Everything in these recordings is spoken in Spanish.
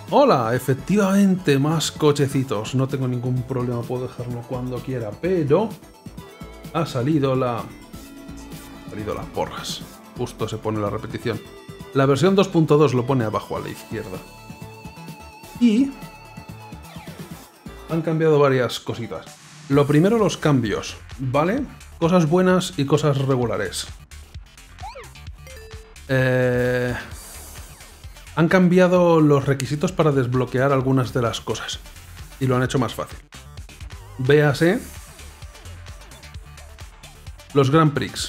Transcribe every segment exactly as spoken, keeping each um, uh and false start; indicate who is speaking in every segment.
Speaker 1: Hola, efectivamente, más cochecitos. No tengo ningún problema, puedo dejarlo cuando quiera, pero ha salido la... Ha salido las porras. Justo se pone la repetición. La versión dos punto dos lo pone abajo a la izquierda. Y... han cambiado varias cositas. Lo primero, los cambios, ¿vale? Cosas buenas y cosas regulares. Eh... Han cambiado los requisitos para desbloquear algunas de las cosas. Y lo han hecho más fácil. Véase los Grand Prix.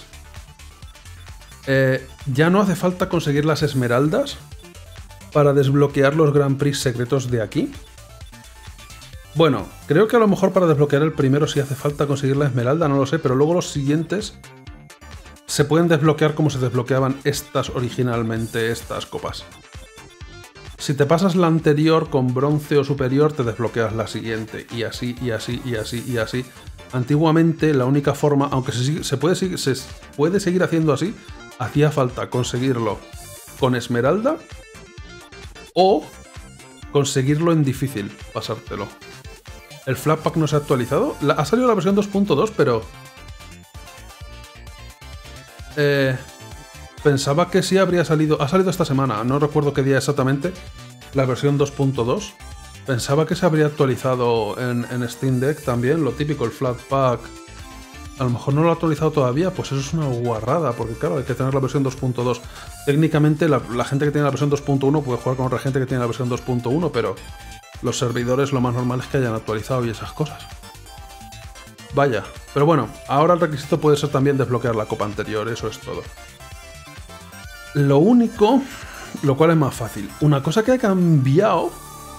Speaker 1: Eh, ya no hace falta conseguir las esmeraldas para desbloquear los Grand Prix secretos de aquí. Bueno, creo que a lo mejor para desbloquear el primero sí hace falta conseguir la esmeralda, no lo sé, pero luego los siguientes se pueden desbloquear como se desbloqueaban estas originalmente, estas copas. Si te pasas la anterior con bronce o superior, te desbloqueas la siguiente, y así, y así, y así, y así. Antiguamente, la única forma, aunque se, se, puede, se puede seguir haciendo así, hacía falta conseguirlo con esmeralda o conseguirlo en difícil, pasártelo. El Flatpak no se ha actualizado. La, ha salido la versión dos punto dos, pero... Eh... Pensaba que sí habría salido... Ha salido esta semana, no recuerdo qué día exactamente, la versión dos punto dos. Pensaba que se habría actualizado en, en Steam Deck también, lo típico, el Flatpak. A lo mejor no lo ha actualizado todavía, pues eso es una guarrada, porque claro, hay que tener la versión dos punto dos. Técnicamente la, la gente que tiene la versión dos punto uno puede jugar con otra gente que tiene la versión dos punto uno, pero los servidores lo más normal es que hayan actualizado y esas cosas. Vaya, pero bueno, ahora el requisito puede ser también desbloquear la copa anterior, eso es todo. Lo único, lo cual es más fácil, una cosa que ha cambiado...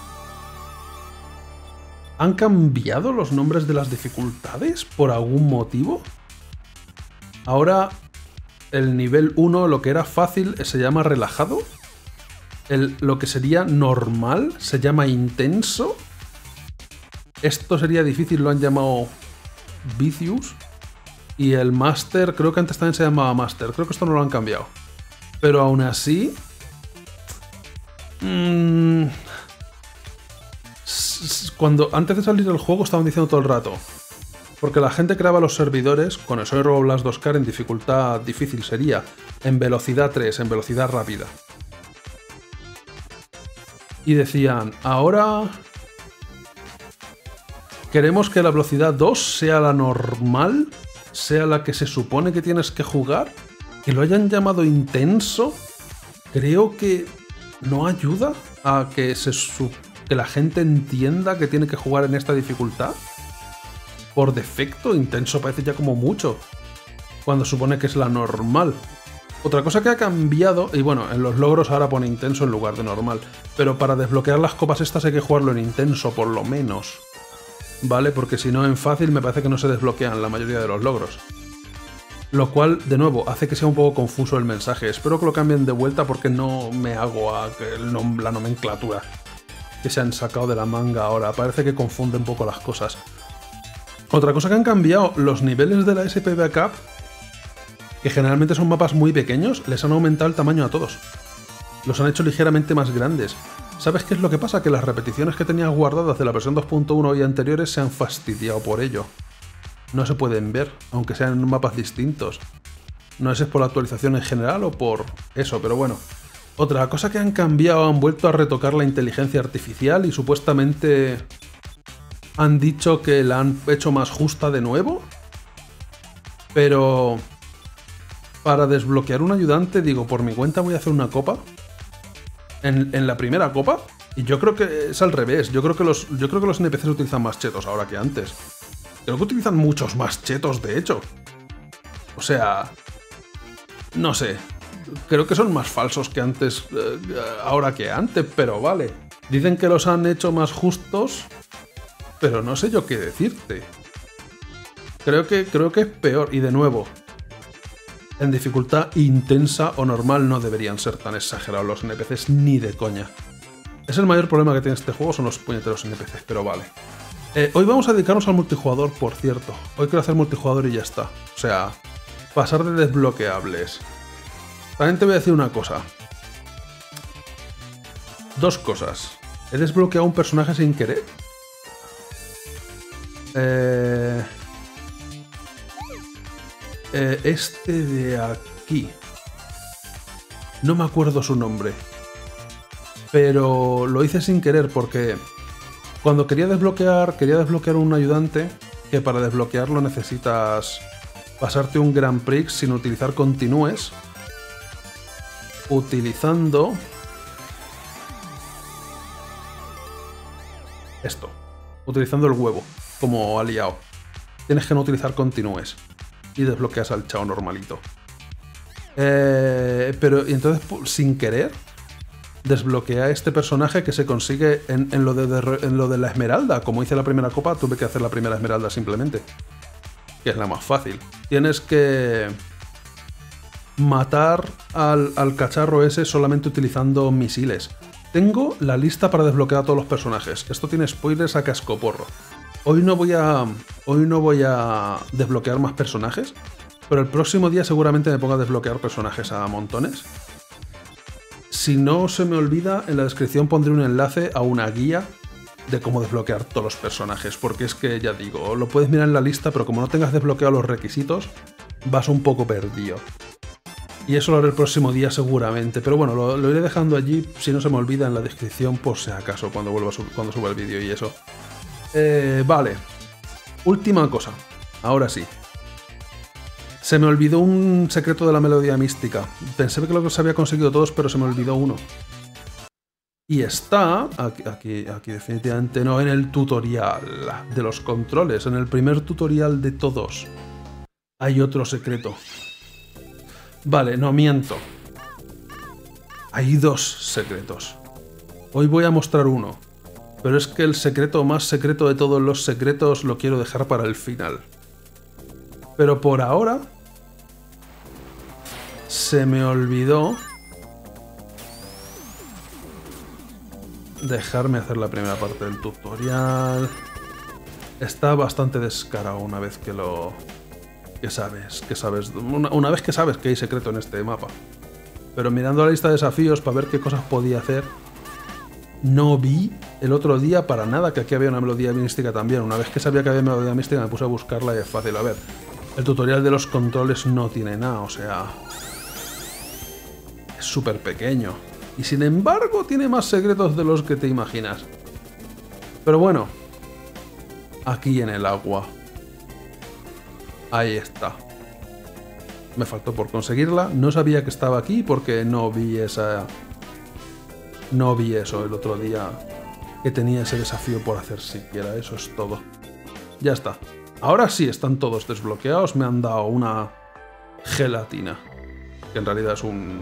Speaker 1: ¿Han cambiado los nombres de las dificultades por algún motivo? Ahora el nivel uno, lo que era fácil, se llama relajado. El, lo que sería normal se llama intenso. Esto sería difícil, lo han llamado vicious. Y el master, creo que antes también se llamaba master, creo que esto no lo han cambiado. Pero aún así... Mmm, cuando antes de salir del juego estaban diciendo todo el rato, porque la gente creaba los servidores con el Soy Blast dos K en dificultad difícil, sería en velocidad tres, en velocidad rápida. Y decían, ahora queremos que la velocidad dos sea la normal, sea la que se supone que tienes que jugar. Que lo hayan llamado intenso, creo que no ayuda a que, se que la gente entienda que tiene que jugar en esta dificultad. Por defecto, intenso parece ya como mucho, cuando supone que es la normal. Otra cosa que ha cambiado, y bueno, en los logros ahora pone intenso en lugar de normal, pero para desbloquear las copas estas hay que jugarlo en intenso, por lo menos. ¿Vale? Porque si no en fácil me parece que no se desbloquean la mayoría de los logros. Lo cual, de nuevo, hace que sea un poco confuso el mensaje. Espero que lo cambien de vuelta porque no me hago a la nomenclatura que se han sacado de la manga ahora. Parece que confunde un poco las cosas. Otra cosa que han cambiado, los niveles de la S P Backup, que generalmente son mapas muy pequeños, les han aumentado el tamaño a todos. Los han hecho ligeramente más grandes. ¿Sabes qué es lo que pasa? Que las repeticiones que tenías guardadas de la versión dos punto uno y anteriores se han fastidiado por ello. No se pueden ver, aunque sean en mapas distintos. No sé si es por la actualización en general o por eso, pero bueno. Otra cosa que han cambiado, han vuelto a retocar la inteligencia artificial y supuestamente han dicho que la han hecho más justa de nuevo. Pero para desbloquear un ayudante, digo, por mi cuenta voy a hacer una copa. En, en la primera copa, y yo creo que es al revés. Yo creo que los, yo creo que los N P Cs utilizan más chetos ahora que antes. Creo que utilizan muchos más chetos, de hecho. O sea... No sé. Creo que son más falsos que antes... Eh, ahora que antes, pero vale. Dicen que los han hecho más justos, pero no sé yo qué decirte. Creo que, creo que es peor. Y de nuevo, en dificultad intensa o normal no deberían ser tan exagerados los N P Cs ni de coña. Es el mayor problema que tiene este juego, son los puñeteros N P Cs, pero vale. Eh, hoy vamos a dedicarnos al multijugador, por cierto. Hoy quiero hacer multijugador y ya está. O sea, pasar de desbloqueables. También te voy a decir una cosa. Dos cosas. ¿He desbloqueado un personaje sin querer? Eh... Eh, este de aquí. No me acuerdo su nombre. Pero lo hice sin querer porque cuando quería desbloquear, quería desbloquear un ayudante que para desbloquearlo necesitas pasarte un Grand Prix sin utilizar continúes. Utilizando esto. Utilizando el huevo como aliado. Tienes que no utilizar continúes. Y desbloqueas al chao normalito. Eh, pero y entonces, sin querer, desbloquea a este personaje que se consigue en, en, lo de, de, en lo de la esmeralda. Como hice la primera copa, tuve que hacer la primera esmeralda simplemente. Que es la más fácil. Tienes que matar al, al cacharro ese solamente utilizando misiles. Tengo la lista para desbloquear a todos los personajes. Esto tiene spoilers a cascoporro. Hoy no voy a, hoy no voy a desbloquear más personajes, pero el próximo día seguramente me ponga a desbloquear personajes a montones. Si no se me olvida, en la descripción pondré un enlace a una guía de cómo desbloquear todos los personajes, porque es que ya digo, lo puedes mirar en la lista, pero como no tengas desbloqueado los requisitos, vas un poco perdido. Y eso lo haré el próximo día seguramente, pero bueno, lo, lo iré dejando allí, si no se me olvida, en la descripción por si acaso, cuando, vuelva a cuando suba el vídeo y eso. Eh, vale, última cosa, ahora sí. Se me olvidó un secreto de la melodía mística. Pensé que los había conseguido todos, pero se me olvidó uno. Y está, aquí, aquí, aquí definitivamente no, en el tutorial de los controles, en el primer tutorial de todos. Hay otro secreto. Vale, no miento. Hay dos secretos. Hoy voy a mostrar uno, pero es que el secreto más secreto de todos los secretos lo quiero dejar para el final. Pero por ahora se me olvidó dejarme hacer la primera parte del tutorial. Está bastante descarado una vez que lo... que sabes, que sabes... Una, una vez que sabes que hay secreto en este mapa. Pero mirando la lista de desafíos para ver qué cosas podía hacer, no vi el otro día para nada que aquí había una melodía mística también. Una vez que sabía que había melodía mística me puse a buscarla y es fácil. A ver, el tutorial de los controles no tiene nada, o sea... es súper pequeño. Y sin embargo tiene más secretos de los que te imaginas. Pero bueno, aquí en el agua. Ahí está. Me faltó por conseguirla. No sabía que estaba aquí porque no vi esa... No vi eso el otro día, que tenía ese desafío por hacer siquiera. Eso es todo. Ya está. Ahora sí están todos desbloqueados. Me han dado una gelatina, que en realidad es un...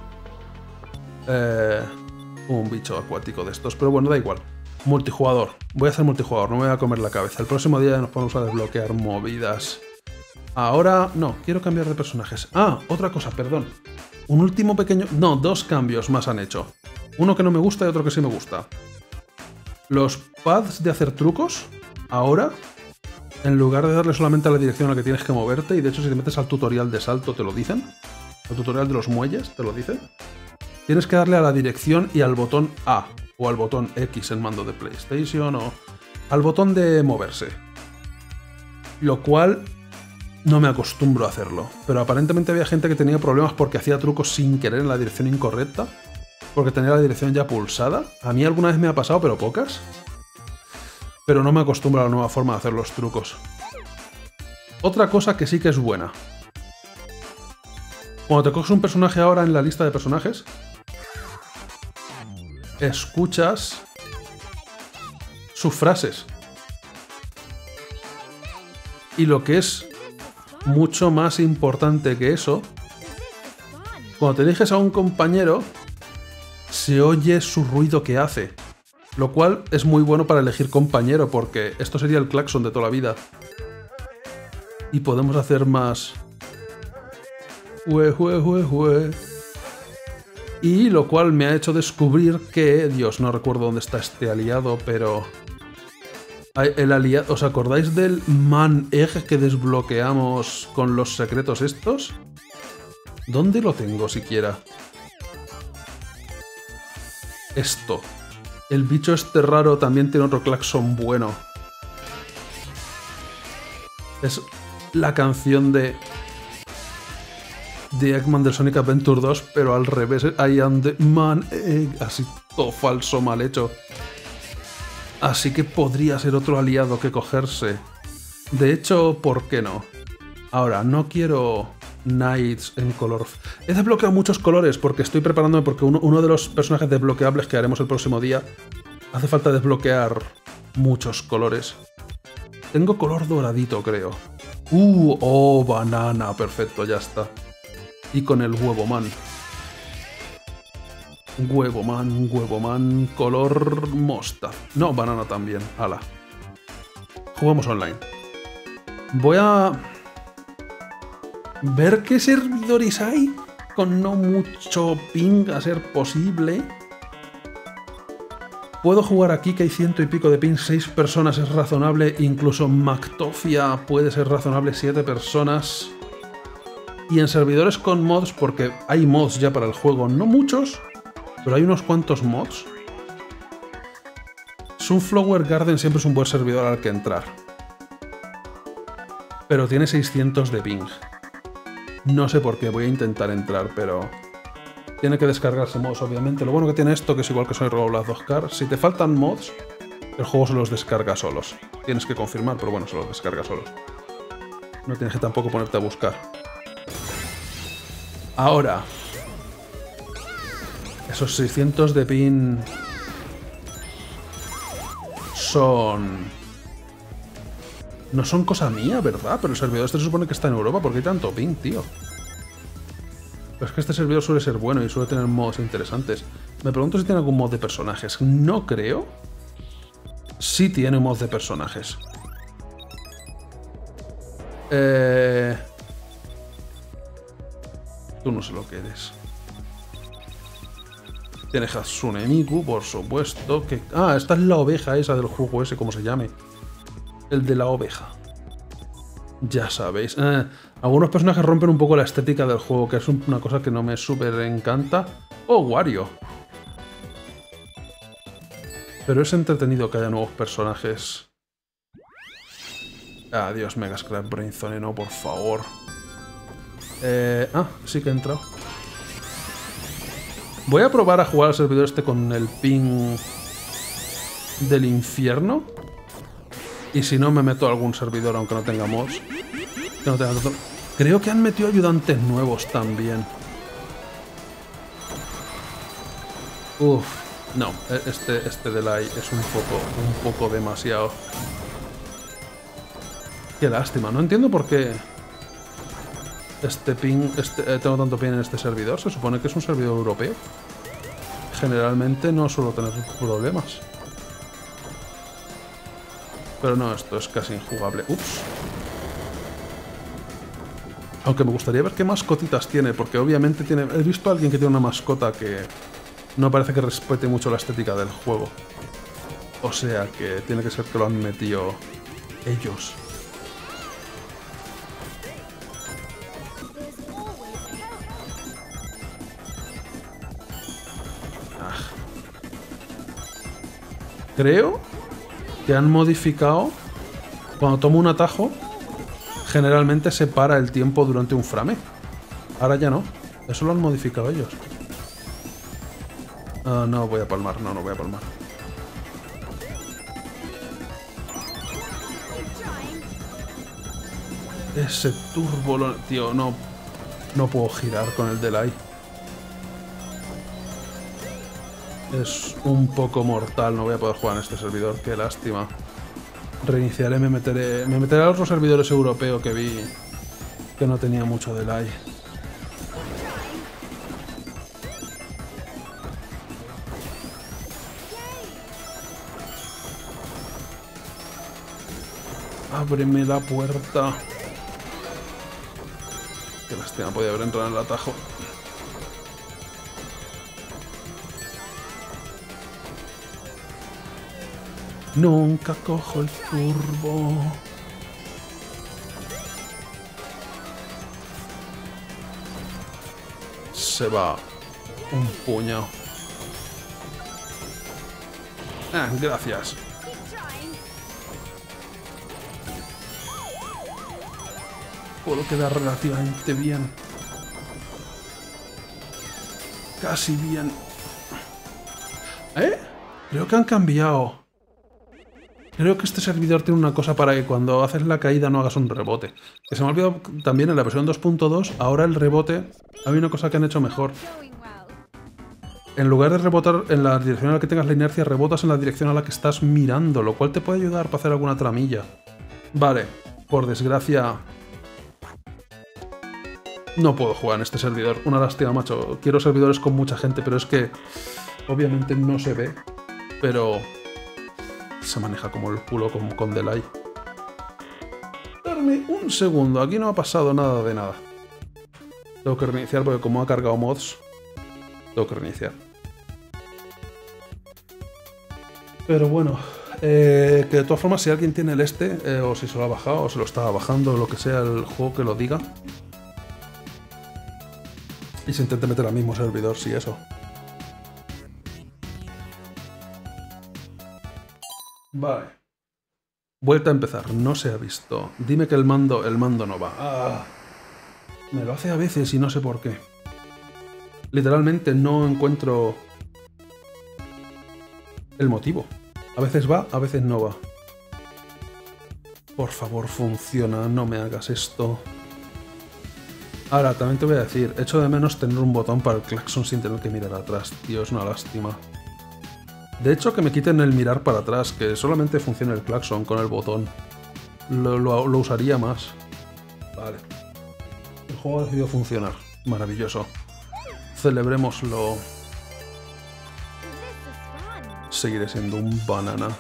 Speaker 1: Eh, un bicho acuático de estos, pero bueno, da igual. Multijugador. Voy a hacer multijugador, no me voy a comer la cabeza. El próximo día nos ponemos a desbloquear movidas. Ahora... no, quiero cambiar de personajes. Ah, otra cosa, perdón. Un último pequeño... no, dos cambios más han hecho. Uno que no me gusta y otro que sí me gusta. Los pads de hacer trucos, ahora, en lugar de darle solamente a la dirección a la que tienes que moverte, y de hecho si te metes al tutorial de salto te lo dicen, el tutorial de los muelles te lo dicen, tienes que darle a la dirección y al botón A, o al botón X en mando de PlayStation, o al botón de moverse. Lo cual no me acostumbro a hacerlo, pero aparentemente había gente que tenía problemas porque hacía trucos sin querer en la dirección incorrecta, porque tenía la dirección ya pulsada. A mí alguna vez me ha pasado, pero pocas. Pero no me acostumbro a la nueva forma de hacer los trucos. Otra cosa que sí que es buena. Cuando te coges un personaje ahora en la lista de personajes, escuchas sus frases. Y lo que es mucho más importante que eso, cuando te eliges a un compañero, se oye su ruido que hace. Lo cual es muy bueno para elegir compañero, porque esto sería el claxon de toda la vida. Y podemos hacer más... Jue, jue, jue, jue. Y lo cual me ha hecho descubrir que... Dios, no recuerdo dónde está este aliado, pero... El aliado... ¿Os acordáis del Man Egg que desbloqueamos con los secretos estos? ¿Dónde lo tengo siquiera? Esto. El bicho este raro también tiene otro claxon bueno. Es la canción de... de Eggman del Sonic Adventure dos, pero al revés. I am the man egg. Así todo falso, mal hecho. Así que podría ser otro aliado que cogerse. De hecho, ¿por qué no? Ahora, no quiero Knights en color... He desbloqueado muchos colores porque estoy preparándome porque uno, uno de los personajes desbloqueables que haremos el próximo día hace falta desbloquear muchos colores. Tengo color doradito, creo. Uh, oh, banana, perfecto, ya está. Y con el huevo man. Huevo man, huevo man, color mosta. No, banana también, ala. Jugamos online. Voy a... ver qué servidores hay con no mucho ping a ser posible. Puedo jugar aquí que hay ciento y pico de ping, seis personas es razonable, incluso Mactofia puede ser razonable, siete personas. Y en servidores con mods, porque hay mods ya para el juego, no muchos, pero hay unos cuantos mods. Sunflower Garden siempre es un buen servidor al que entrar. Pero tiene seiscientos de ping. No sé por qué, voy a intentar entrar, pero... tiene que descargarse mods, obviamente. Lo bueno que tiene esto, que es igual que Sonic Roboblast dos Car, si te faltan mods, el juego se los descarga solos. Tienes que confirmar, pero bueno, se los descarga solos. No tienes que tampoco ponerte a buscar. Ahora... esos seiscientos de pin... son... no son cosa mía, ¿verdad? Pero el servidor este se supone que está en Europa. ¿Por qué hay tanto ping, tío? Pero es que este servidor suele ser bueno y suele tener mods interesantes. Me pregunto si tiene algún mod de personajes. No creo. Sí tiene mod de personajes. Eh... Tú no sé lo que eres. Tiene Hatsune Miku, por supuesto. Que... ah, esta es la oveja esa del juego ese, como se llame. El de la oveja. Ya sabéis. Eh, algunos personajes rompen un poco la estética del juego, que es una cosa que no me súper encanta. Oh, Wario. Pero es entretenido que haya nuevos personajes. Adiós, Mega Scrap Brainzone, no, por favor. Eh, ah, sí que he entrado. Voy a probar a jugar al servidor este con el ping del infierno. Y si no, me meto a algún servidor, aunque no tenga mods. Que no tenga tanto... creo que han metido ayudantes nuevos también. Uf, no, este, este delay es un poco, un poco demasiado. Qué lástima, no entiendo por qué este ping, este, eh, tengo tanto ping en este servidor. Se supone que es un servidor europeo. Generalmente no suelo tener problemas. Pero no, esto es casi injugable. Ups. Aunque me gustaría ver qué mascotitas tiene, porque obviamente tiene... he visto a alguien que tiene una mascota que no parece que respete mucho la estética del juego. O sea que tiene que ser que lo han metido ellos. Ah. Creo que han modificado, cuando tomo un atajo, generalmente se para el tiempo durante un frame. Ahora ya no. Eso lo han modificado ellos. Uh, no voy a palmar, no, no voy a palmar. Ese turbo, tío, no, no puedo girar con el delay. Es un poco mortal, no voy a poder jugar en este servidor, qué lástima. Reiniciaré, me meteré, me meteré a otros servidores europeos que vi que no tenía mucho delay. Ábreme la puerta. Qué lástima, podía haber entrado en el atajo. Nunca cojo el turbo. Se va un puñado. Ah, gracias. Puedo quedar relativamente bien. Casi bien. ¿Eh? Creo que han cambiado. Creo que este servidor tiene una cosa para que cuando haces la caída no hagas un rebote. Que se me ha olvidado también en la versión dos punto dos, ahora el rebote, hay una cosa que han hecho mejor. En lugar de rebotar en la dirección a la que tengas la inercia, rebotas en la dirección a la que estás mirando, lo cual te puede ayudar para hacer alguna tramilla. Vale, por desgracia... no puedo jugar en este servidor. Una lástima, macho. Quiero servidores con mucha gente, pero es que... obviamente no se ve, pero... se maneja como el culo con, con delay. Darme un segundo, aquí no ha pasado nada de nada. Tengo que reiniciar porque como ha cargado mods, tengo que reiniciar. Pero bueno, eh, que de todas formas si alguien tiene el este, eh, o si se lo ha bajado, o se lo estaba bajando, o lo que sea el juego, que lo diga. Y se intente meter al mismo servidor, si eso. Vale. Vuelta a empezar, no se ha visto. Dime que el mando, el mando no va. Ah, me lo hace a veces y no sé por qué. Literalmente no encuentro el motivo. A veces va, a veces no va. Por favor, funciona, no me hagas esto. Ahora, también te voy a decir, echo de menos tener un botón para el claxon sin tener que mirar atrás. Tío, es una lástima. De hecho, que me quiten el mirar para atrás, que solamente funcione el claxon con el botón. Lo, lo, lo usaría más. Vale. El juego ha decidido funcionar. Maravilloso. Celebrémoslo. Seguiré siendo un banana.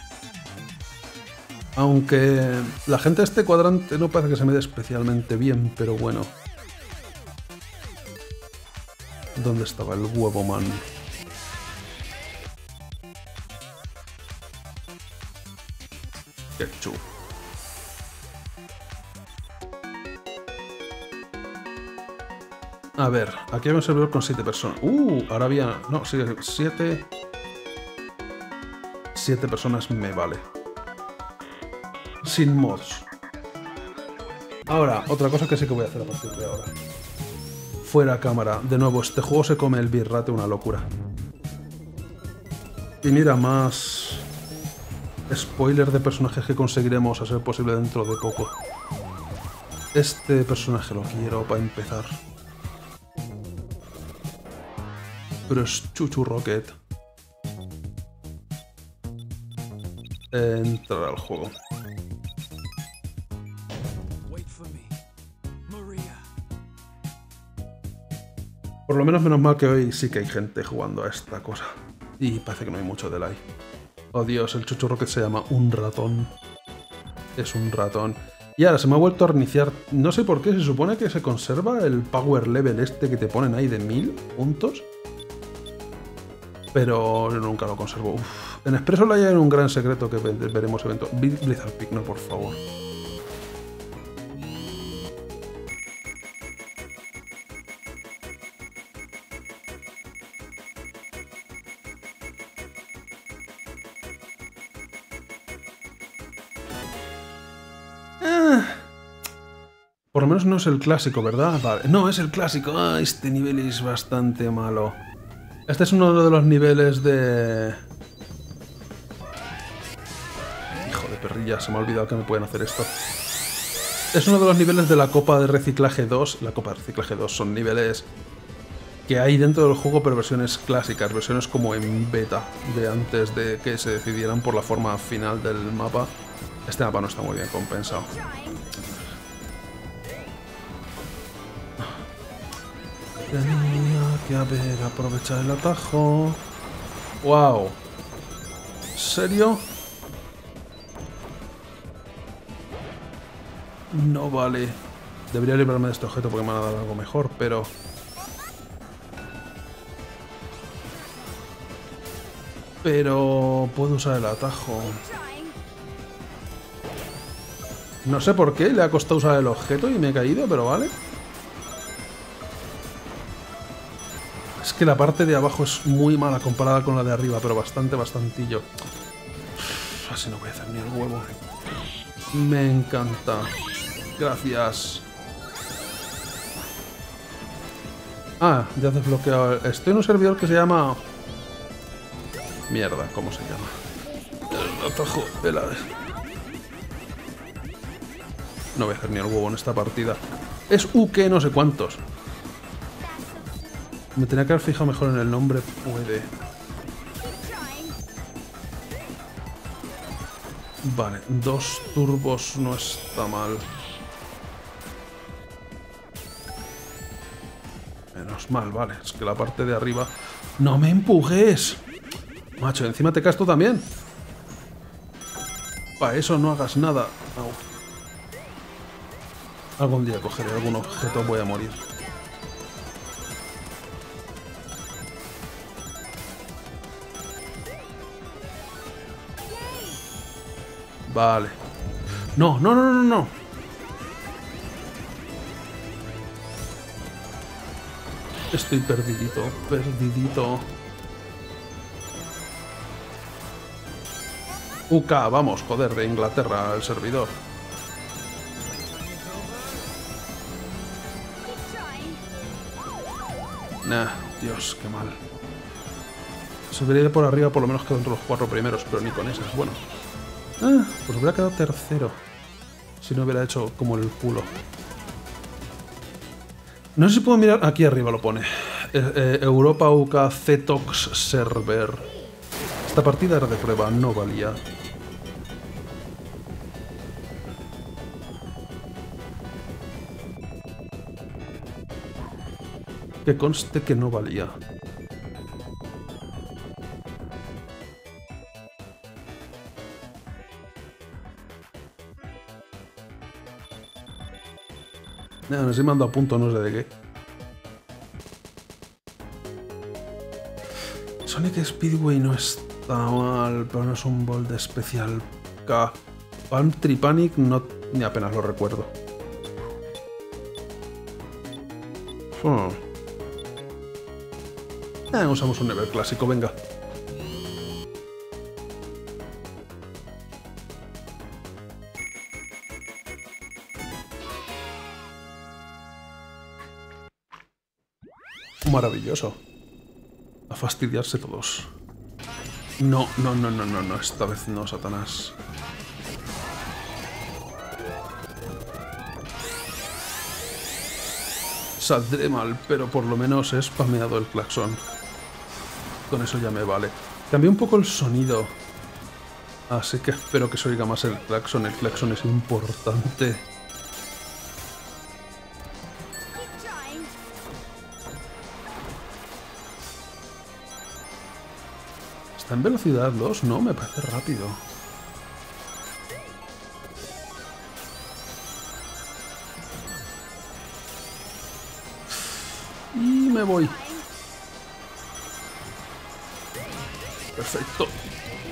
Speaker 1: Aunque la gente de este cuadrante no parece que se me dé especialmente bien, pero bueno. ¿Dónde estaba el huevo man? Ketchup. A ver, aquí hay un servidor con siete personas. Uh, ahora había... no, sí, siete... siete personas me vale. Sin mods. Ahora, otra cosa que sí que voy a hacer a partir de ahora. Fuera cámara. De nuevo, este juego se come el bitrate una locura. Y mira, más... spoiler de personajes que conseguiremos a ser posible dentro de poco. Este personaje lo quiero para empezar. Pero es Chuchu Rocket. Entrar al juego. Por lo menos menos mal que hoy sí que hay gente jugando a esta cosa. Y parece que no hay mucho delay. Oh Dios, el Chuchu Rocket se llama un ratón. Es un ratón. Y ahora se me ha vuelto a reiniciar. No sé por qué, se supone que se conserva el power level este que te ponen ahí de mil puntos. Pero nunca lo conservo. Uf. En Expresso Laya hay un gran secreto que veremos eventualmente. Blizzard Peak, no, por favor. Por lo menos no es el clásico, ¿verdad? Vale. No, es el clásico. Ah, este nivel es bastante malo. Este es uno de los niveles de... hijo de perrilla, se me ha olvidado que me pueden hacer esto. Es uno de los niveles de la Copa de Reciclaje dos. La Copa de Reciclaje dos son niveles que hay dentro del juego, pero versiones clásicas, versiones como en beta, de antes de que se decidieran por la forma final del mapa. Este mapa no está muy bien compensado. Tenía que haber aprovechado el atajo. ¡Wow! ¿Serio? No vale. Debería librarme de este objeto porque me van a dar algo mejor, pero... Pero... puedo usar el atajo. No sé por qué, le ha costado usar el objeto y me he caído, pero vale. Es que la parte de abajo es muy mala comparada con la de arriba, pero bastante, bastantillo. Uf, así no voy a hacer ni el huevo. Me encanta. Gracias. Ah, ya has desbloqueado. Estoy en un servidor que se llama... Mierda, ¿cómo se llama? El atajo de la... No voy a hacer ni el huevo en esta partida. Es U que no sé cuántos. Me tenía que haber fijado mejor en el nombre. Puede. Vale, dos turbos no está mal. Menos mal, vale. Es que la parte de arriba... ¡No me empujes! Macho, encima te caes tú también. Para eso no hagas nada. Au. Algún día cogeré algún objeto, voy a morir. Vale. No, no, no, no, no. Estoy perdidito, perdidito. U K, vamos, joder, de Inglaterra, el servidor. Nah, Dios, qué mal. Se hubiera ido por arriba, por lo menos quedó entre los cuatro primeros, pero ni con esas. Bueno. Ah, pues hubiera quedado tercero. Si no hubiera hecho como el culo. No sé si puedo mirar... Aquí arriba lo pone. Eh, eh, Europa U K Cetox Server. Esta partida era de prueba, no valía. Que conste que no valía. No, me estoy mandando a punto, no sé de qué. Sonic Speedway no está mal, pero no es un bol de especial K. Palm Tree Panic no, ni apenas lo recuerdo. Hmm. Eh, usamos un nivel clásico, venga. Maravilloso. A fastidiarse todos. No, no, no, no, no, no. Esta vez no, Satanás. Saldré mal, pero por lo menos he spameado el claxon. Con eso ya me vale. Cambié un poco el sonido. Así que espero que se oiga más el claxon. El claxon es importante. Está en velocidad dos, no, me parece rápido. Y me voy. Perfecto. De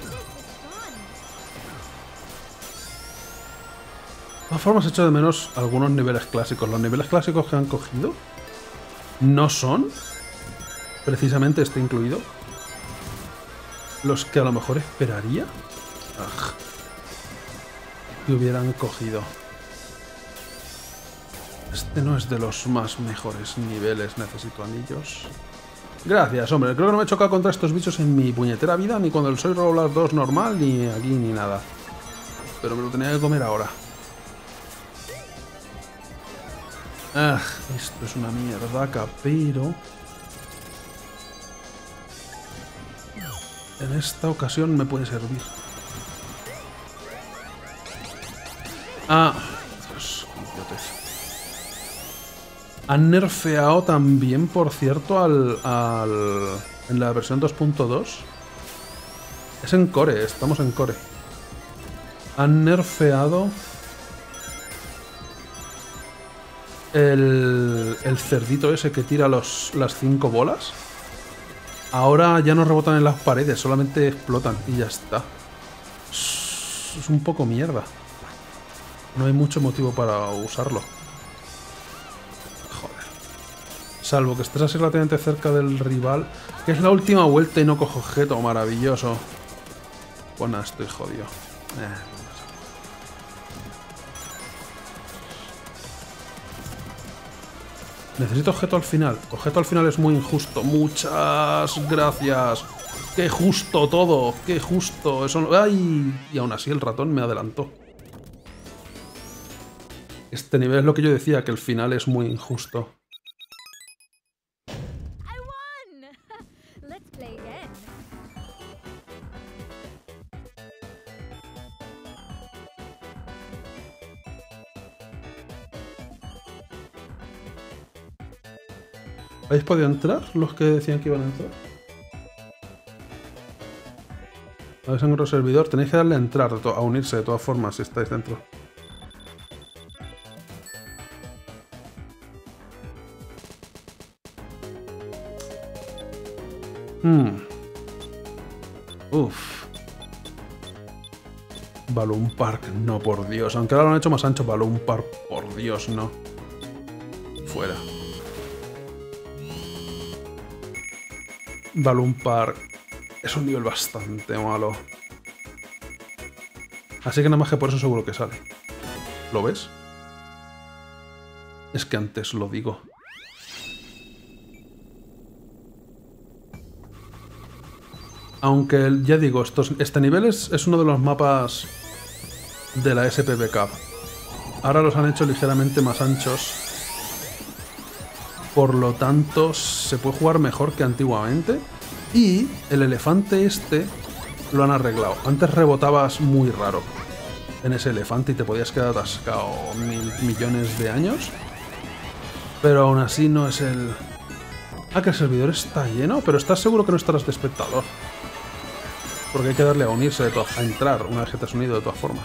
Speaker 1: todas formas, he hecho de menos algunos niveles clásicos. Los niveles clásicos que han cogido no son precisamente este incluido los que a lo mejor esperaría Ugh. que hubieran cogido. Este no es de los más mejores niveles. Necesito anillos. Gracias, hombre. Creo que no me he chocado contra estos bichos en mi puñetera vida, ni cuando el Soy Roller dos normal, ni aquí, ni nada. Pero me lo tenía que comer ahora. Ah, esto es una mierdaca, pero... en esta ocasión me puede servir. Ah, Dios, qué idiotez. Han nerfeado también, por cierto, al, al en la versión dos punto dos. Es en core, estamos en core. Han nerfeado el, el cerdito ese que tira los, las cinco bolas. Ahora ya no rebotan en las paredes, solamente explotan y ya está. Es un poco mierda. No hay mucho motivo para usarlo. Joder. Salvo que estés así relativamente cerca del rival. Que es la última vuelta y no cojo objeto. Maravilloso. Pues nada, estoy jodido. Eh. Necesito objeto al final. Objeto al final es muy injusto. Muchas gracias. ¡Qué justo todo! ¡Qué justo! Eso no... ¡Ay! Y aún así el ratón me adelantó. Este nivel es lo que yo decía, que el final es muy injusto. ¿Habéis podido entrar los que decían que iban a entrar? Habéis encontrado servidor. Tenéis que darle a entrar, a unirse de todas formas si estáis dentro. Hmm. Uf. Balloon Park, no, por Dios. Aunque ahora lo han hecho más ancho, Balloon Park, por Dios, no. Fuera. Balloon Park es un nivel bastante malo. Así que nada más que por eso seguro que sale. ¿Lo ves? Es que antes lo digo. Aunque ya digo, estos, este nivel es, es uno de los mapas de la S P B Cup. Ahora los han hecho ligeramente más anchos. Por lo tanto, se puede jugar mejor que antiguamente. Y el elefante este lo han arreglado. Antes rebotabas muy raro en ese elefante y te podías quedar atascado mil millones de años. Pero aún así no es el... Ah, que el servidor está lleno, pero ¿estás seguro que no estarás de espectador? Porque hay que darle a unirse, de todas, a entrar una vez que te has unido de todas formas.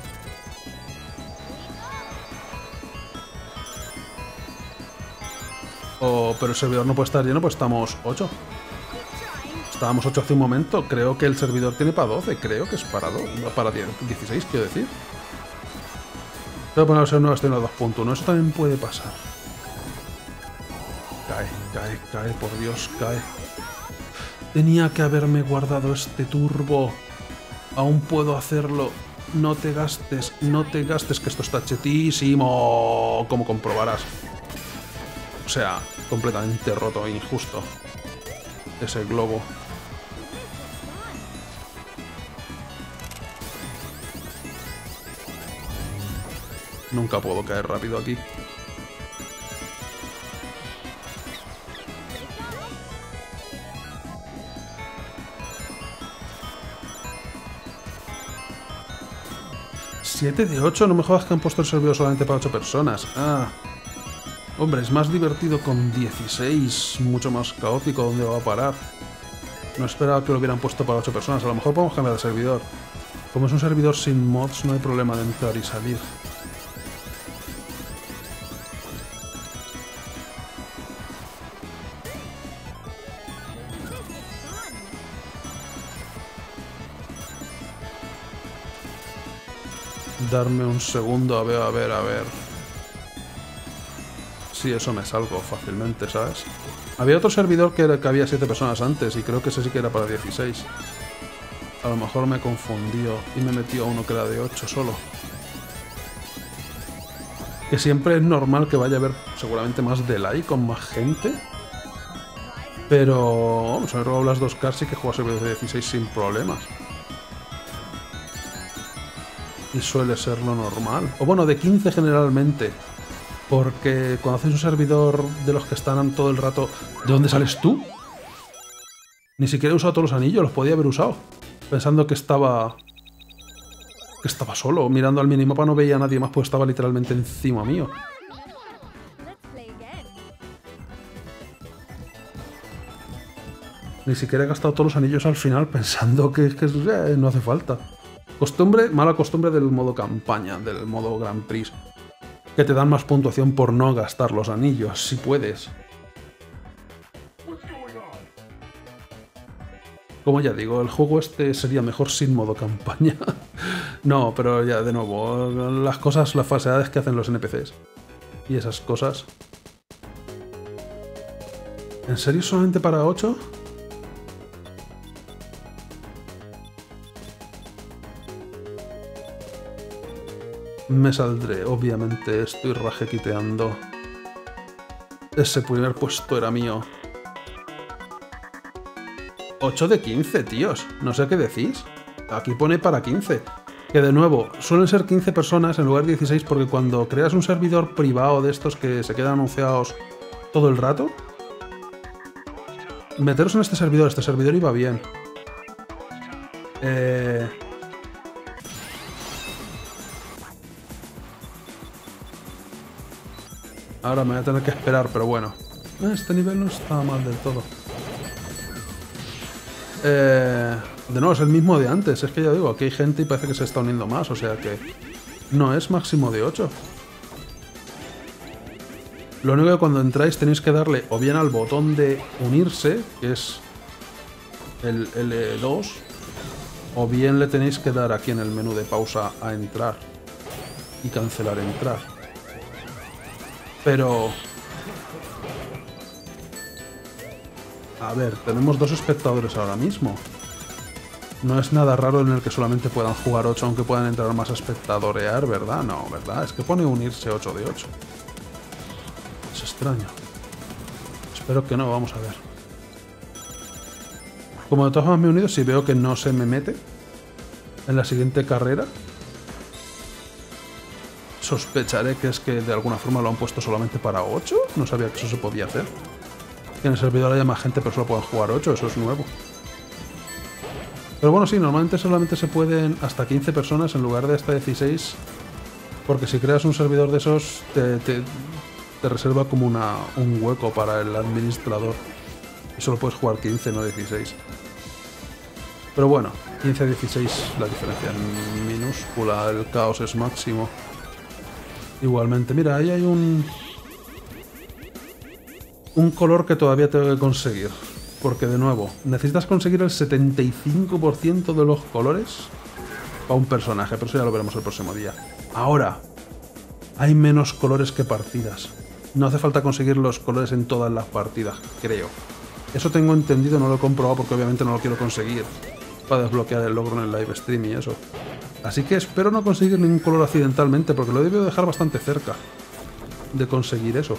Speaker 1: Oh, pero el servidor no puede estar lleno, pues estamos ocho. Estábamos ocho hace un momento. Creo que el servidor tiene para doce. Creo que es para, para dieciséis, quiero decir. Voy a poner el nuevo estoy en la dos punto uno. Eso también puede pasar. Cae, cae, cae, por Dios, cae. Tenía que haberme guardado este turbo. Aún puedo hacerlo. No te gastes, no te gastes, que esto está chetísimo. Como comprobarás. O sea, completamente roto e injusto. Ese globo. Nunca puedo caer rápido aquí. siete de ocho, no me jodas que han puesto el servidor solamente para ocho personas. Ah. Hombre, es más divertido con dieciséis, mucho más caótico dónde va a parar. No esperaba que lo hubieran puesto para ocho personas, a lo mejor podemos cambiar de servidor. Como es un servidor sin mods, no hay problema de entrar y salir. Darme un segundo, a ver, a ver, a ver. Sí, eso me salgo fácilmente, ¿sabes? Había otro servidor que, era, que había siete personas antes y creo que ese sí que era para dieciséis. A lo mejor me confundió y me metió a uno que era de ocho solo. Que siempre es normal que vaya a haber seguramente más delay con más gente. Pero vamos a ver, Robo las dos K sí que juega servidores de dieciséis sin problemas. Y suele ser lo normal. O bueno, de quince generalmente. Porque cuando haces un servidor de los que están todo el rato... ¿De dónde sales tú? Ni siquiera he usado todos los anillos, los podía haber usado. Pensando que estaba... Que estaba solo. Mirando al minimapa no veía a nadie más, pues estaba literalmente encima mío. Ni siquiera he gastado todos los anillos al final pensando que, que eh, no hace falta. Costumbre, mala costumbre del modo campaña, del modo Grand Prix. Que te dan más puntuación por no gastar los anillos, si puedes. Como ya digo, el juego este sería mejor sin modo campaña. No, pero ya de nuevo, las cosas, las falsedades que hacen los N P Cs. Y esas cosas. ¿En serio solamente para ocho? Me saldré, obviamente estoy rajequiteando. Ese primer puesto era mío. ocho de quince, tíos. No sé qué decís. Aquí pone para quince. Que de nuevo, suelen ser quince personas en lugar de dieciséis porque cuando creas un servidor privado de estos que se quedan anunciados todo el rato... Meteros en este servidor. Este servidor iba bien. Eh... Ahora me voy a tener que esperar, pero bueno. Este nivel no está mal del todo. Eh, de nuevo, es el mismo de antes. Es que ya digo, aquí hay gente y parece que se está uniendo más. O sea que no es máximo de ocho. Lo único que cuando entráis tenéis que darle o bien al botón de unirse, que es el L dos, o bien le tenéis que dar aquí en el menú de pausa a entrar y cancelar entrar. Pero... A ver, tenemos dos espectadores ahora mismo. No es nada raro en el que solamente puedan jugar ocho, aunque puedan entrar más a espectadorear, ¿verdad? No, ¿verdad? Es que pone unirse ocho de ocho. Es extraño. Espero que no, vamos a ver. Como de todas formas me he unido, si veo que no se me mete en la siguiente carrera, sospecharé que es que de alguna forma lo han puesto solamente para ocho. No sabía que eso se podía hacer. Que en el servidor haya más gente pero solo puedan jugar ocho, eso es nuevo. Pero bueno, sí, normalmente solamente se pueden hasta quince personas en lugar de hasta dieciséis. Porque si creas un servidor de esos, te, te, te reserva como una, un hueco para el administrador. Y solo puedes jugar quince, no dieciséis. Pero bueno, quince a dieciséis la diferencia es minúscula, el caos es máximo. Igualmente, mira, ahí hay un... Un color que todavía tengo que conseguir. Porque, de nuevo, necesitas conseguir el setenta y cinco por ciento de los colores para un personaje. Pero eso ya lo veremos el próximo día. Ahora, hay menos colores que partidas. No hace falta conseguir los colores en todas las partidas, creo. Eso tengo entendido, no lo he comprobado porque obviamente no lo quiero conseguir para desbloquear el logro en el live stream y eso. Así que espero no conseguir ningún color accidentalmente, porque lo he debido dejar bastante cerca de conseguir eso.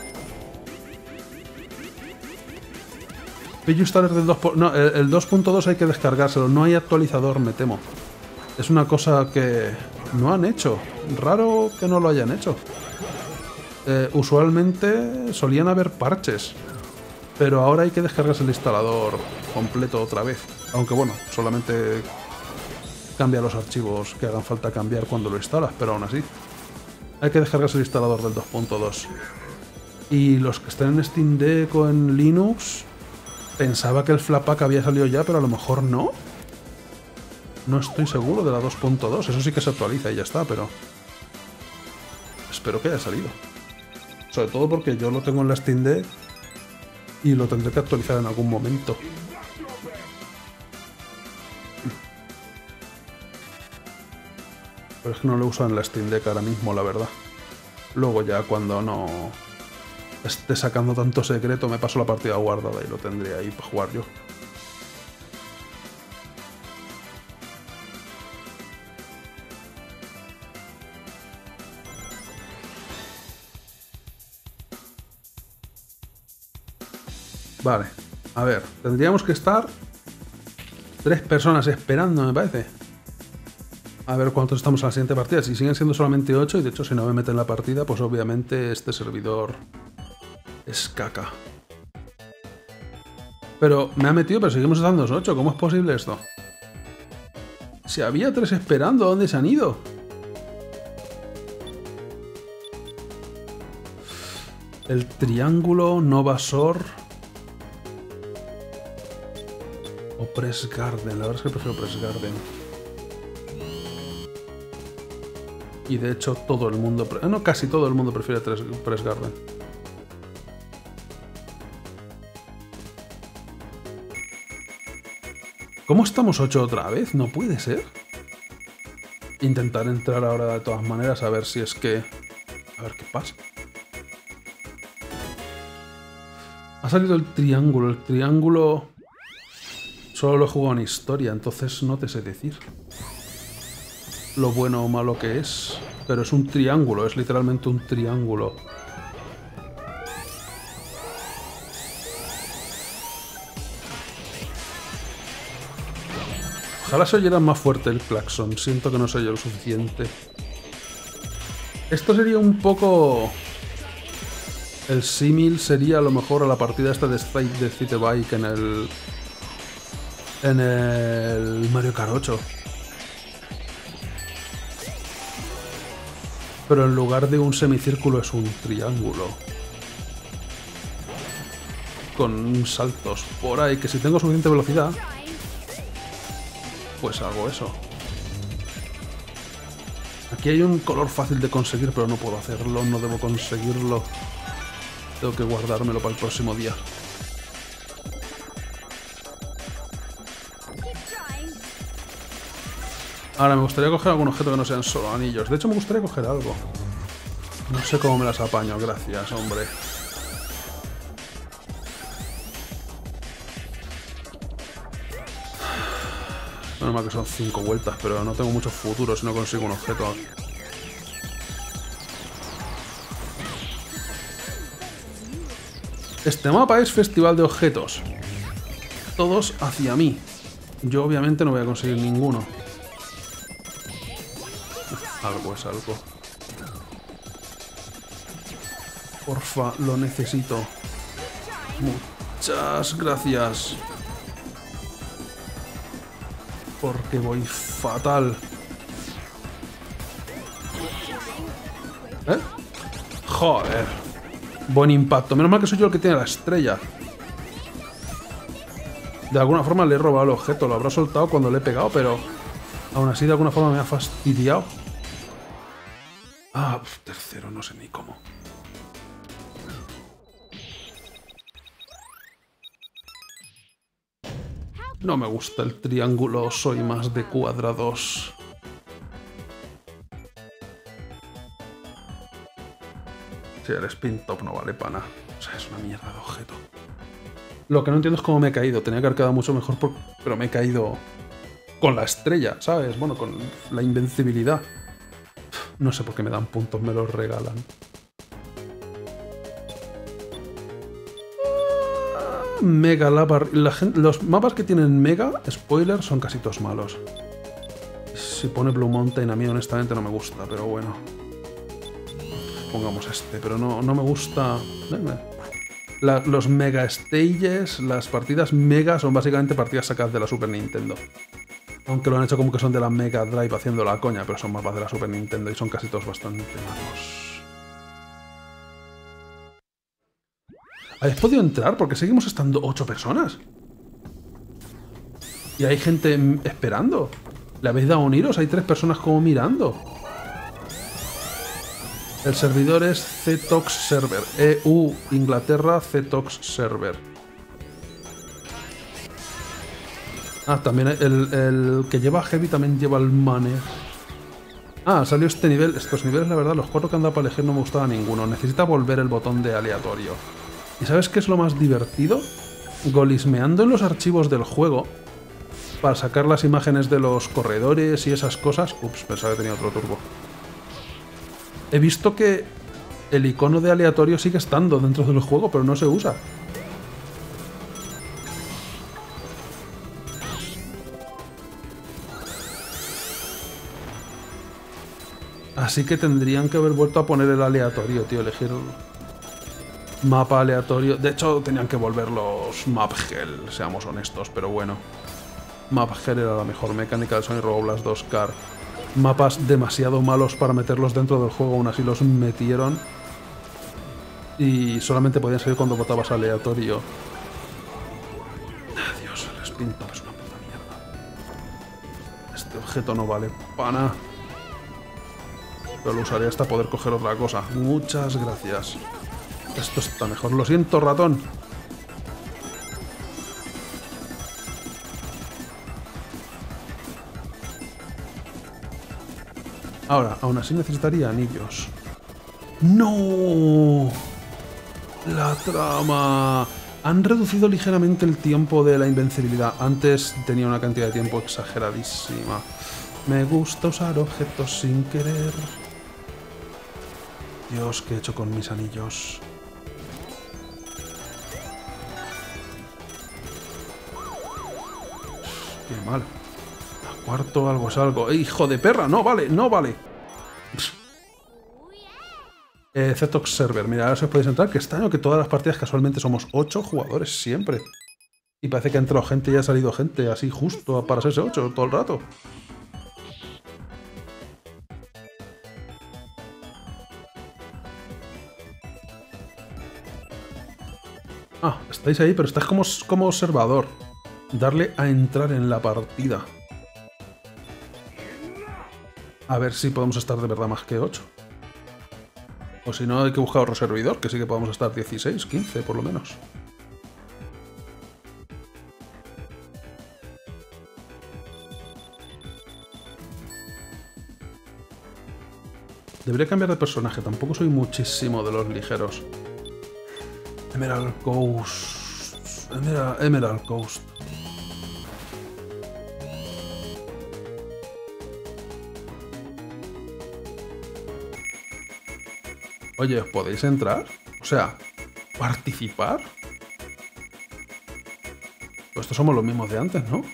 Speaker 1: Pillo installer del dos... No, el dos punto dos hay que descargárselo. No hay actualizador, me temo. Es una cosa que no han hecho. Raro que no lo hayan hecho. Eh, usualmente solían haber parches. Pero ahora hay que descargarse el instalador completo otra vez. Aunque bueno, solamente cambia los archivos que hagan falta cambiar cuando lo instalas. Pero aún así, hay que descargarse el instalador del dos punto dos. Y los que estén en Steam Deck o en Linux... Pensaba que el Flatpak había salido ya, pero a lo mejor no. No estoy seguro de la dos punto dos. Eso sí que se actualiza y ya está, pero... Espero que haya salido. Sobre todo porque yo lo tengo en la Steam Deck y lo tendré que actualizar en algún momento. Pero es que no lo uso en la Steam Deck ahora mismo, la verdad. Luego ya cuando no... esté sacando tanto secreto, me paso la partida guardada y lo tendré ahí para jugar yo. Vale, a ver, tendríamos que estar tres personas esperando, me parece. A ver cuántos estamos en la siguiente partida. Si siguen siendo solamente ocho, y de hecho si no me meten en la partida, pues obviamente este servidor... es caca. Pero me ha metido, pero seguimos estando ocho. ¿Cómo es posible esto? Si había tres esperando, ¿dónde se han ido? El triángulo, Novasor o Press Garden. La verdad es que prefiero Press Garden. Y de hecho todo el mundo... No, casi todo el mundo prefiere Press Garden. ¿Cómo estamos ocho otra vez? No puede ser. Intentar entrar ahora de todas maneras a ver si es que... A ver qué pasa. Ha salido el triángulo. El triángulo solo lo he jugado en historia, entonces no te sé decir lo bueno o malo que es. Pero es un triángulo, es literalmente un triángulo. Ojalá se oyera más fuerte el claxon. Siento que no se oye lo suficiente. Esto sería un poco... El símil sería a lo mejor a la partida esta de Strike de City Bike en el... En el Mario Kart ocho. Pero en lugar de un semicírculo es un triángulo. Con saltos por ahí, que si tengo suficiente velocidad, pues hago eso. Aquí hay un color fácil de conseguir, pero no puedo hacerlo, no debo conseguirlo. Tengo que guardármelo para el próximo día. Ahora me gustaría coger algún objeto que no sean solo anillos. De hecho me gustaría coger algo. No sé cómo me las apaño, gracias, hombre. Menos mal que son cinco vueltas, pero no tengo mucho futuro si no consigo un objeto. Este mapa es festival de objetos. Todos hacia mí. Yo obviamente no voy a conseguir ninguno. Algo es algo. Porfa, lo necesito. Muchas gracias. Porque voy fatal. ¿Eh? Joder. Buen impacto. Menos mal que soy yo el que tiene la estrella. De alguna forma le he robado el objeto. Lo habrá soltado cuando le he pegado, pero... Aún así de alguna forma me ha fastidiado. Ah, tercero, no sé ni cómo. No me gusta el triángulo, soy más de cuadrados. Sí, el spin top no vale para nada. O sea, es una mierda de objeto. Lo que no entiendo es cómo me he caído. Tenía que haber quedado mucho mejor, por... pero me he caído con la estrella, ¿sabes? Bueno, con la invencibilidad. No sé por qué me dan puntos, me los regalan. Mega Lava... La gente, los mapas que tienen Mega, spoiler, son casi todos malos. Si pone Blue Mountain, a mí honestamente no me gusta, pero bueno. Pongamos este, pero no, no me gusta... La, los Mega Stages, las partidas Mega son básicamente partidas sacadas de la Super Nintendo. Aunque lo han hecho como que son de la Mega Drive haciendo la coña, pero son mapas de la Super Nintendo y son casi todos bastante malos. ¿Habéis podido entrar? Porque seguimos estando ocho personas. Y hay gente esperando. ¿Le habéis dado uniros? Hay tres personas como mirando. El servidor es C TOX Server. E U Inglaterra C TOX Server. Ah, también el, el que lleva Heavy también lleva el Manner. Ah, salió este nivel. Estos niveles, la verdad, los cuatro que han dado para elegir no me gustaba ninguno. Necesita volver el botón de aleatorio. ¿Y sabes qué es lo más divertido? Golismeando en los archivos del juego para sacar las imágenes de los corredores y esas cosas. Ups, pensaba que tenía otro turbo. He visto que el icono de aleatorio sigue estando dentro del juego, pero no se usa. Así que tendrían que haber vuelto a poner el aleatorio, tío, elegir mapa aleatorio. De hecho, tenían que volver los Map Hell, seamos honestos, pero bueno. Map Hell era la mejor mecánica de Sonic Roboblast dos Car. Mapas demasiado malos para meterlos dentro del juego, aún así los metieron. Y solamente podían salir cuando votabas aleatorio. Adiós, el spin top es una puta mierda. Este objeto no vale para nada. Pero lo usaré hasta poder coger otra cosa. Muchas gracias. Esto está mejor. Lo siento, ratón. Ahora, aún así necesitaría anillos. ¡No! La trama. Han reducido ligeramente el tiempo de la invencibilidad. Antes tenía una cantidad de tiempo exageradísima. Me gusta usar objetos sin querer. Dios, ¿qué he hecho con mis anillos? Qué mal. A cuarto algo es algo. ¡Eh, hijo de perra! ¡No vale! ¡No vale! Eh, Zetox Server. Mira, ahora os podéis entrar. Que extraño que todas las partidas casualmente somos ocho jugadores siempre. Y parece que ha entrado gente y ha salido gente así justo para hacerse ocho todo el rato. Ah, estáis ahí, pero estáis como, como observador. Darle a entrar en la partida. A ver si podemos estar de verdad más que ocho. O si no, hay que buscar otro servidor, que sí que podamos estar dieciséis, quince por lo menos. Debería cambiar de personaje, tampoco soy muchísimo de los ligeros. Emerald Coast. Emerald, Emerald Coast. Oye, ¿os podéis entrar? O sea, ¿participar? Pues estos somos los mismos de antes, ¿no?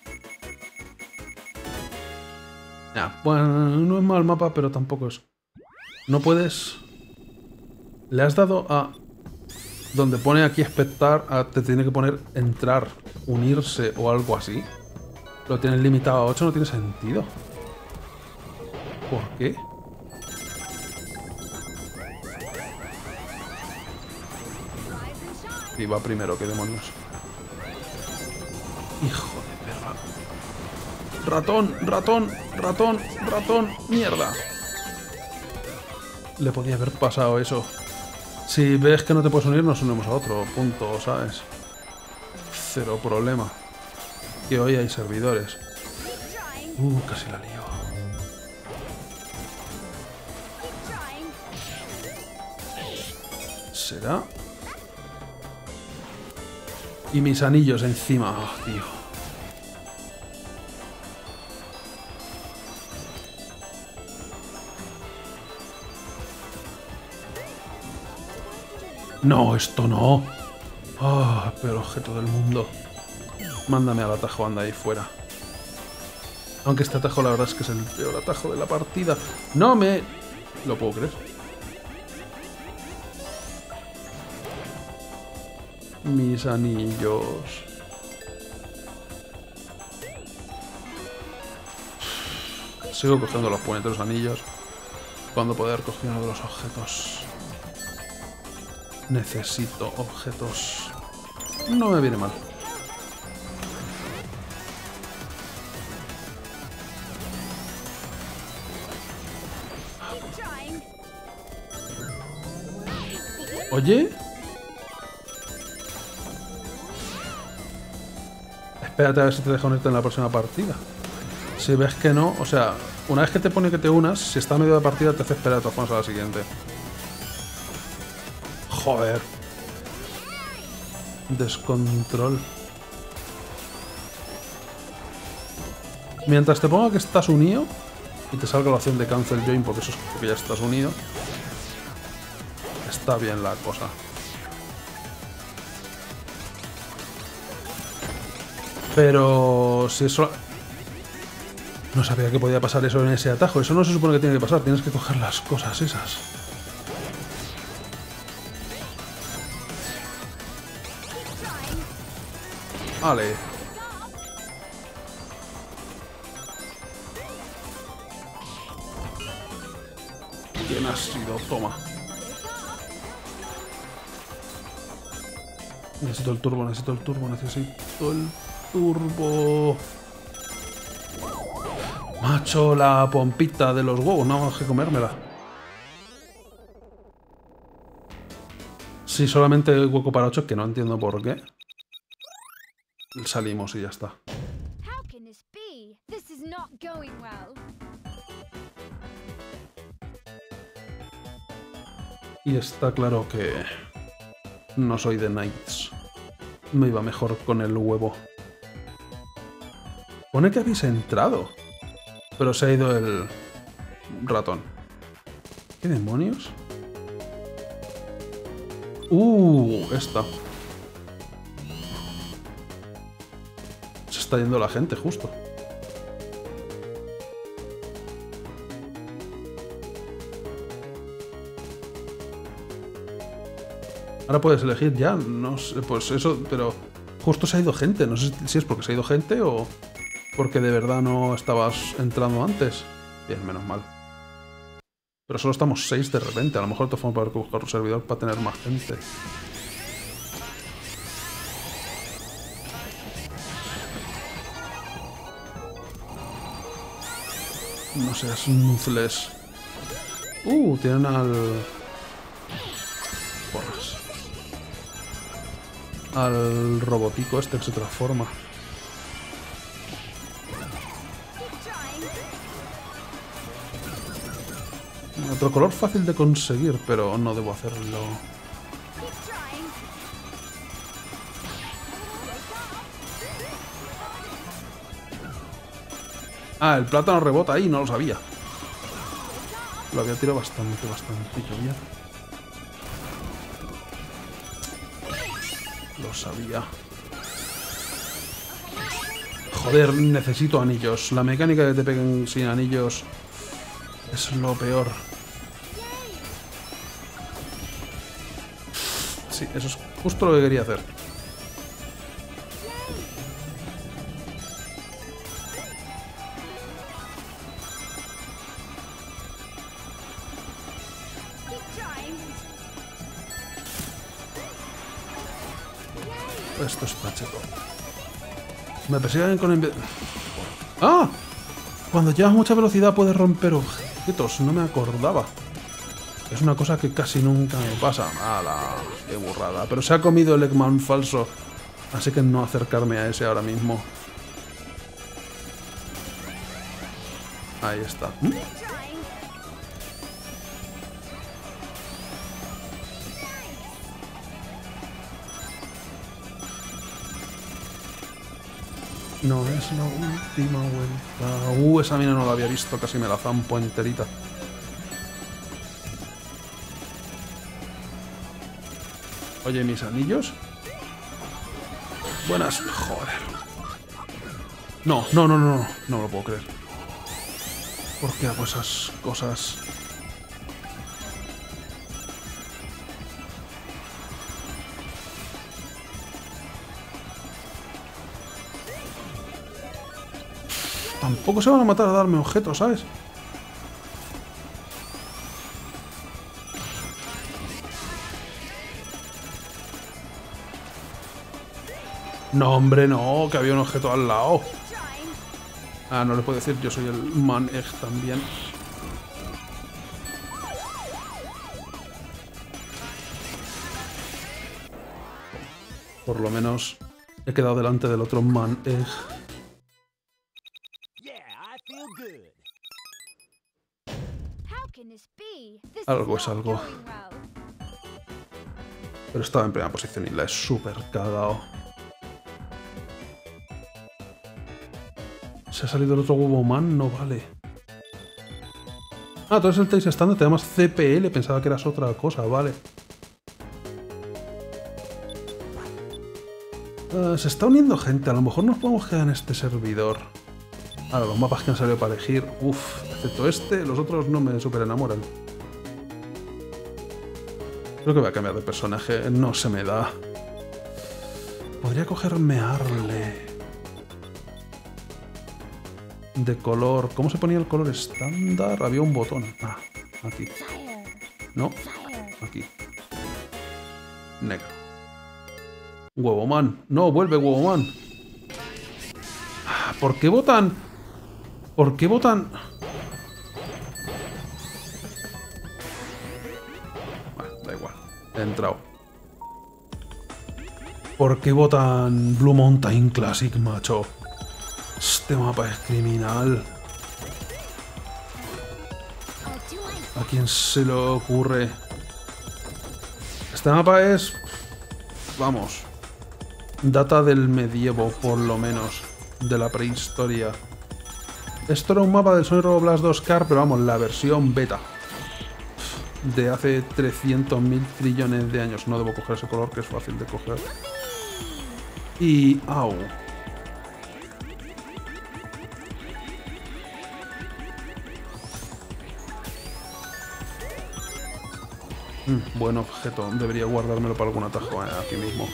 Speaker 1: Ya, bueno, no es mal mapa, pero tampoco es... No puedes... Le has dado a... Donde pone aquí espectar, a... te tiene que poner entrar, unirse o algo así. Lo tienes limitado a ocho, no tiene sentido. ¿Por qué? Y va primero, qué demonios. Hijo de perra. Ratón, ratón, ratón, ratón, mierda. Le podía haber pasado eso. Si ves que no te puedes unir, nos unimos a otro punto, ¿sabes? Cero problema. Que hoy hay servidores. Uh, casi la lío. ¿Será? Y mis anillos encima, oh, tío. No, esto no. Oh, peor objeto del mundo. Mándame al atajo, anda ahí fuera. Aunque este atajo la verdad es que es el peor atajo de la partida. No me... lo puedo creer. Mis anillos. Sigo cogiendo los puñeteros anillos. Cuando poder coger uno de los objetos. Necesito objetos. No me viene mal. Oye. Espérate a ver si te deja unirte en la próxima partida. Si ves que no, o sea, una vez que te pone que te unas, si está a medio de partida te hace esperar a todas formas a la siguiente. Joder. Descontrol. Mientras te ponga que estás unido y te salga la opción de cancel join, porque eso es porque ya estás unido, está bien la cosa. Pero si eso... No sabía que podía pasar eso en ese atajo. Eso no se supone que tiene que pasar. Tienes que coger las cosas esas. Vale. ¿Quién ha sido? Toma. Necesito el turbo, necesito el turbo, necesito el turbo. Macho, la pompita de los huevos, no hay que comérmela. Sí, solamente hueco para ocho, que no entiendo por qué. Salimos y ya está. Y está claro que no soy de Knights. me iba mejor con el huevo. Pone que habéis entrado. Pero se ha ido el ratón. ¿Qué demonios? Uh, esta. Se está yendo la gente, justo. Ahora puedes elegir ya, no sé, pues eso, pero justo se ha ido gente. No sé si es porque se ha ido gente o porque de verdad no estabas entrando antes. Bien, menos mal. Pero solo estamos seis de repente. A lo mejor te vamos a poder buscar un servidor para tener más gente. No seas nuzles. Uh, tienen al... Porras. Al robotico este que se transforma. Otro color fácil de conseguir, pero no debo hacerlo. Ah, el plátano rebota ahí, no lo sabía. Lo había tirado bastante, bastante bien. Lo sabía. Joder, necesito anillos. La mecánica de que te peguen sin anillos es lo peor. Sí, eso es justo lo que quería hacer. Esto es pacheco. Me persiguen con el... ¡Ah! Cuando llevas mucha velocidad puedes romper objetos. No me acordaba. Es una cosa que casi nunca me pasa. ¡Hala! ¡Qué burrada! Pero se ha comido el Eggman falso. Así que no acercarme a ese ahora mismo. Ahí está. ¿Mm? No es la última vuelta. Uh, esa mina no la había visto. Casi me la zampo enterita. Oye, mis anillos. Buenas. Joder. No, no, no, no. No, no lo puedo creer. ¿Por qué hago esas cosas? Tampoco se van a matar a darme objetos, ¿sabes? No, hombre, no, que había un objeto al lado. Ah, no le puedo decir, yo soy el Man Egg también. Por lo menos he quedado delante del otro Man Egg. Algo es algo. Pero estaba en primera posición y la he súper cagado. ¿Se ha salido el otro huevo man? No vale. Ah, tú eres el Tails estándar, te llamas C P L. Pensaba que eras otra cosa, vale. Uh, se está uniendo gente. A lo mejor nos podemos quedar en este servidor. Ahora, los mapas que han salido para elegir. Uff, excepto este, los otros no me super enamoran. Creo que voy a cambiar de personaje. No se me da. Podría cogerme Harley. De color... ¿Cómo se ponía el color estándar? Había un botón. Ah, aquí. No, aquí. Negro. Huevoman. No, vuelve Huevoman. ¿Por qué votan? ¿Por qué votan? Bueno, da igual. He entrado. ¿Por qué votan Blue Mountain Classic, macho? Este mapa es criminal. ¿A quién se le ocurre? Este mapa es... Vamos. Data del medievo, por lo menos. De la prehistoria. Esto era un mapa del Sonic Roboblast dos Car, pero vamos, la versión beta. De hace trescientos mil trillones de años. No debo coger ese color, que es fácil de coger. Y... ¡au! Mm, buen objeto. Debería guardármelo para algún atajo eh, aquí mismo.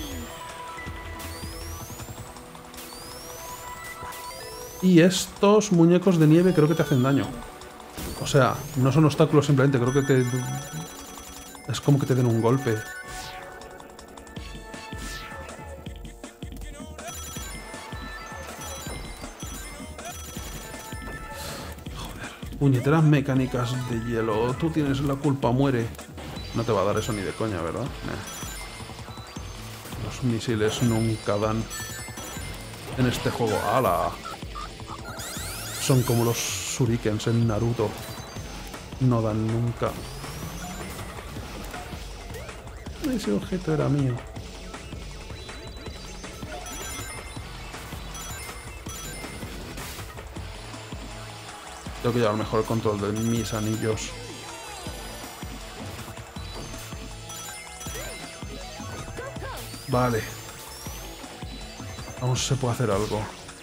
Speaker 1: Y estos muñecos de nieve creo que te hacen daño. O sea, no son obstáculos simplemente, creo que te... es como que te den un golpe. Joder, puñeteras mecánicas de hielo. Tú tienes la culpa, muere. No te va a dar eso ni de coña, ¿verdad? Eh. Los misiles nunca dan en este juego. ¡Hala! Son como los shurikens en Naruto. No dan nunca. Ese objeto era mío. Tengo que llevar mejor el control de mis anillos. Vale. Aún se puede hacer algo.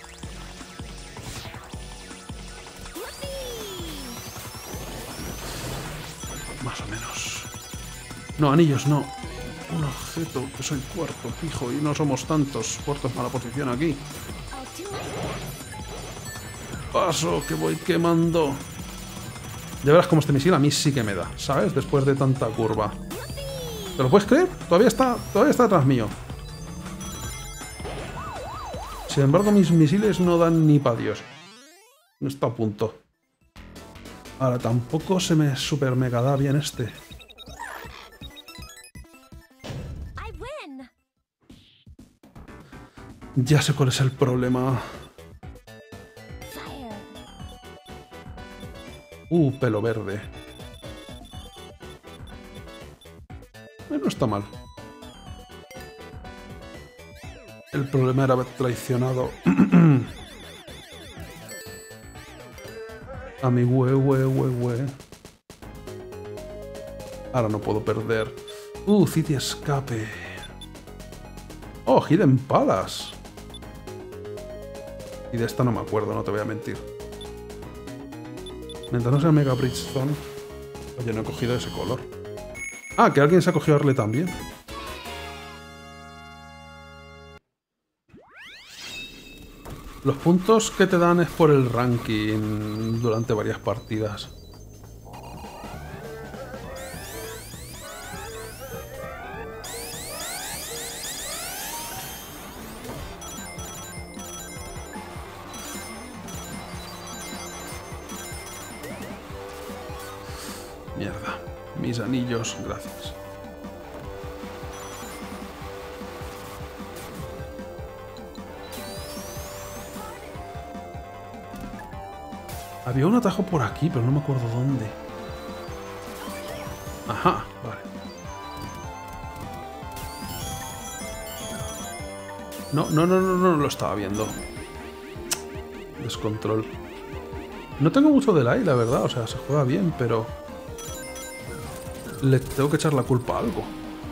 Speaker 1: Más o menos. No, anillos no. Un objeto, que soy cuarto, fijo, y no somos tantos. Cuarto es mala posición aquí. Paso, que voy quemando. Ya verás cómo este misil a mí sí que me da, ¿sabes? Después de tanta curva. ¿Te lo puedes creer? Todavía está, todavía está detrás mío. Sin embargo, mis misiles no dan ni pa' Dios. No está a punto. Ahora, tampoco se me super mega da bien este. Ya sé cuál es el problema. Uh, pelo verde. Eh, no está mal. El problema era haber traicionado a mi hue, hue, hue, hue. Ahora no puedo perder. Uh, City Escape. Oh, Hidden Palace. Y de esta no me acuerdo, no te voy a mentir. Mientras no sea Mega Bridge Zone. Oye, no he cogido ese color. Ah, que alguien se ha cogido a Arle también. Los puntos que te dan es por el ranking durante varias partidas. Mierda. Mis anillos, gracias. Había un atajo por aquí, pero no me acuerdo dónde. Ajá, vale. No, no, no, no, no lo estaba viendo. Descontrol. No tengo mucho delay, la verdad. O sea, se juega bien, pero... le tengo que echar la culpa a algo.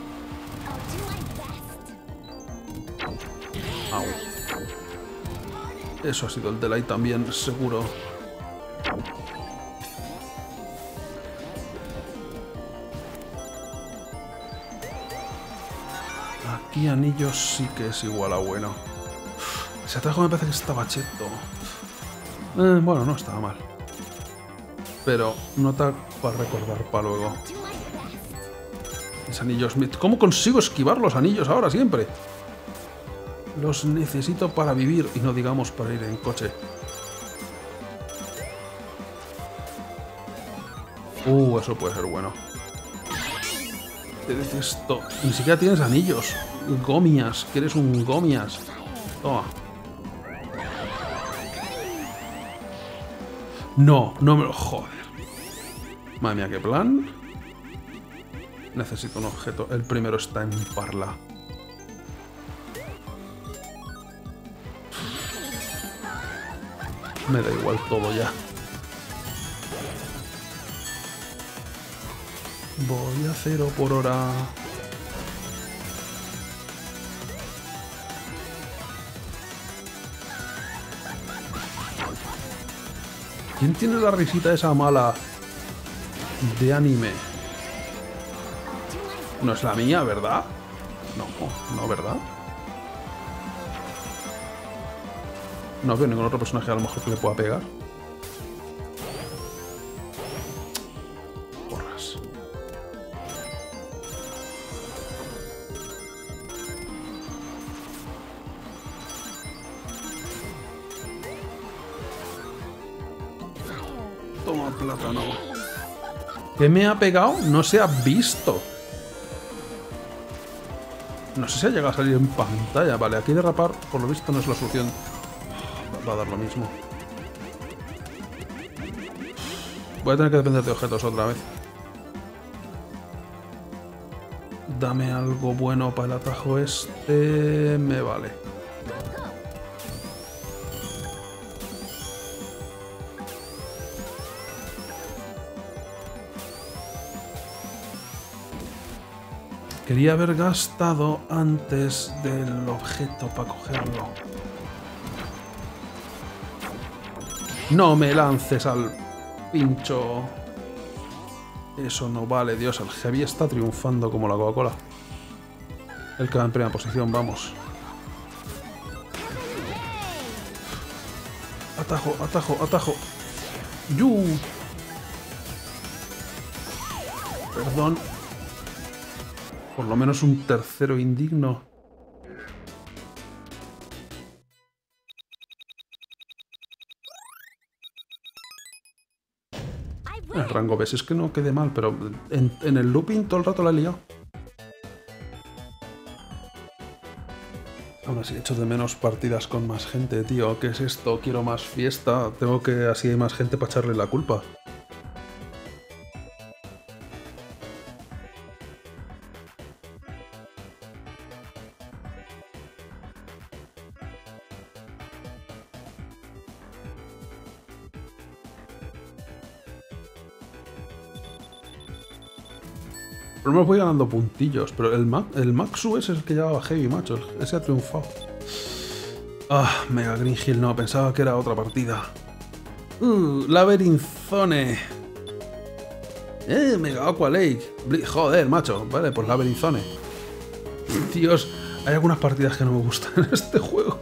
Speaker 1: Au. Eso ha sido el delay también, seguro. Aquí anillos sí que es igual a bueno. Ese atajo me parece que estaba cheto. Eh, bueno, no estaba mal. Pero nota para recordar para luego. Mis anillos... ¿Cómo consigo esquivar los anillos ahora siempre? Los necesito para vivir y no digamos para ir en coche. Uh, eso puede ser bueno. Te detesto. Ni siquiera tienes anillos. Gomias, que eres un gomias. Toma. No, no me lo... Joder. Madre mía, qué plan. Necesito un objeto. El primero está en Parla. Me da igual todo ya. Voy a cero por hora. ¿Quién tiene la risita esa mala de anime? No es la mía, ¿verdad? No, no, ¿verdad? No veo ningún otro personaje a lo mejor que le pueda pegar. Porras. Toma plátano. ¿Qué me ha pegado? No se ha visto. No sé si ha llegado a salir en pantalla. Vale, aquí derrapar, por lo visto, no es la solución. Va a dar lo mismo. Voy a tener que depender de objetos otra vez. Dame algo bueno para el atajo este. Me vale. Quería haber gastado antes del objeto para cogerlo. No me lances al pincho. Eso no vale, Dios. El Heavy está triunfando como la Coca-Cola. El que va en primera posición, vamos. Atajo, atajo, atajo. ¡Yu! Perdón. Por lo menos un tercero indigno. El rango ves, es que no quede mal, pero en, en el looping todo el rato la he liado. Aún así, echo de menos partidas con más gente, tío. ¿Qué es esto? Quiero más fiesta. Tengo que así hay más gente para echarle la culpa. Pero me voy ganando puntillos. Pero el, Ma el Maxu es el que llevaba Heavy, macho. Ese ha triunfado. Ah, Mega Green Hill. No, pensaba que era otra partida. Uh, Labyrinth Zone. Eh, Mega Aqua Lake. Joder, macho. Vale, pues Labyrinth Zone. Dios, hay algunas partidas que no me gustan en este juego.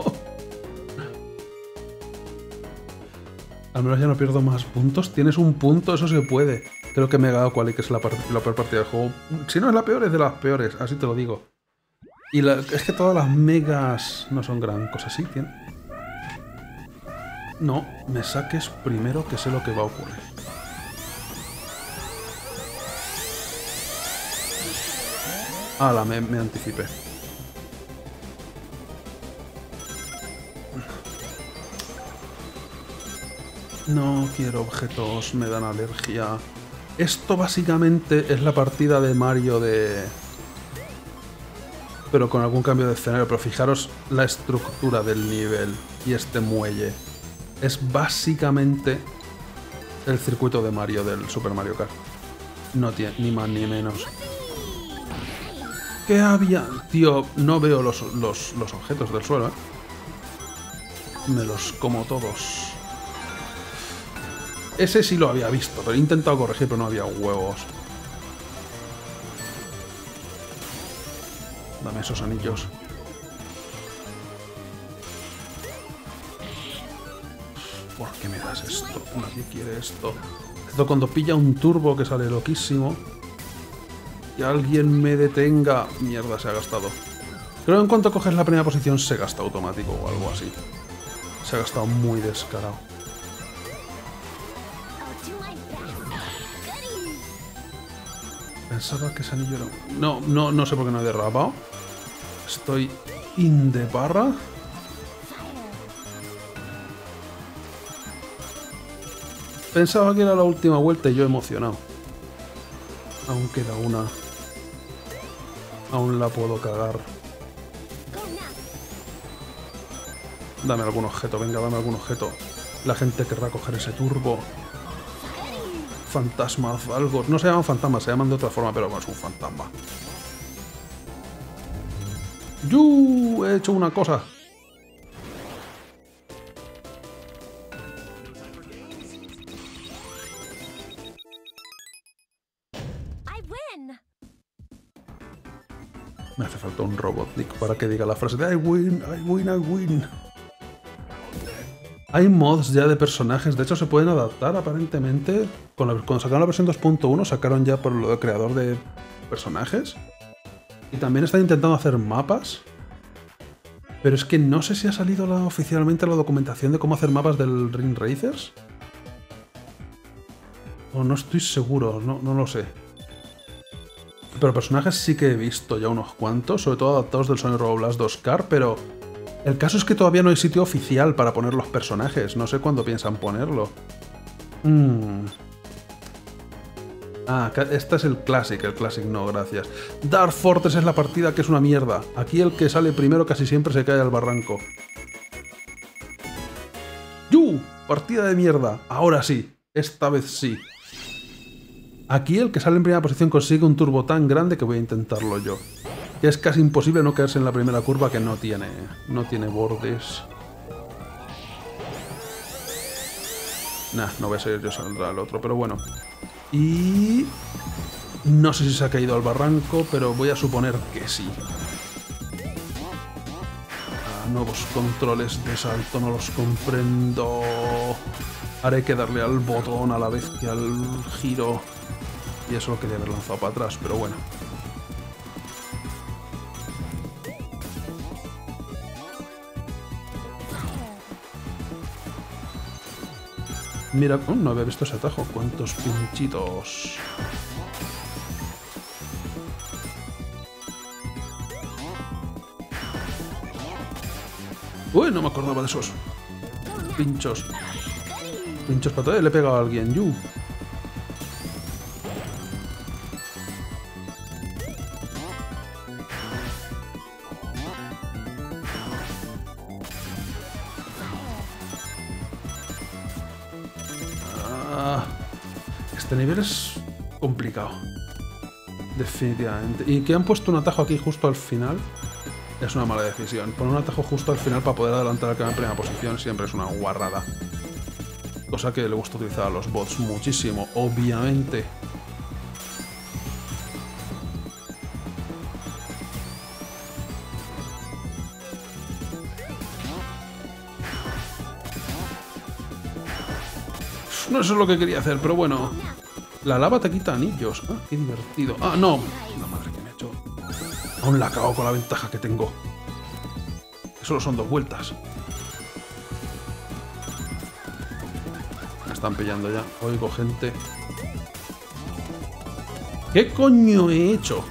Speaker 1: Al menos ya no pierdo más puntos. Tienes un punto, eso se puede. Creo que Mega Aqua Lake es la, la peor partida del juego. Si no es la peor, es de las peores, así te lo digo. Y la, es que todas las megas no son gran cosa, ¿sí? ¿Tiene? No, me saques primero que sé lo que va a ocurrir. Ala, me, me anticipé. No quiero objetos, me dan alergia. Esto básicamente es la partida de Mario de... pero con algún cambio de escenario. Pero fijaros la estructura del nivel y este muelle. Es básicamente el circuito de Mario del Super Mario Kart. No tiene ni más ni menos. ¿Qué había? Tío, no veo los, los, los objetos del suelo, ¿eh? Me los como todos. Ese sí lo había visto, pero he intentado corregir, pero no había huevos. Dame esos anillos. ¿Por qué me das esto? Nadie quiere esto. Esto cuando pilla un turbo que sale loquísimo. Y alguien me detenga. Mierda, se ha gastado. Creo que en cuanto coges la primera posición se gasta automático o algo así. Se ha gastado muy descarado. Pensaba que ese anillo era... No, no, no sé por qué no he derrapado. Estoy in de barra. Pensaba que era la última vuelta y yo emocionado. Aún queda una. Aún la puedo cagar. Dame algún objeto, venga, dame algún objeto. La gente querrá coger ese turbo. Fantasma, algo. No se llaman fantasmas, se llaman de otra forma, pero bueno, es un fantasma. ¡Yu! He hecho una cosa. Me hace falta un Robotnik para que diga la frase de I win, I win, I win. Hay mods ya de personajes, de hecho se pueden adaptar aparentemente. Cuando sacaron la versión dos punto uno sacaron ya por el creador de personajes. Y también están intentando hacer mapas. Pero es que no sé si ha salido la, oficialmente la documentación de cómo hacer mapas del Ring Racers. O no estoy seguro, no, no lo sé. Pero personajes sí que he visto ya unos cuantos, sobre todo adaptados del Sonic Roboblast dos Car, pero el caso es que todavía no hay sitio oficial para poner los personajes. No sé cuándo piensan ponerlo. Mm. Ah, este es el Classic, el Classic no, gracias. Dark Fortress es la partida que es una mierda. Aquí el que sale primero casi siempre se cae al barranco. ¡Yu! Partida de mierda. Ahora sí, esta vez sí. Aquí el que sale en primera posición consigue un turbo tan grande que voy a intentarlo yo. Que es casi imposible no caerse en la primera curva que no tiene, no tiene bordes. Nah, no voy a ser yo, saldrá el otro, pero bueno. Y... no sé si se ha caído al barranco, pero voy a suponer que sí. Ah, nuevos controles de salto, no los comprendo. Haré que darle al botón a la vez que al giro. Y eso lo quería haber lanzado para atrás, pero bueno. Mira, oh, no había visto ese atajo. ¡Cuántos pinchitos! Uy, no me acordaba de esos pinchos. Pinchos para todo. Le he pegado a alguien. ¡Yu! Este nivel es complicado. Definitivamente. Y que han puesto un atajo aquí justo al final es una mala decisión. Poner un atajo justo al final para poder adelantar al que va en primera posición siempre es una guarrada. Cosa que le gusta utilizar a los bots muchísimo, obviamente. No eso es lo que quería hacer, pero bueno. La lava te quita anillos. Ah, qué divertido. Ah, no. La madre que me ha hecho. Aún la cago con la ventaja que tengo. Que solo son dos vueltas. Me están pillando ya. Oigo gente. ¿Qué coño he hecho?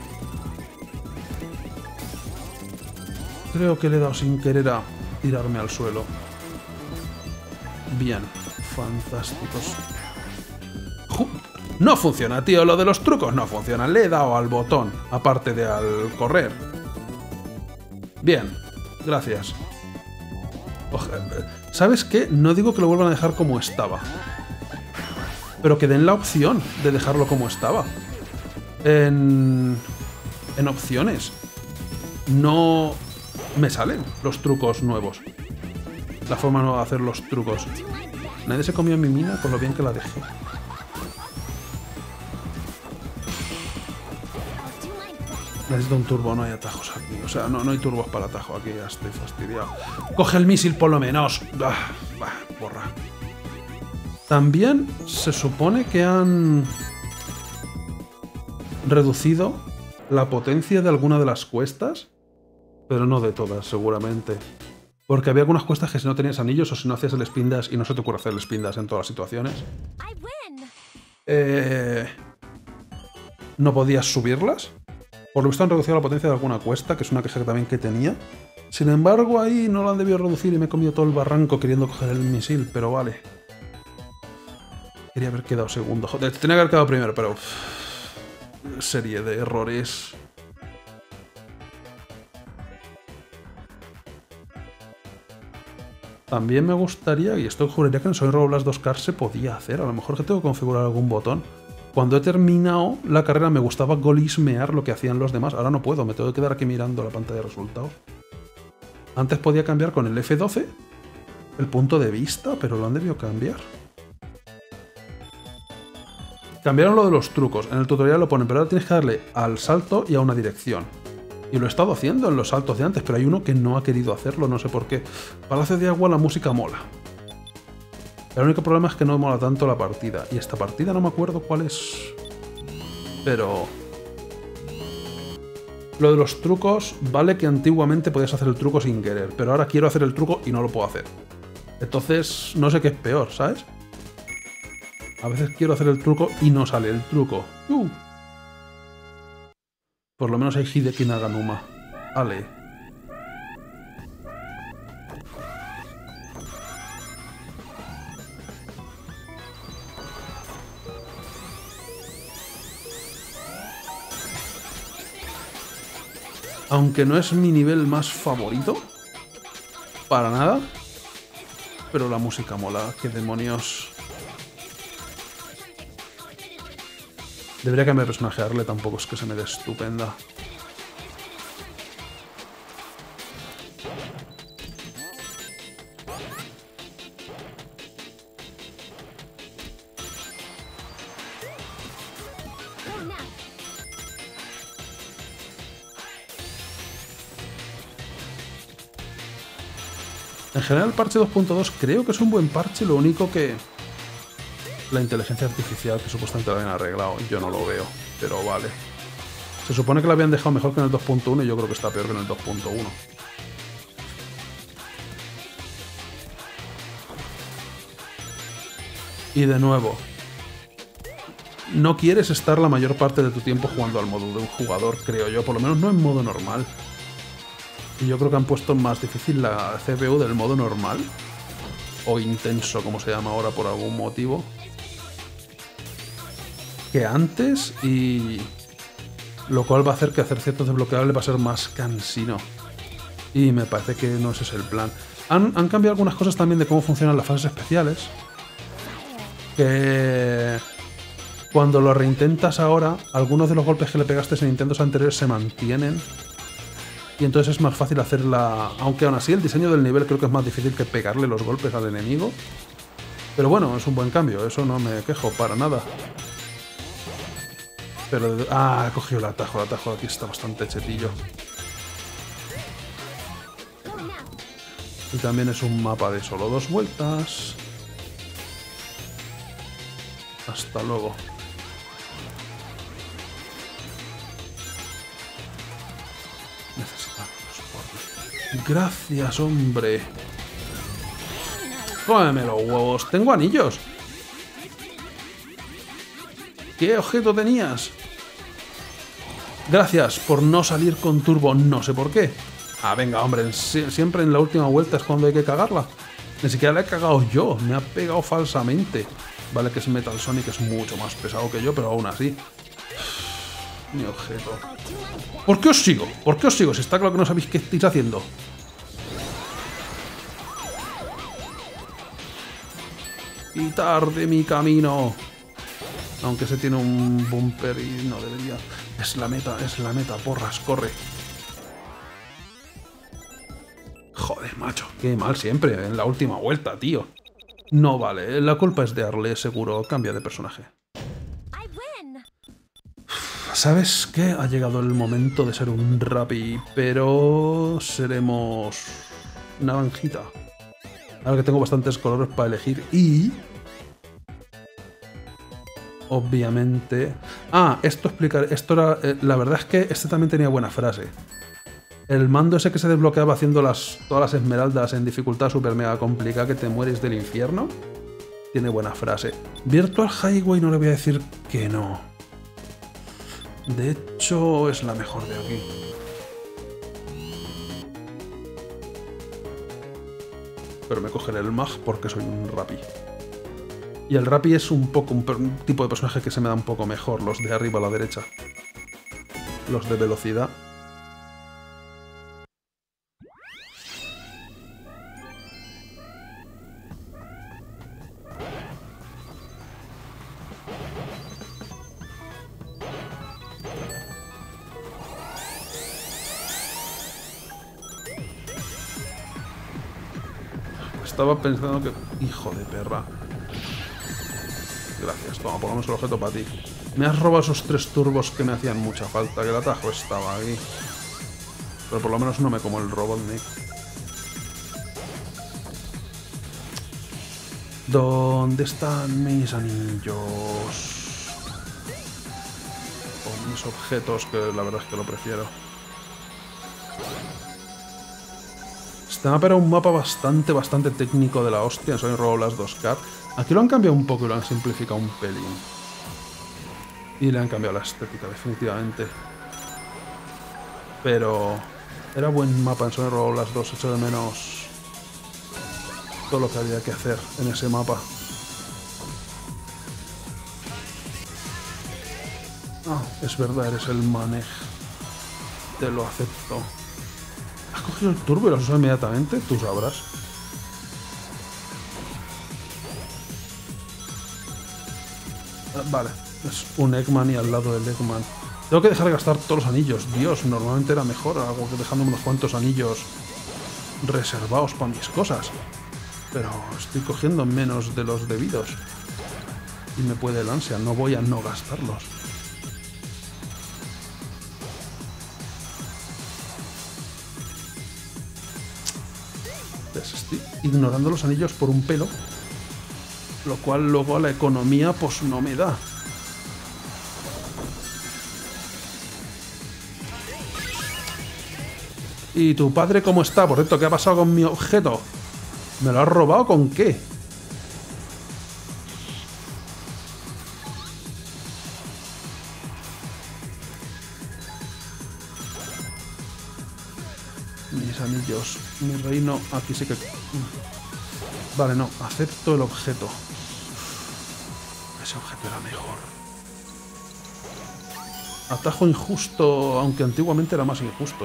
Speaker 1: Creo que le he dado sin querer a tirarme al suelo. Bien. Fantásticos. No funciona, tío. Lo de los trucos no funciona. Le he dado al botón, aparte de al correr. Bien. Gracias. ¿Sabes qué? No digo que lo vuelvan a dejar como estaba. Pero que den la opción de dejarlo como estaba. En... En opciones. No... me salen los trucos nuevos. La forma nueva de hacer los trucos. Nadie se comió mi mina con lo bien que la dejé. Necesito un turbo, no hay atajos aquí. O sea, no, no hay turbos para atajo aquí, ya estoy fastidiado. ¡Coge el misil por lo menos! Ah, bah, porra. También se supone que han reducido la potencia de alguna de las cuestas, pero no de todas, seguramente. Porque había algunas cuestas que si no tenías anillos o si no hacías el spin dash y no se te ocurre hacer el spin dash en todas las situaciones, eh, no podías subirlas. Por lo visto han reducido la potencia de alguna cuesta, que es una queja también que tenía. Sin embargo, ahí no la han debido reducir y me he comido todo el barranco queriendo coger el misil, pero vale. Quería haber quedado segundo. Joder, tenía que haber quedado primero, pero... Uff, serie de errores. También me gustaría, y esto juraría que en Sonic Roboblast dos Cars se podía hacer, a lo mejor que tengo que configurar algún botón. Cuando he terminado la carrera me gustaba golismear lo que hacían los demás, ahora no puedo, me tengo que quedar aquí mirando la pantalla de resultados. Antes podía cambiar con el F doce el punto de vista, pero lo han debido cambiar. Cambiaron lo de los trucos, en el tutorial lo ponen, pero ahora tienes que darle al salto y a una dirección. Y lo he estado haciendo en los saltos de antes, pero hay uno que no ha querido hacerlo, no sé por qué. Palacio de Agua, la música mola. El único problema es que no mola tanto la partida. Y esta partida no me acuerdo cuál es. Pero... Lo de los trucos, vale que antiguamente podías hacer el truco sin querer, pero ahora quiero hacer el truco y no lo puedo hacer. Entonces, no sé qué es peor, ¿sabes? A veces quiero hacer el truco y no sale el truco. Uh. Por lo menos hay Hideki Naganuma. Ale. Aunque no es mi nivel más favorito. Para nada. Pero la música mola. Qué demonios. Debería cambiar de personaje. Arle tampoco es que se me dé estupenda. En general el parche dos punto dos creo que es un buen parche, lo único que... La inteligencia artificial que supuestamente lo habían arreglado, yo no lo veo, pero vale. Se supone que lo habían dejado mejor que en el dos punto uno y yo creo que está peor que en el dos punto uno. Y de nuevo, no quieres estar la mayor parte de tu tiempo jugando al modo de un jugador, creo yo, por lo menos no en modo normal. Y yo creo que han puesto más difícil la C P U del modo normal, o intenso, como se llama ahora por algún motivo, que antes, y lo cual va a hacer que hacer ciertos desbloqueables va a ser más cansino. Y me parece que no ese es el plan. Han, han cambiado algunas cosas también de cómo funcionan las fases especiales, que cuando lo reintentas ahora, algunos de los golpes que le pegaste en intentos anteriores se mantienen. Y entonces es más fácil hacerla... Aunque aún así el diseño del nivel creo que es más difícil que pegarle los golpes al enemigo. Pero bueno, es un buen cambio, eso no me quejo para nada. Pero... Ah, he cogido el atajo, el atajo de aquí está bastante chetillo. Y también es un mapa de solo dos vueltas. Hasta luego. Gracias, hombre. Cómeme los huevos. Tengo anillos. ¿Qué objeto tenías? Gracias por no salir con turbo. No sé por qué. Ah, venga, hombre. Siempre en la última vuelta es cuando hay que cagarla. Ni siquiera la he cagado yo. Me ha pegado falsamente. Vale que es Metal Sonic, es mucho más pesado que yo, pero aún así. Mi objeto. ¿Por qué os sigo? ¿Por qué os sigo? Si está claro que no sabéis qué estáis haciendo. Quitar de mi camino. Aunque se tiene un bumper y no debería. Es la meta, es la meta. Porras, corre. Joder, macho. Qué mal siempre en la última vuelta, tío. No vale. La culpa es de Arle, seguro. Cambia de personaje. ¿Sabes qué? Ha llegado el momento de ser un Rappi, pero seremos naranjita. Ahora que tengo bastantes colores para elegir y... Obviamente... Ah, esto explicar... Esto era... Eh, la verdad es que este también tenía buena frase. El mando ese que se desbloqueaba haciendo las, todas las esmeraldas en dificultad super mega complicada que te mueres del infierno. Tiene buena frase. Virtual Highway no le voy a decir que no. De hecho, es la mejor de aquí. Pero me cogeré el mag porque soy un Rappi. Y el Rappi es un poco un, un tipo de personaje que se me da un poco mejor, los de arriba a la derecha. Los de velocidad. estaba pensando que... Hijo de perra. Gracias, toma, pongamos el objeto para ti. Me has robado esos tres turbos que me hacían mucha falta, que el atajo estaba ahí. Pero por lo menos no me como el Robotnik. ¿Dónde están mis anillos? O mis objetos, que la verdad es que lo prefiero. Este mapa era un mapa bastante, bastante técnico de la hostia en Sonic Roboblast dos Cat. Aquí lo han cambiado un poco y lo han simplificado un pelín. Y le han cambiado la estética, definitivamente. Pero era buen mapa en Sonic Roboblast dos, echo de menos todo lo que había que hacer en ese mapa. Ah, es verdad, eres el manej. Te lo acepto. ¿Has cogido el turbo y lo has usado inmediatamente? Tú sabrás. Ah, vale, es un Eggman y al lado del Eggman. Tengo que dejar de gastar todos los anillos. Dios, normalmente era mejor algo que dejándome unos cuantos anillos reservados para mis cosas. Pero estoy cogiendo menos de los debidos. Y me puede el ansia, no voy a no gastarlos. Pues estoy ignorando los anillos por un pelo. Lo cual luego a la economía pues no me da. ¿Y tu padre cómo está? Por cierto, ¿qué ha pasado con mi objeto? ¿Me lo has robado con qué? Mis anillos, mi reino, aquí sí que... Vale, no, acepto el objeto. Ese objeto era mejor. Atajo injusto, aunque antiguamente era más injusto.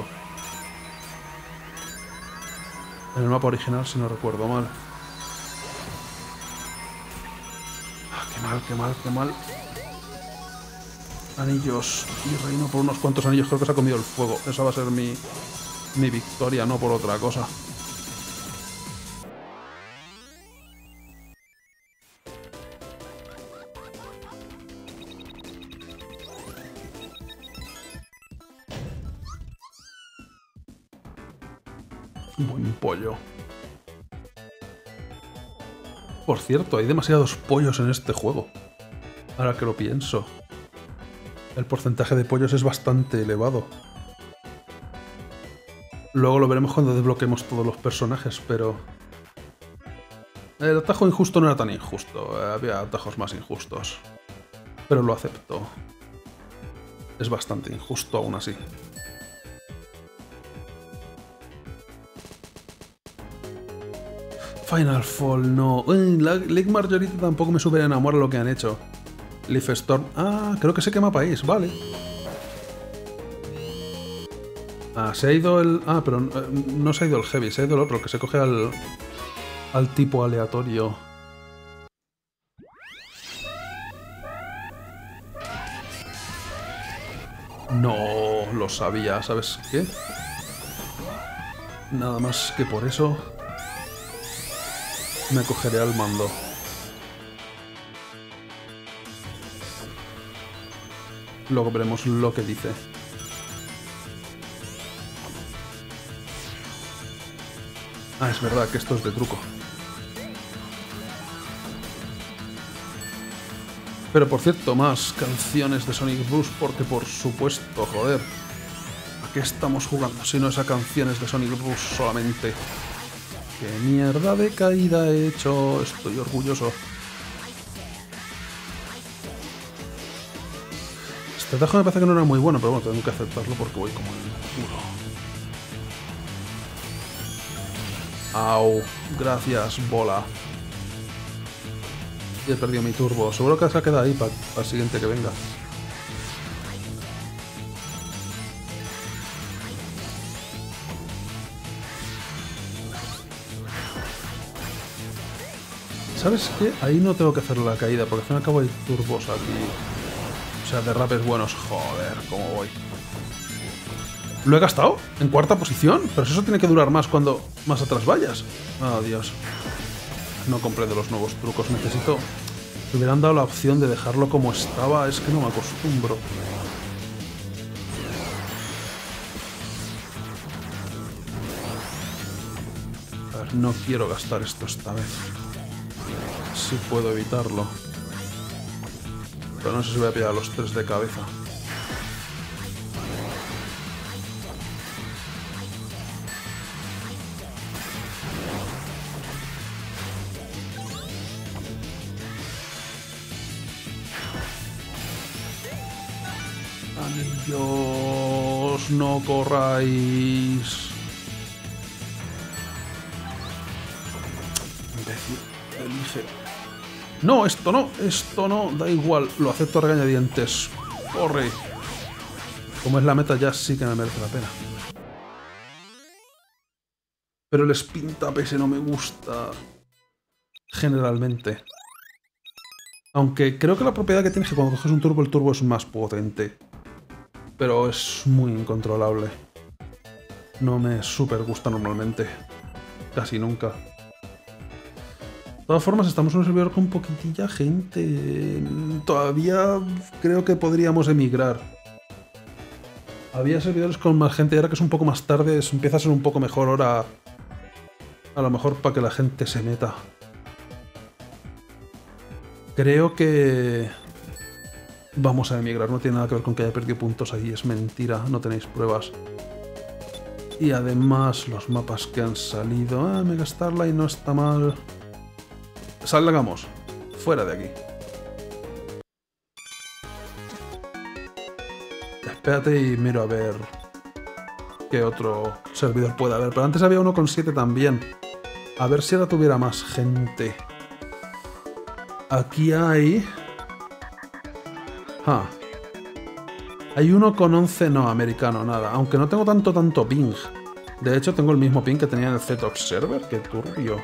Speaker 1: En el mapa original, si no recuerdo mal. Ah, qué mal, qué mal, qué mal. Anillos y reino por unos cuantos anillos. Creo que se ha comido el fuego. Esa va a ser mi, mi victoria, no por otra cosa. Buen pollo. Por cierto, hay demasiados pollos en este juego. Ahora que lo pienso. El porcentaje de pollos es bastante elevado. Luego lo veremos cuando desbloqueemos todos los personajes, pero... El atajo injusto no era tan injusto. Había atajos más injustos. Pero lo acepto. Es bastante injusto aún así. Final Fall, no. Uy, Lake Margarita tampoco me super enamora lo que han hecho. Leaf Storm. Ah, creo que sé qué mapa es, vale. Ah, se ha ido el... Ah, pero eh, no se ha ido el Heavy, se ha ido el otro, que se coge al, al tipo aleatorio. No, lo sabía, ¿sabes qué? Nada más que por eso... Me cogeré al mando. Luego veremos lo que dice. Ah, es verdad que esto es de truco. Pero por cierto, más canciones de Sonic Rush, porque por supuesto, joder. ¿A qué estamos jugando si no es a canciones de Sonic Rush solamente? ¡Qué mierda de caída he hecho! Estoy orgulloso. Este atajo me parece que no era muy bueno, pero bueno, tengo que aceptarlo porque voy como el culo. ¡Au! Gracias, bola. Y he perdido mi turbo. Seguro que se ha quedado ahí para el siguiente que venga. ¿Sabes qué? Ahí no tengo que hacer la caída, porque al fin y al cabo hay turbos aquí. O sea, derrapes buenos. Joder, cómo voy. ¿Lo he gastado? ¿En cuarta posición? Pero eso tiene que durar más cuando más atrás vayas. Oh, Dios. no comprendo los nuevos trucos. Necesito... Me hubieran dado la opción de dejarlo como estaba. Es que no me acostumbro. A ver, no quiero gastar esto esta vez. Si puedo evitarlo. Pero no sé si voy a pillar a los tres de cabeza. Dios, no corráis. Imbécil, elige. No, esto no, esto no, da igual, lo acepto a regañadientes. Corre. Como es la meta, ya sí que me merece la pena. Pero el spin tap ese no me gusta. Generalmente. Aunque creo que la propiedad que tiene es que cuando coges un turbo, el turbo es más potente. Pero es muy incontrolable. No me super gusta normalmente. Casi nunca. De todas formas, estamos en un servidor con poquitilla gente. Todavía creo que podríamos emigrar. Había servidores con más gente y ahora que es un poco más tarde, empieza a ser un poco mejor hora. A lo mejor para que la gente se meta. Creo que... Vamos a emigrar, no tiene nada que ver con que haya perdido puntos ahí, es mentira, no tenéis pruebas. Y además los mapas que han salido... Ah, Mega Starlight no está mal. Salgamos, fuera de aquí. Espérate y miro a ver qué otro servidor puede haber. Pero antes había uno con siete también. A ver si ahora tuviera más gente. Aquí hay... Ah. Hay uno con once, no, americano, nada. Aunque no tengo tanto, tanto ping. De hecho, tengo el mismo ping que tenía en el Z-Observer. Qué turbio.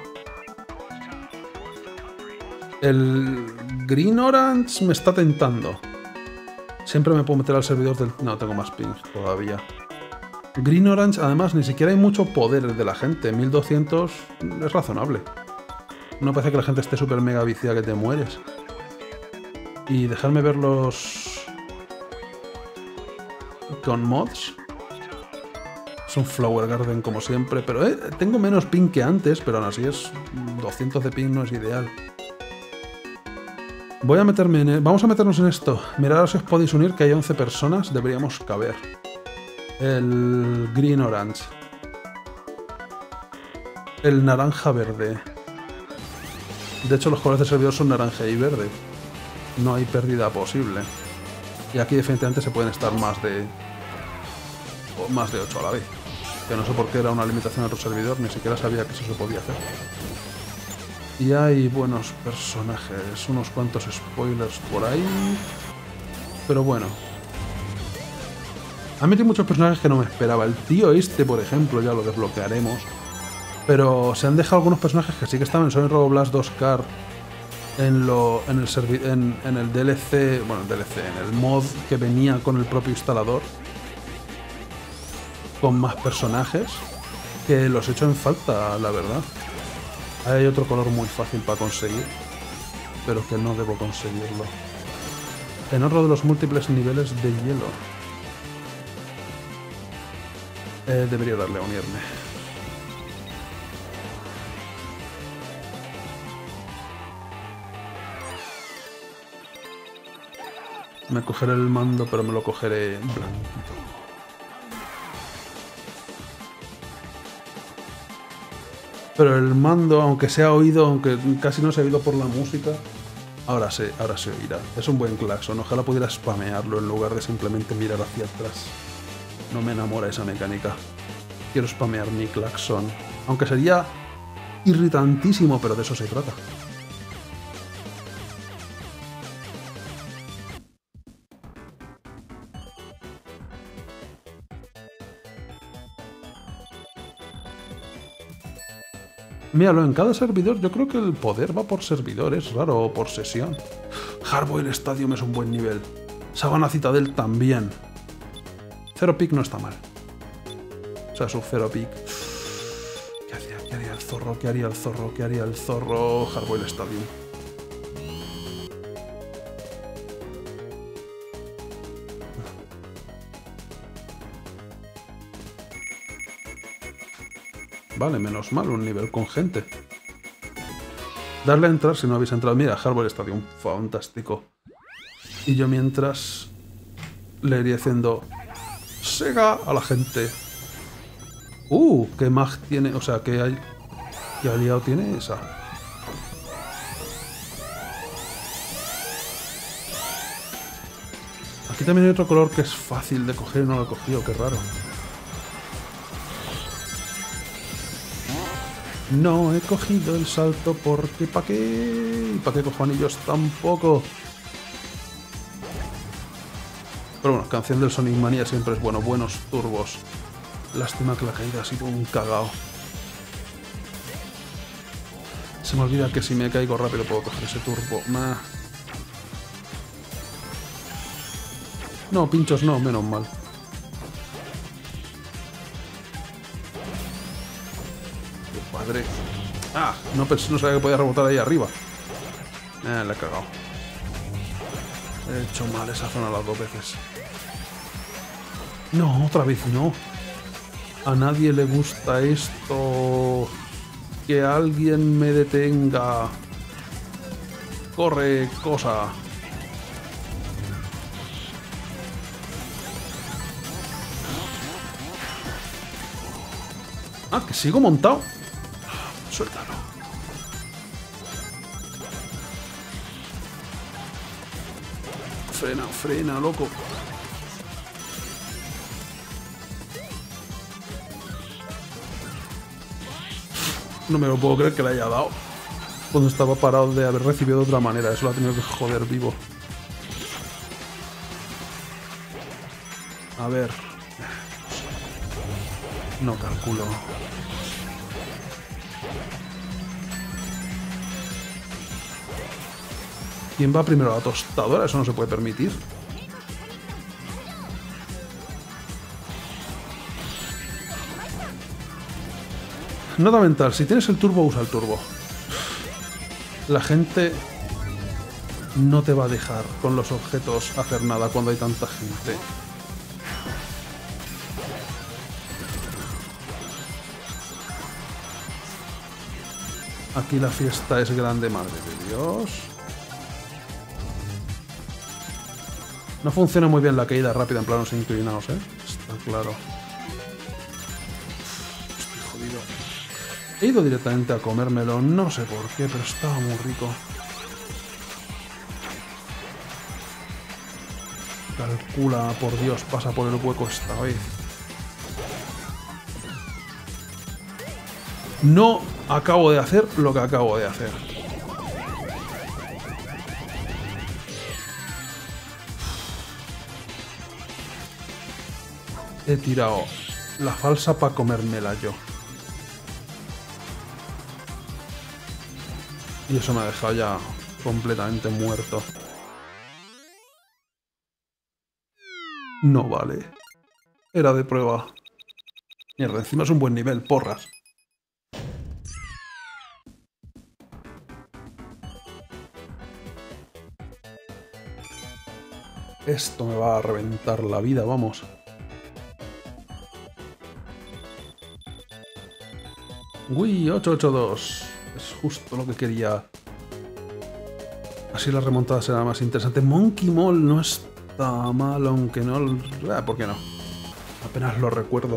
Speaker 1: El Green Orange me está tentando. Siempre me puedo meter al servidor del... No, tengo más ping todavía. Green Orange, además, ni siquiera hay mucho poder de la gente. mil doscientos es razonable. No parece que la gente esté súper mega viciada que te mueres. Y dejarme ver los... con mods. Es un Flower Garden como siempre, pero eh, tengo menos ping que antes, pero aún así es... doscientos de ping no es ideal. Voy a meterme en... El... Vamos a meternos en esto. Mirad si os podéis unir, que hay once personas, deberíamos caber. El Green Orange. El naranja verde. De hecho, los colores de servidor son naranja y verde. No hay pérdida posible. Y aquí definitivamente se pueden estar más de... o más de ocho a la vez. Que no sé por qué era una limitación a otro servidor, ni siquiera sabía que eso se podía hacer. Y hay buenos personajes, unos cuantos spoilers por ahí. Pero bueno. Han metido muchos personajes que no me esperaba. El tío este, por ejemplo, ya lo desbloquearemos. Pero se han dejado algunos personajes que sí que estaban en Sonic Robo Blast dos Car. En, lo, en, el en, en el D L C, bueno, el D L C, en el mod que venía con el propio instalador, con más personajes, que los echo en falta, la verdad. Hay otro color muy fácil para conseguir, pero que no debo conseguirlo. En otro de los múltiples niveles de hielo. Eh, debería darle a unirme. Me cogeré el mando, pero me lo cogeré blanquito. Pero el mando, aunque se ha oído, aunque casi no se ha oído por la música, ahora se, ahora se oirá. Es un buen claxon. Ojalá pudiera spamearlo en lugar de simplemente mirar hacia atrás. No me enamora esa mecánica. Quiero spamear mi claxon. Aunque sería irritantísimo, pero de eso se trata. Míralo, en cada servidor yo creo que el poder va por servidor, es raro, o por sesión. Hardboiled Stadium es un buen nivel. Savannah Citadel también. Zero Peak no está mal. O sea, su Zero Peak. ¿Qué haría, qué haría el zorro? ¿Qué haría el zorro? ¿Qué haría el zorro? Hardboiled Stadium. Vale, menos mal, un nivel con gente. Darle a entrar si no habéis entrado. Mira, Hardboiled Stadium, fantástico. Y yo mientras le iría diciendo Sega a la gente. Uh, qué mag tiene, o sea, que hay, qué aliado tiene esa. Aquí también hay otro color que es fácil de coger y no lo he cogido, qué raro. No he cogido el salto porque ¿para qué? ¿Para qué cojo anillos tampoco? Pero bueno, canción del Sonic Mania siempre es bueno, buenos turbos. Lástima que la caída ha sido un cagao. Se me olvida que si me caigo rápido puedo coger ese turbo. Nah. No, pinchos no, menos mal. Padre. Ah, no, pensé, no sabía que podía rebotar ahí arriba. Eh, le he cagado. He hecho mal esa zona las dos veces. No, otra vez no. A nadie le gusta esto. Que alguien me detenga. Corre, cosa. Ah, que sigo montado. Suéltalo. Frena, frena, loco. No me lo puedo creer que le haya dado. Cuando estaba parado de haber recibido de otra manera. Eso lo ha tenido que joder vivo. A ver. No calculo. ¿Quién va primero a la tostadora? Eso no se puede permitir. Nota mental, si tienes el turbo, usa el turbo. La gente no te va a dejar con los objetos hacer nada cuando hay tanta gente. Aquí la fiesta es grande, madre de Dios. No funciona muy bien la caída rápida en planos inclinados, ¿eh? Está claro. Estoy jodido. He ido directamente a comérmelo, no sé por qué, pero estaba muy rico. Calcula, por Dios, pasa por el hueco esta vez. No acabo de hacer lo que acabo de hacer. He tirado la falsa para comérmela yo. Y eso me ha dejado ya completamente muerto. No vale. Era de prueba. Mierda, encima es un buen nivel, porras. Esto me va a reventar la vida, vamos. Uy, ocho ocho dos. Es justo lo que quería. Así la remontada será más interesante. Monkey Mall no está mal, aunque no... Eh, ¿por qué no? Apenas lo recuerdo.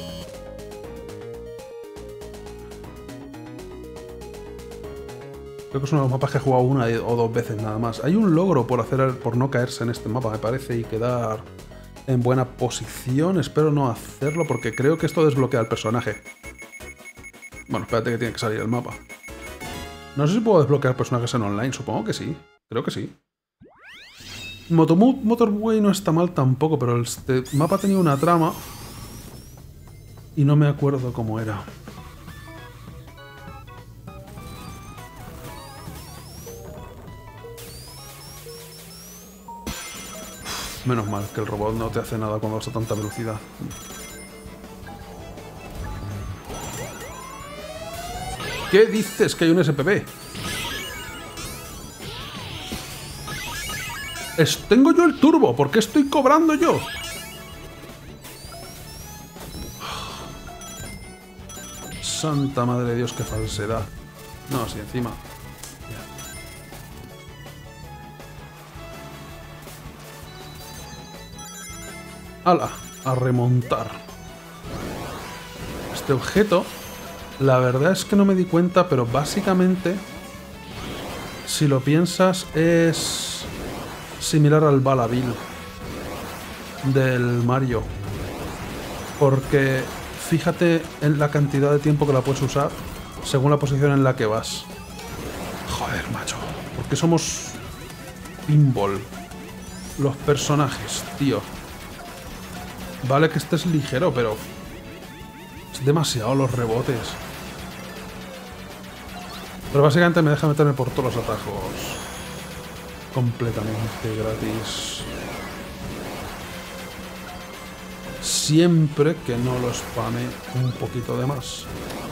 Speaker 1: Creo que es uno de los mapas que he jugado una o dos veces nada más. Hay un logro por hacer por no caerse en este mapa, me parece, y quedar en buena posición. Espero no hacerlo porque creo que esto desbloquea al personaje. Bueno, espérate que tiene que salir el mapa. No sé si puedo desbloquear personajes en online, supongo que sí. Creo que sí. Motomode Motorway no está mal tampoco, pero este mapa tenía una trama y no me acuerdo cómo era. Menos mal que el robot no te hace nada cuando vas a tanta velocidad. ¿Qué dices que hay un S P P? Es, tengo yo el turbo, ¿por qué estoy cobrando yo? Santa madre de Dios, qué falsedad. No, sí, encima. ¡Hala! A remontar. Este objeto, la verdad es que no me di cuenta, pero básicamente, si lo piensas, es similar al Balabil del Mario. Porque fíjate en la cantidad de tiempo que la puedes usar según la posición en la que vas. Joder, macho. ¿Por qué somos pinball los personajes, tío? Vale que estés ligero, pero es demasiado los rebotes. Pero básicamente me deja meterme por todos los atajos completamente gratis. Siempre que no lo spame un poquito de más.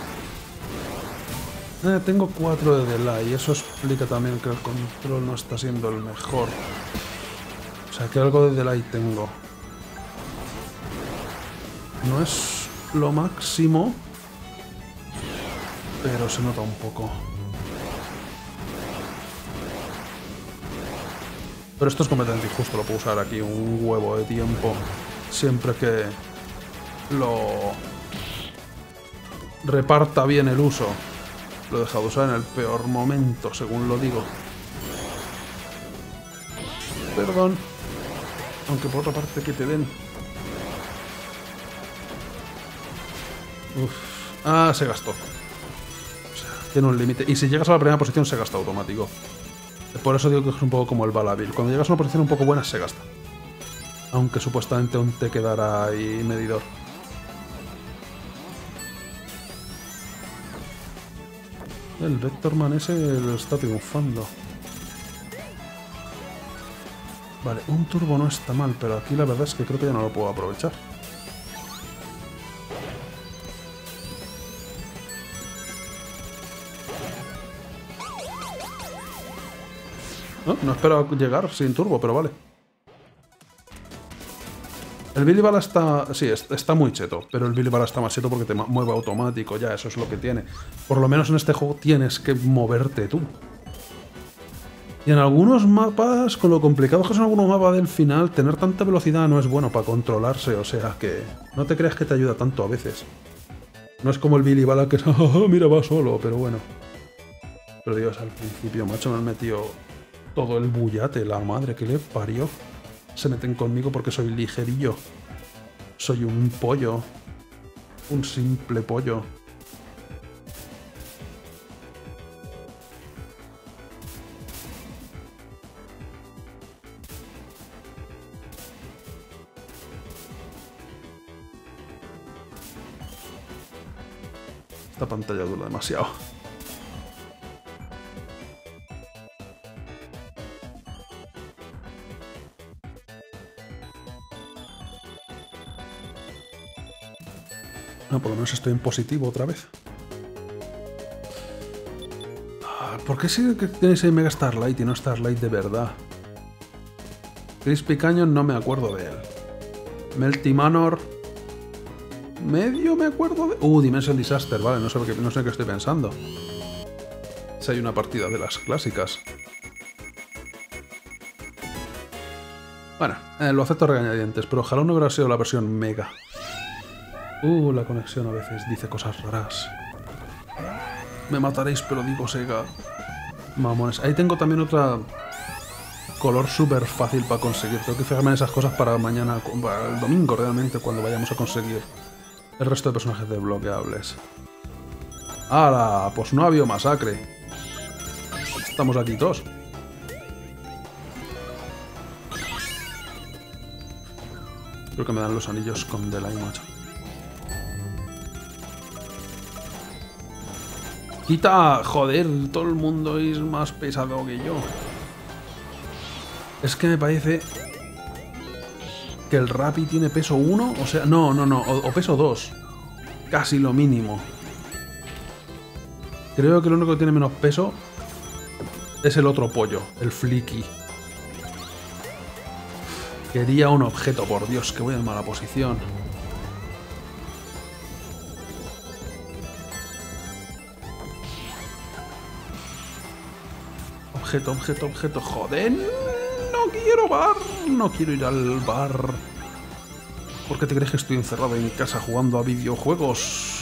Speaker 1: Eh, tengo cuatro de delay, eso explica también que el control no está siendo el mejor. O sea que algo de delay tengo. No es lo máximo, pero se nota un poco. Pero esto es completamente injusto, lo puedo usar aquí un huevo de tiempo. Siempre que lo reparta bien el uso. Lo he dejado usar en el peor momento, según lo digo. Perdón. Aunque por otra parte que te den. Uf. Ah, se gastó. O sea, tiene un límite. Y si llegas a la primera posición se gasta automático. Por eso digo que es un poco como el Balabil. Cuando llegas a una posición un poco buena se gasta. Aunque supuestamente aún te quedará ahí medidor. El Vectorman ese lo está triunfando. Vale, un turbo no está mal, pero aquí la verdad es que creo que ya no lo puedo aprovechar. No, no espero llegar sin turbo, pero vale. El Billy Bala está... sí, está muy cheto, pero el Billy Bala está más cheto porque te mueve automático, ya, eso es lo que tiene. Por lo menos en este juego tienes que moverte tú. Y en algunos mapas, con lo complicado que son algunos mapas del final, tener tanta velocidad no es bueno para controlarse, o sea que no te creas que te ayuda tanto a veces. No es como el Billy Bala que es, oh, mira, va solo, pero bueno. Pero Dios, al principio, macho, me han metido todo el bullate, la madre que le parió. Se meten conmigo porque soy ligerillo. Soy un pollo. Un simple pollo. Esta pantalla dura demasiado. No, por lo menos estoy en positivo otra vez. ¿Por qué sí que tenéis ahí Mega Starlight y no Starlight de verdad? Crispy Canyon no me acuerdo de él. Melty Manor... medio me acuerdo de... Uh, Dimension Disaster, vale, no sé qué, no sé qué estoy pensando. Si hay una partida de las clásicas. Bueno, eh, lo acepto a regañadientes, pero ojalá no hubiera sido la versión Mega. Uh, la conexión a veces dice cosas raras. Me mataréis, pero digo Sega. Mamones. Ahí tengo también otra color súper fácil para conseguir. Tengo que fijarme en esas cosas para mañana, para el domingo realmente, cuando vayamos a conseguir el resto de personajes desbloqueables. ¡Hala! Pues no ha habido masacre. Estamos aquí todos. Creo que me dan los anillos con delay, macho. ¡Quita! Joder, todo el mundo es más pesado que yo. Es que me parece que el Rappi tiene peso uno, o sea, no, no, no, o, o peso dos. Casi lo mínimo. Creo que lo único que tiene menos peso es el otro pollo, el Flicky. Quería un objeto, por Dios, que voy en mala posición. Objeto, objeto, objeto, joder. No quiero bar, no quiero ir al bar. ¿Por qué te crees que estoy encerrado en casa jugando a videojuegos?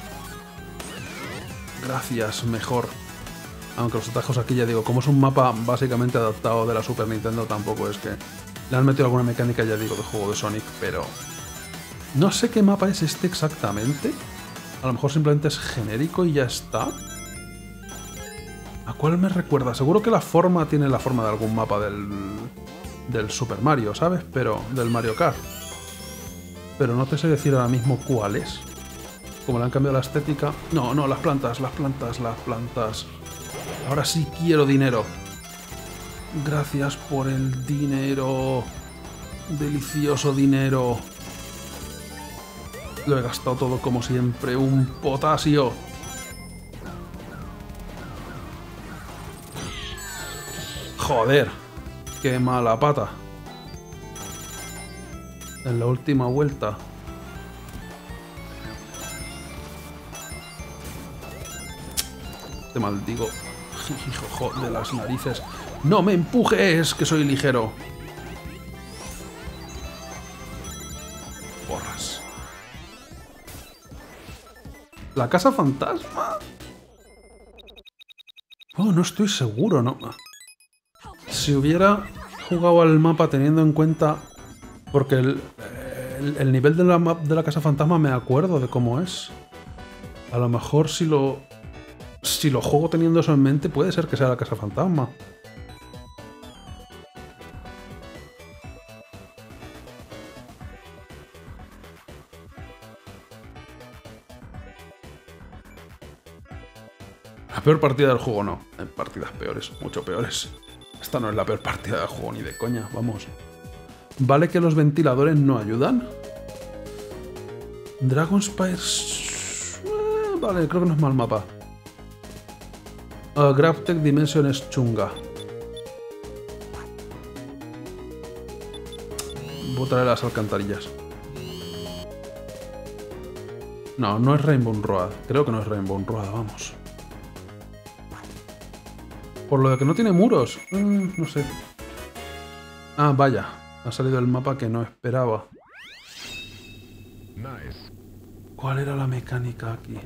Speaker 1: Gracias, mejor. Aunque los atajos aquí, ya digo, como es un mapa básicamente adaptado de la Super Nintendo, tampoco es que le han metido alguna mecánica, ya digo, de juego de Sonic, pero no sé qué mapa es este exactamente. A lo mejor simplemente es genérico y ya está. ¿A cuál me recuerda? Seguro que la forma tiene la forma de algún mapa del, del Super Mario, ¿sabes? Pero del Mario Kart. Pero no te sé decir ahora mismo cuál es. Como le han cambiado la estética... No, no, las plantas, las plantas, las plantas. Ahora sí quiero dinero. Gracias por el dinero. Delicioso dinero. Lo he gastado todo como siempre. Un potasio. Joder. Qué mala pata. En la última vuelta. Te maldigo. Hijo de las narices. ¡No me empujes! Que soy ligero. Porras. ¿La casa fantasma? Oh, no estoy seguro, ¿no? Si hubiera jugado al mapa teniendo en cuenta... Porque el, el, el nivel de la, de la casa fantasma me acuerdo de cómo es. A lo mejor si lo... Si lo juego teniendo eso en mente, puede ser que sea la casa fantasma. La peor partida del juego no. Hay partidas peores, mucho peores. Esta no es la peor partida del juego ni de coña, vamos. Vale que los ventiladores no ayudan. Dragon Spires... Eh, vale, creo que no es mal mapa. Uh, GravTech Dimension es chunga. Botaré las alcantarillas. No, no es Rainbow Road. Creo que no es Rainbow Road, vamos. Por lo de que no tiene muros. Mm, no sé. Ah, vaya. Ha salido el mapa que no esperaba. ¿Cuál era la mecánica aquí?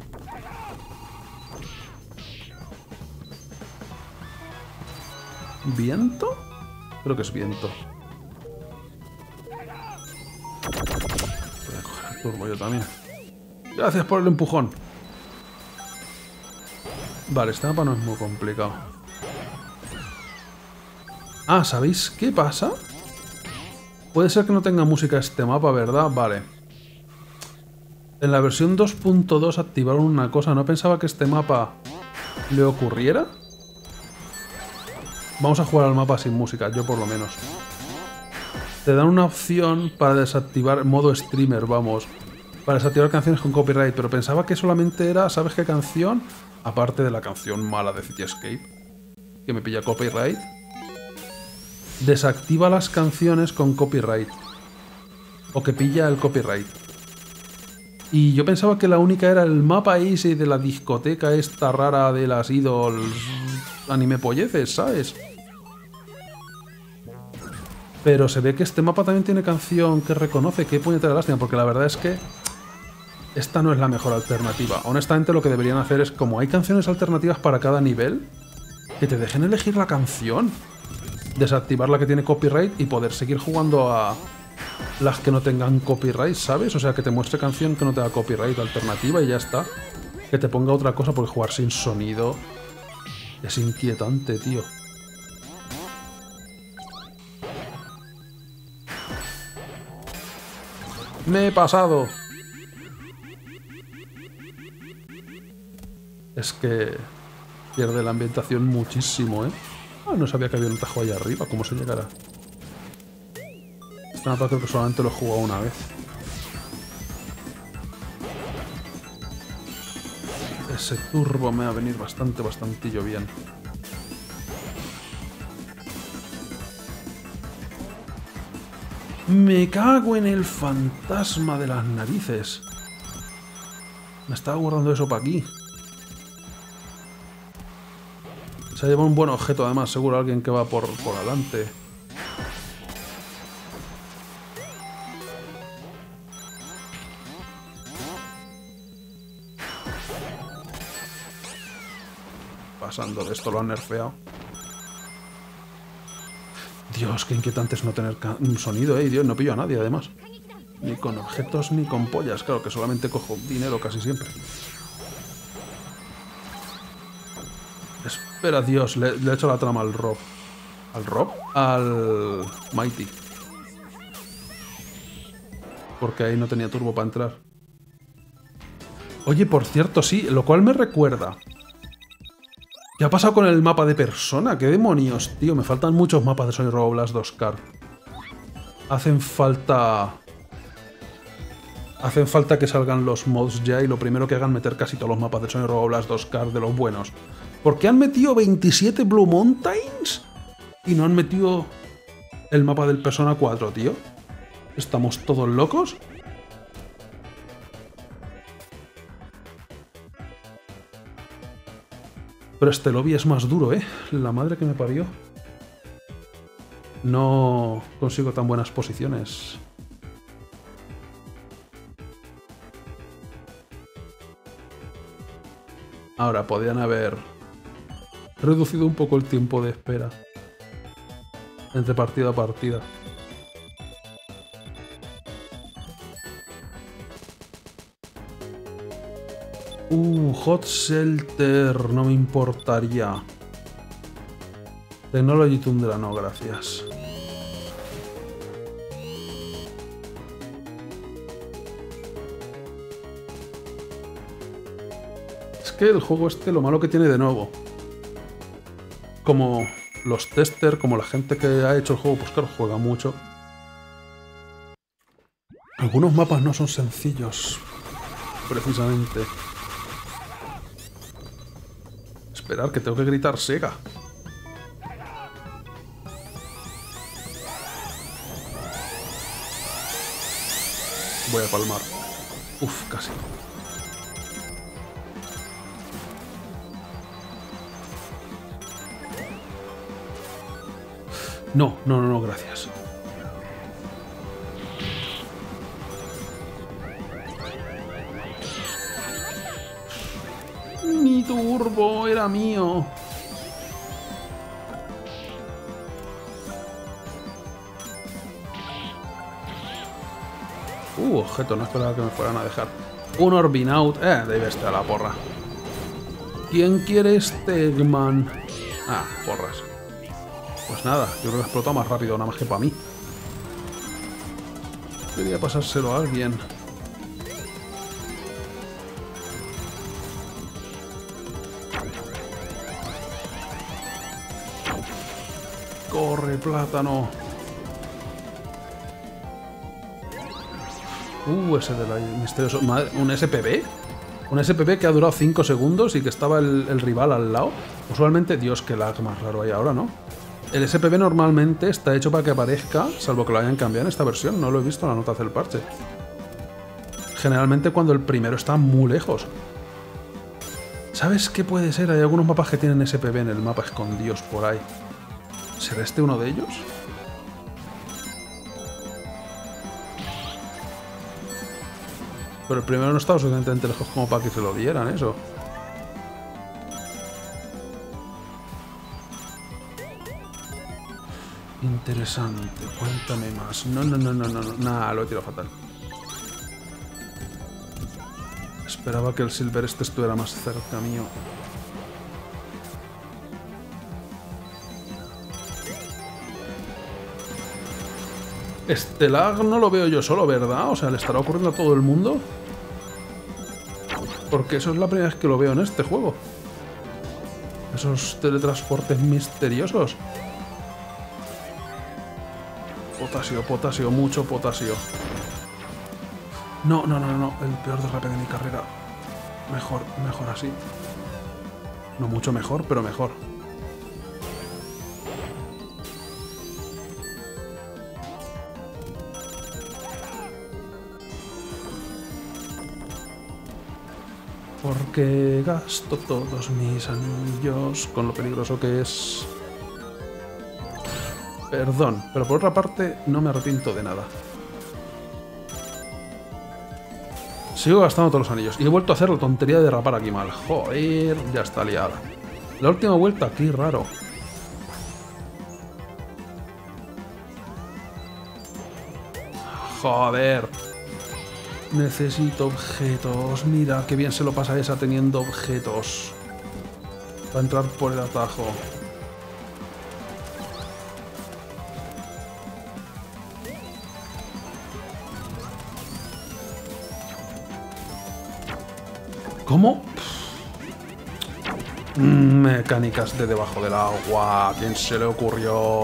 Speaker 1: ¿Viento? Creo que es viento. Voy a coger el turbo yo también. Gracias por el empujón. Vale, este mapa no es muy complicado. Ah, ¿sabéis qué pasa? Puede ser que no tenga música este mapa, ¿verdad? Vale. En la versión dos punto dos activaron una cosa. No pensaba que este mapa le ocurriera. Vamos a jugar al mapa sin música, yo por lo menos. Te dan una opción para desactivar modo streamer, vamos. Para desactivar canciones con copyright, pero pensaba que solamente era, ¿sabes qué canción? Aparte de la canción mala de City Escape, que me pilla copyright. Desactiva las canciones con copyright. O que pilla el copyright. Y yo pensaba que la única era el mapa ese de la discoteca esta rara de las idols anime polleces, ¿sabes? Pero se ve que este mapa también tiene canción que reconoce. Qué puñetera lástima, porque la verdad es que esta no es la mejor alternativa. Honestamente lo que deberían hacer es, como hay canciones alternativas para cada nivel, que te dejen elegir la canción. Desactivar la que tiene copyright y poder seguir jugando a las que no tengan copyright, ¿sabes? O sea, que te muestre canción que no tenga copyright alternativa y ya está. Que te ponga otra cosa, porque jugar sin sonido es inquietante, tío. Me he pasado. Es que pierde la ambientación muchísimo, ¿eh? Ah, no sabía que había un tajo ahí arriba. ¿Cómo se llegará? Este mapa creo que solamente lo he jugado una vez. Ese turbo me va a venir bastante, bastantillo bien. Me cago en el fantasma de las narices. Me estaba guardando eso para aquí. Se ha llevado un buen objeto, además, seguro alguien que va por, por adelante. Pasando de esto, lo han nerfeado. Dios, qué inquietante es no tener un sonido, eh. Dios, no pillo a nadie, además. Ni con objetos ni con pollas. Claro que solamente cojo dinero casi siempre. Espera, Dios, le, le he hecho la trama al Rob. ¿Al Rob? Al Mighty. Porque ahí no tenía turbo para entrar. Oye, por cierto, sí, lo cual me recuerda. ¿Qué ha pasado con el mapa de Persona? ¿Qué demonios, tío? Me faltan muchos mapas de Sonic Robo Blast dos K. Hacen falta... Hacen falta que salgan los mods ya y lo primero que hagan meter casi todos los mapas de Sonic Robo Blast dos K de los buenos. ¿Por qué han metido veintisiete Blue Mountains? Y no han metido el mapa del Persona cuatro, tío. ¿Estamos todos locos? Pero este lobby es más duro, ¿eh? La madre que me parió. No consigo tan buenas posiciones. Ahora, podrían haber reducido un poco el tiempo de espera entre partida a partida. Uh, Hot Shelter, no me importaría. Technology Tundra, no, gracias. Es que el juego este, lo malo que tiene de nuevo, como los testers, como la gente que ha hecho el juego, pues claro, juega mucho. Algunos mapas no son sencillos, precisamente. Esperar, que tengo que gritar Sega. Voy a palmar. Uf, casi. No, no, no, no, gracias. Mi turbo era mío. Uh, objeto, no esperaba que me fueran a dejar. Un Orbinaut. Eh, debe estar a la porra. ¿Quién quiere este Eggman? Ah, porras. Pues nada, yo creo que explota más rápido, nada más que para mí. Debería pasárselo a alguien. Corre, plátano. Uh, ese de la misterioso. Madre, ¿un S P B? Un S P B que ha durado cinco segundos y que estaba el, el rival al lado. Usualmente, Dios, qué lag más raro hay ahora, ¿no? El S P B normalmente está hecho para que aparezca, salvo que lo hayan cambiado en esta versión. No lo he visto en la nota del parche. Generalmente cuando el primero está muy lejos. ¿Sabes qué puede ser? Hay algunos mapas que tienen S P B en el mapa escondidos por ahí. ¿Será este uno de ellos? Pero el primero no estaba suficientemente lejos como para que se lo dieran, eso. Interesante. Cuéntame más. No, no, no, no, no, no. Nah, lo he tirado fatal. Esperaba que el Silver este estuviera más cerca mío. Este lag no lo veo yo solo, ¿verdad? O sea, ¿le estará ocurriendo a todo el mundo? Porque eso es la primera vez que lo veo en este juego. Esos teletransportes misteriosos. Potasio, potasio, mucho potasio. No, no, no, no, el peor derrape de mi carrera. Mejor, mejor así. No mucho mejor, pero mejor. Porque gasto todos mis anillos con lo peligroso que es. Perdón, pero por otra parte no me arrepiento de nada. Sigo gastando todos los anillos. Y he vuelto a hacer la tontería de derrapar aquí mal. Joder, ya está liada. La última vuelta aquí, raro. Joder. Necesito objetos. Mira, qué bien se lo pasa esa teniendo objetos. Para entrar por el atajo. ¿Cómo? Mm, mecánicas de debajo del agua. ¿A quién se le ocurrió?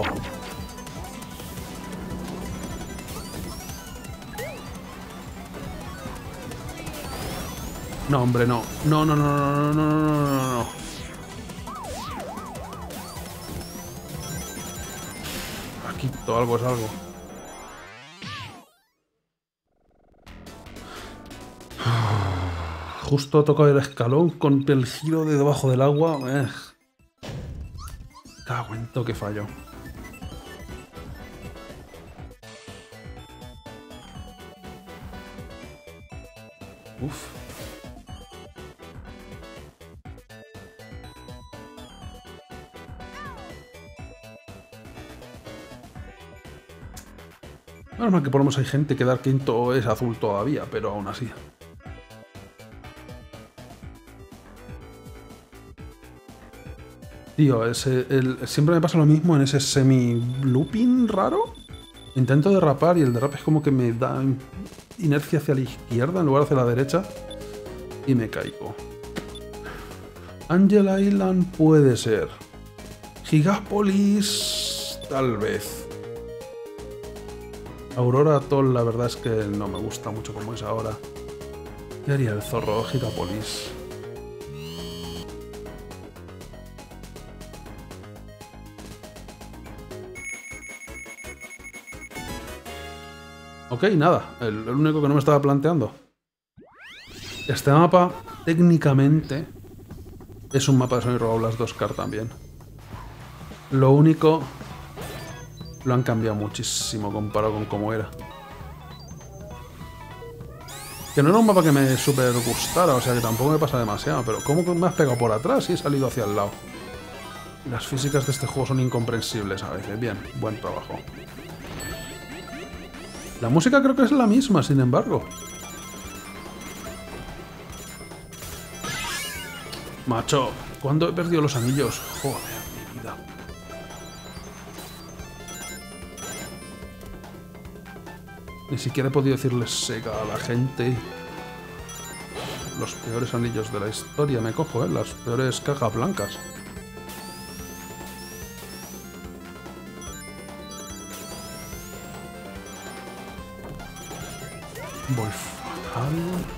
Speaker 1: No, hombre, no. No, no, no, no, no, no, no, no, no. Aquí todo algo es algo. Justo toco el escalón con el giro de debajo del agua. Eh. Cago en todo que fallo. Uf. Menos mal que por lo menos hay gente que dar quinto es azul todavía, pero aún así. Tío, ese, el, siempre me pasa lo mismo en ese semi-looping raro. Intento derrapar y el derrape es como que me da inercia hacia la izquierda en lugar de hacia la derecha. Y me caigo. Angel Island puede ser. Gigapolis, tal vez. Aurora Atoll, la verdad es que no me gusta mucho como es ahora. ¿Qué haría el zorro Gigapolis? Ok, nada. El, el único que no me estaba planteando. Este mapa, técnicamente, es un mapa de Sonic Robo Blast dos K también. Lo único... Lo han cambiado muchísimo comparado con cómo era. Que no era un mapa que me super gustara, o sea que tampoco me pasa demasiado, pero ¿cómo me has pegado por atrás y he salido hacia el lado? Las físicas de este juego son incomprensibles a veces. Bien, buen trabajo. La música creo que es la misma, sin embargo. Macho, ¿cuándo he perdido los anillos? Joder, mi vida. Ni siquiera he podido decirles Sega a la gente. Los peores anillos de la historia me cojo, ¿eh? Las peores cajas blancas. Voy fatal.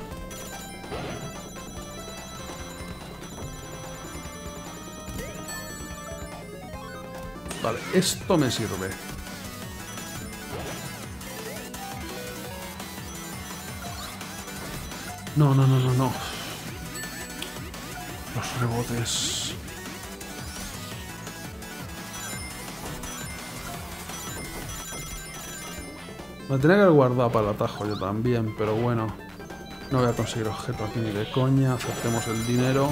Speaker 1: Vale, esto me sirve. No, no, no, no, no. Los rebotes. Me tenía que haber guardado para el atajo yo también, pero bueno. No voy a conseguir objeto aquí ni de coña. Aceptemos el dinero.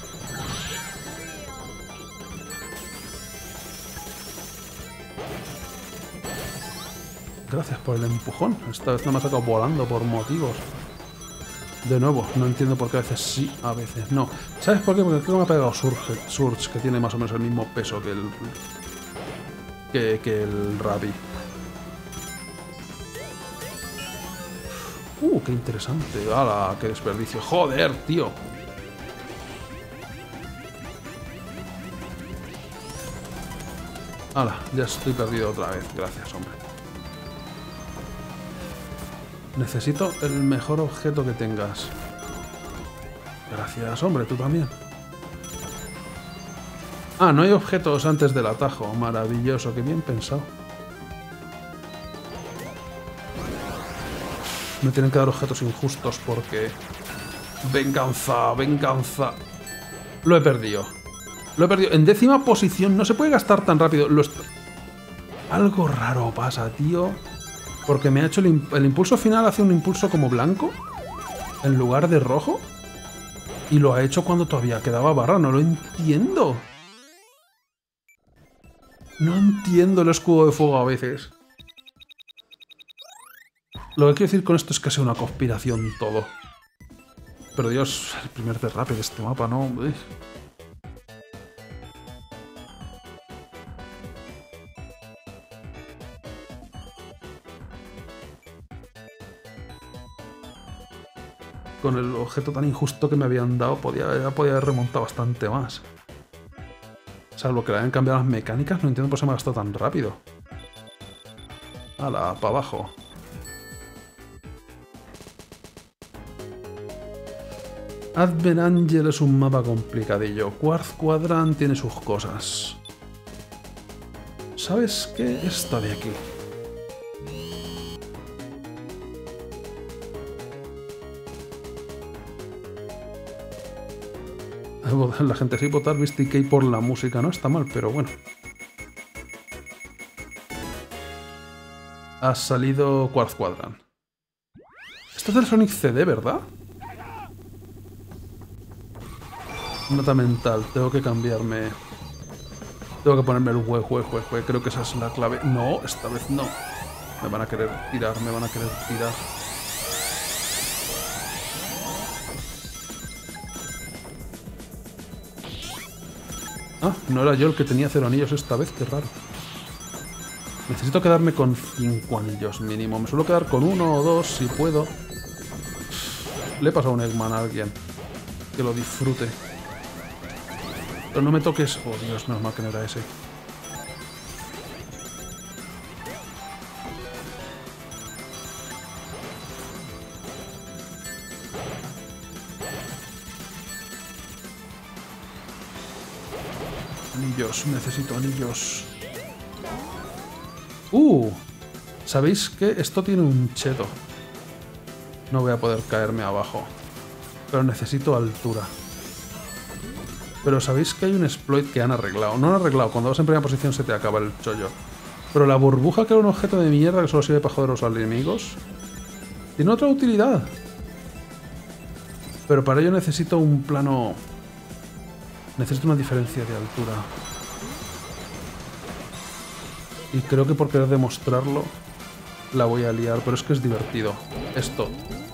Speaker 1: Gracias por el empujón. Esta vez no me ha sacado volando por motivos. De nuevo, no entiendo por qué a veces sí, a veces no. ¿Sabes por qué? Porque creo que me ha pegado Surge, Surge, que tiene más o menos el mismo peso que el... Que, que el Rabby. Uh, qué interesante. ¡Hala! ¡Qué desperdicio! ¡Joder, tío! ¡Hala! Ya estoy perdido otra vez. Gracias, hombre. Necesito el mejor objeto que tengas. Gracias, hombre, tú también. Ah, no hay objetos antes del atajo. Maravilloso, qué bien pensado. Me tienen que dar objetos injustos porque... Venganza, venganza. Lo he perdido. Lo he perdido. En décima posición. No se puede gastar tan rápido. Lo est... Algo raro pasa, tío. Porque me ha hecho el, imp el impulso final. Hace un impulso como blanco. En lugar de rojo. Y lo ha hecho cuando todavía quedaba barra. No lo entiendo. No entiendo el escudo de fuego a veces. Lo que quiero decir con esto es que sea una conspiración todo. Pero Dios, el primer derrape de este mapa, ¿no? Uf. Con el objeto tan injusto que me habían dado, podía, ya podía haber remontado bastante más. Salvo que le hayan cambiado las mecánicas, no entiendo por qué se me ha gastado tan rápido. Hala, para abajo. Advent Angel es un mapa complicadillo. Quartz Quadrant tiene sus cosas. ¿Sabes qué? Esta de aquí. La gente sí votar Misty K por la música, no está mal, pero bueno. Ha salido Quartz Quadrant. Esto es del Sonic C D, ¿verdad? Nota mental, tengo que cambiarme. Tengo que ponerme el hue, hue, hue, hue. Creo que esa es la clave. No, esta vez no. Me van a querer tirar, me van a querer tirar. Ah, no era yo el que tenía cero anillos esta vez, qué raro. Necesito quedarme con cinco anillos mínimo. Me suelo quedar con uno o dos si puedo. Le he pasado un Eggman a alguien. Que lo disfrute. Pero no me toques... Oh, Dios, menos mal que no era ese. Anillos, necesito anillos. Uh, ¿sabéis qué? Esto tiene un cheto. No voy a poder caerme abajo. Pero necesito altura. Pero ¿sabéis que hay un exploit que han arreglado? No han arreglado, cuando vas en primera posición se te acaba el chollo. Pero la burbuja, que era un objeto de mierda que solo sirve para joder a los enemigos, tiene otra utilidad. Pero para ello necesito un plano... Necesito una diferencia de altura. Y creo que por querer demostrarlo la voy a liar, pero es que es divertido. Esto.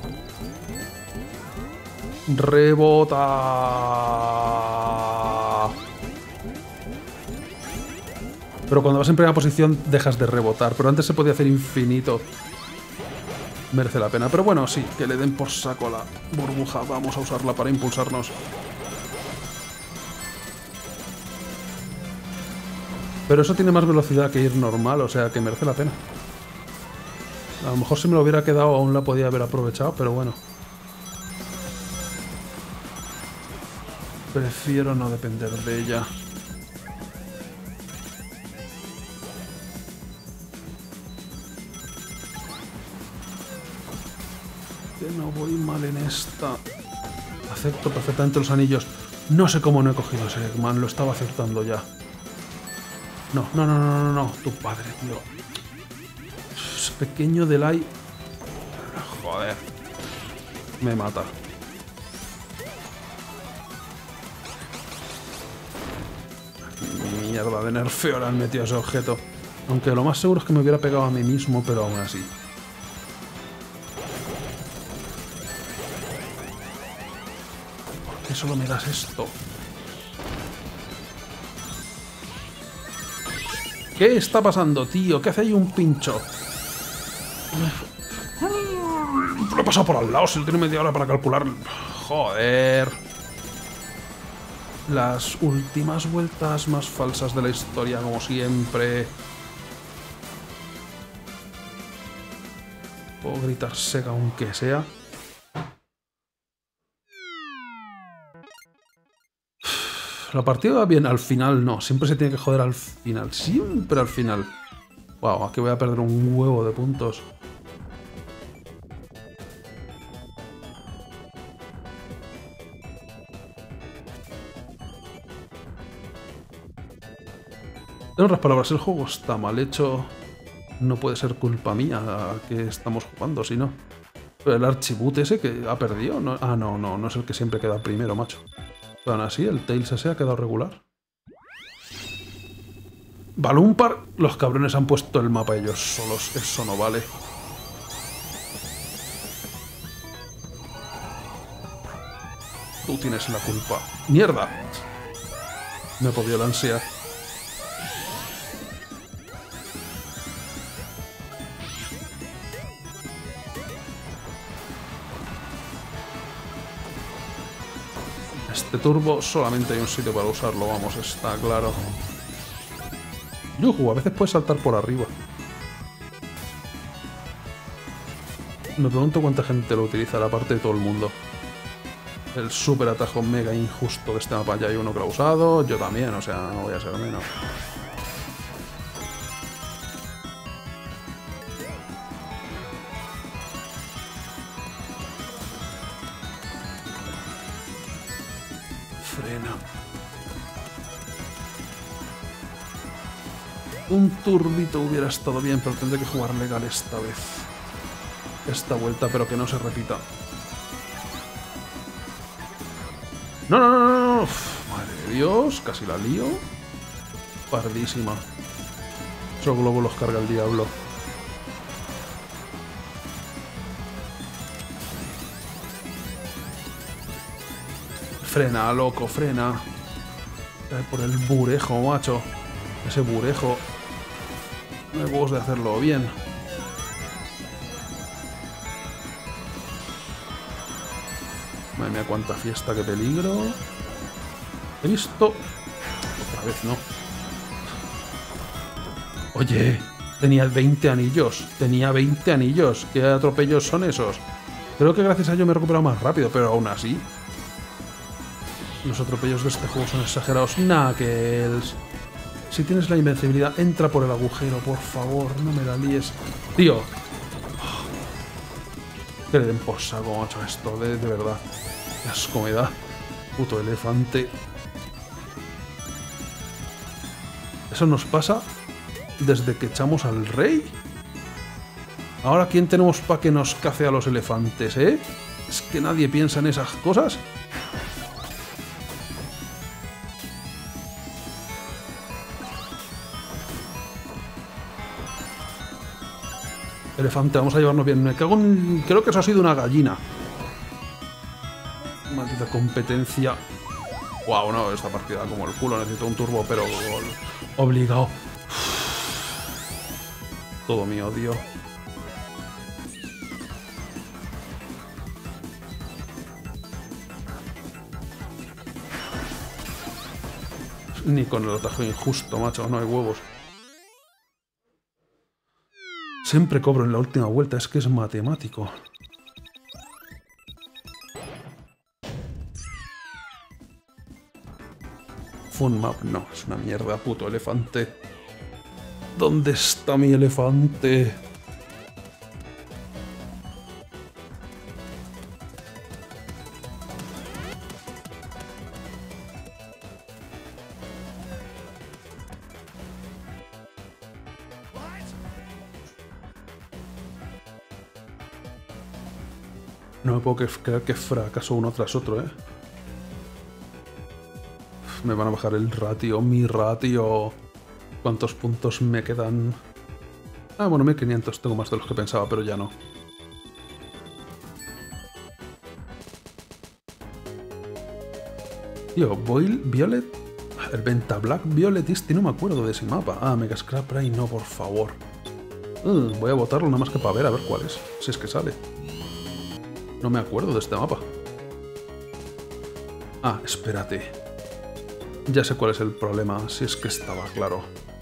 Speaker 1: ¡Rebota! Pero cuando vas en primera posición dejas de rebotar. Pero antes se podía hacer infinito. Merece la pena. Pero bueno, sí, que le den por saco a la burbuja. Vamos a usarla para impulsarnos. Pero eso tiene más velocidad que ir normal, o sea que merece la pena. A lo mejor si me lo hubiera quedado aún la podía haber aprovechado, pero bueno. Prefiero no depender de ella. Que no voy mal en esta. Acepto perfectamente los anillos. No sé cómo no he cogido ese Eggman, lo estaba acertando ya. No, no, no, no, no, no, tu padre, tío. Ese pequeño delay. Joder. Me mata. Mierda de nerfeo le han metido a ese objeto. Aunque lo más seguro es que me hubiera pegado a mí mismo, pero aún así. ¿Por qué solo me das esto? ¿Qué está pasando, tío? ¿Qué hace ahí un pincho? Lo he pasado por al lado, si lo tiene media hora para calcular. Joder. Las últimas vueltas más falsas de la historia, como siempre. Puedo gritar Sega aunque sea. La partida va bien, al final no. Siempre se tiene que joder al final. Siempre al final. Wow, aquí voy a perder un huevo de puntos. En otras palabras, el juego está mal hecho. No puede ser culpa mía que estamos jugando, si no. Pero el archibut ese que ha perdido... No, ah, no, no, no es el que siempre queda primero, macho. Pero aún así, el Tails ese ha quedado regular. Balloon Park, los cabrones han puesto el mapa ellos solos. Eso no vale. Tú tienes la culpa. ¡Mierda! Me ha podido la ansia. Este turbo solamente hay un sitio para usarlo, vamos, está claro. Yuhu, a veces puedes saltar por arriba. Me pregunto cuánta gente lo utilizará, aparte de todo el mundo. El super atajo mega injusto de este mapa, ya hay uno que lo ha usado, yo también, o sea, no voy a ser menos. Frena. Un turbito hubiera estado bien, pero tendré que jugar legal esta vez. Esta vuelta, pero que no se repita. No, no, no, no, no. Uf, madre de Dios, casi la lío. Pardísima. Esos globos los carga el diablo. Frena, loco, frena. Por el burejo, macho. Ese burejo. No hay huevos de hacerlo bien. Madre mía, cuánta fiesta, qué peligro. He visto... Otra vez no. Oye, tenía veinte anillos. Tenía veinte anillos. ¿Qué atropellos son esos? Creo que gracias a ello me he recuperado más rápido, pero aún así... Los atropellos de este juego son exagerados. Knuckles. Si tienes la invencibilidad, entra por el agujero, por favor. No me la líes. Tío. Que le den por saco, macho, esto. De, de verdad. Qué asco me da. Puto elefante. Eso nos pasa desde que echamos al rey. Ahora, ¿quién tenemos para que nos cace a los elefantes, eh? Es que nadie piensa en esas cosas. Elefante, vamos a llevarnos bien. Me cago en... Creo que eso ha sido una gallina. Maldita competencia. Wow, no, esta partida como el culo. Necesito un turbo, pero obligado. Todo mi odio. Ni con el atajo injusto, macho. No hay huevos. Siempre cobro en la última vuelta, es que es matemático. Fun map, no, es una mierda, puto elefante. ¿Dónde está mi elefante? No me puedo creer que fracaso uno tras otro, ¿eh? Me van a bajar el ratio, mi ratio. ¿Cuántos puntos me quedan? Ah, bueno, mil quinientos. Tengo más de los que pensaba, pero ya no. Tío, Boil, Violet... El Venta Black Violet este, no me acuerdo de ese mapa. Ah, Mega Scrap Ray, no, por favor. Uh, voy a botarlo nada más que para ver, a ver cuál es. Si es que sale. No me acuerdo de este mapa. Ah, espérate. Ya sé cuál es el problema, si es que estaba claro.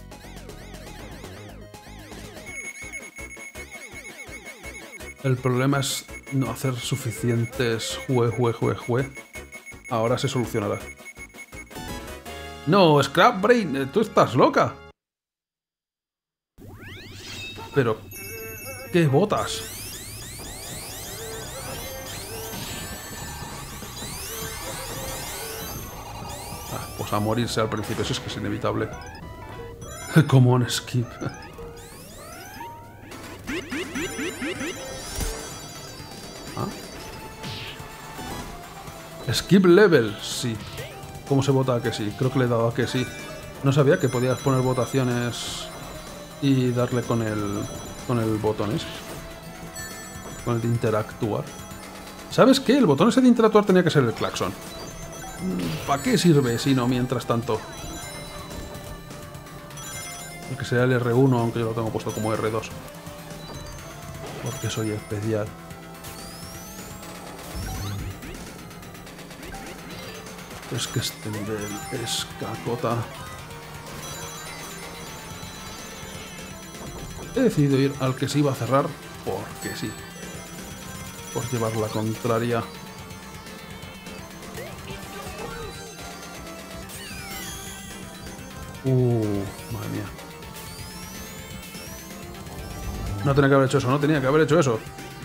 Speaker 1: El problema es no hacer suficientes jue, jue, jue, jue. Ahora se solucionará. No, Scrap Brain, tú estás loca. Pero, ¿qué botas? Ah, pues a morirse al principio, eso es que es inevitable. Como un skip. ¿Ah? Skip level, sí. ¿Cómo se vota a que sí? Creo que le he dado a que sí. No sabía que podías poner votaciones y darle con el con el botón ese. Con el de interactuar. ¿Sabes qué? El botón ese de interactuar tenía que ser el claxon. ¿Para qué sirve si no mientras tanto? El que será el erre uno, aunque yo lo tengo puesto como erre dos. Porque soy especial. Es que este nivel es cacota. He decidido ir al que se iba a cerrar porque sí. Por llevar la contraria. Uh, madre mía. No tenía que haber hecho eso, no tenía que haber hecho eso.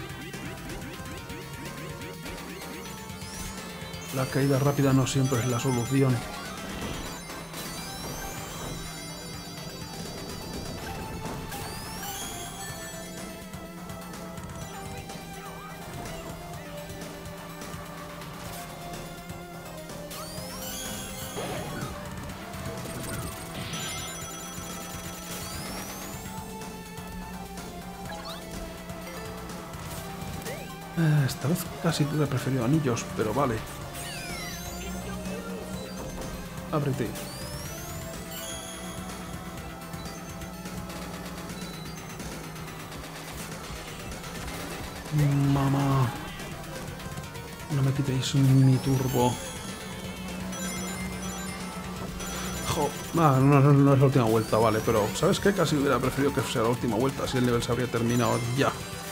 Speaker 1: La caída rápida no siempre es la solución. Esta vez casi hubiera preferido anillos, pero vale. Ábrete. Mamá. No me quitéis mi turbo. Jo. Ah, no, no, no es la última vuelta, vale, pero ¿sabes qué? Casi hubiera preferido que sea la última vuelta, si el nivel se habría terminado ya.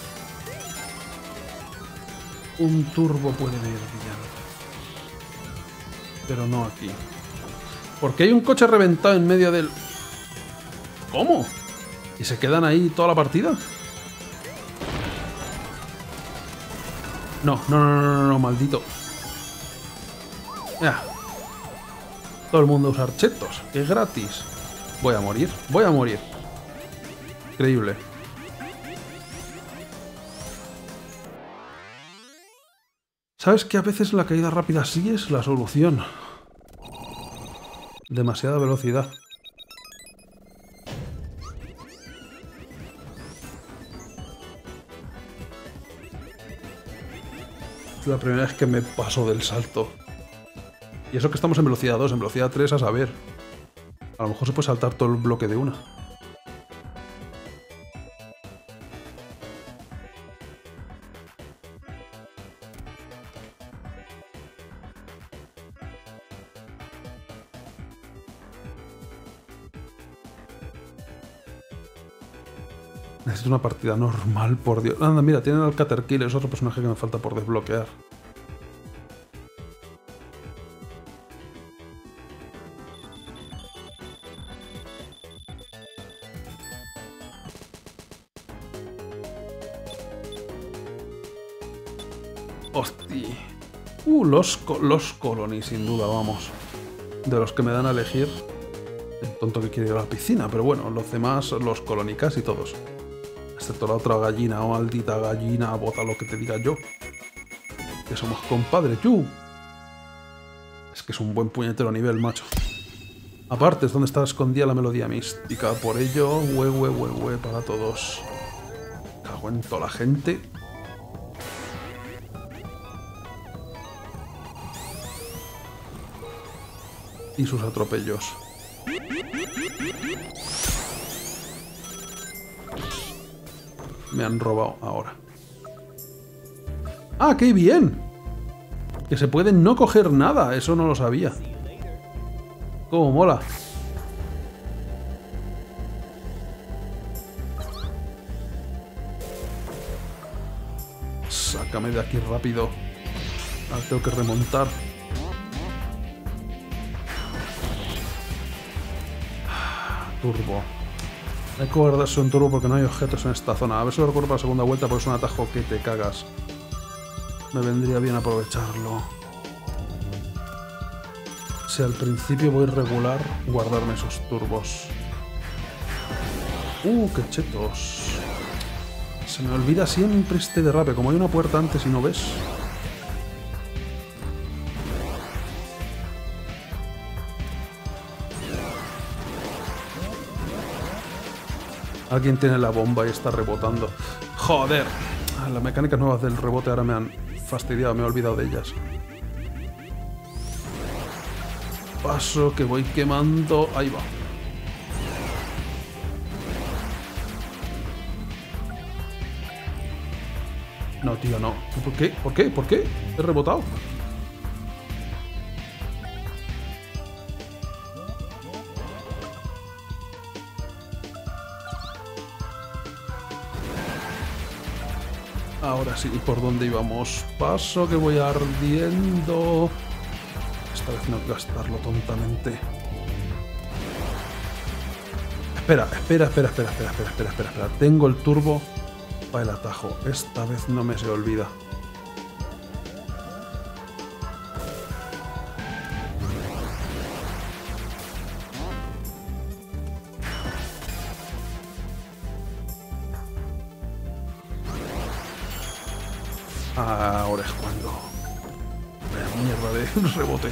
Speaker 1: Un turbo puede venir bien. Pero no aquí. Porque hay un coche reventado en medio del... ¿Cómo? ¿Y se quedan ahí toda la partida? No, no, no, no, no, no, maldito. Ya. Todo el mundo usar chetos, que es gratis. Voy a morir, voy a morir. Increíble. ¿Sabes que a veces la caída rápida sí es la solución? Demasiada velocidad. Es la primera vez que me paso del salto. Y eso que estamos en velocidad dos, en velocidad tres a saber. A lo mejor se puede saltar todo el bloque de una. Necesito una partida normal, por Dios. Anda, mira, tienen al Caterkill, es otro personaje que me falta por desbloquear. Hostia. Uh, los, los Colony, sin duda, vamos. De los que me dan a elegir. El tonto que quiere ir a la piscina, pero bueno, los demás, los Colony casi todos. Excepto la otra gallina, o maldita gallina, bota lo que te diga yo. Que somos compadres, ¡yu! Es que es un buen puñetero nivel, macho. Aparte, es donde está escondida la melodía mística. Por ello, hue, hue, hue, hue para todos. Cago en toda la gente. Y sus atropellos. Me han robado ahora. ¡Ah, qué bien! Que se puede no coger nada. Eso no lo sabía. ¡Cómo mola! Sácame de aquí rápido. Ahora tengo que remontar. turbo. Hay que guardarse un turbo porque no hay objetos en esta zona. A ver si lo recuerdo para la segunda vuelta, porque es un atajo que te cagas. Me vendría bien aprovecharlo. Si al principio voy regular, guardarme esos turbos. Uh, qué chetos. Se me olvida siempre este derrape. Como hay una puerta antes y no ves. Alguien tiene la bomba y está rebotando. ¡Joder! Las mecánicas nuevas del rebote ahora me han fastidiado, me he olvidado de ellas. Paso que voy quemando. Ahí va. No, tío, no. ¿Por qué? ¿Por qué? ¿Por qué? He rebotado. Ahora sí, ¿por dónde íbamos? Paso que voy ardiendo. Esta vez no gastarlo tontamente. Espera, espera, espera, espera, espera, espera, espera, espera, espera. Tengo el turbo para el atajo. Esta vez no me se olvida. Ahora es cuando... Vaya mierda de rebote.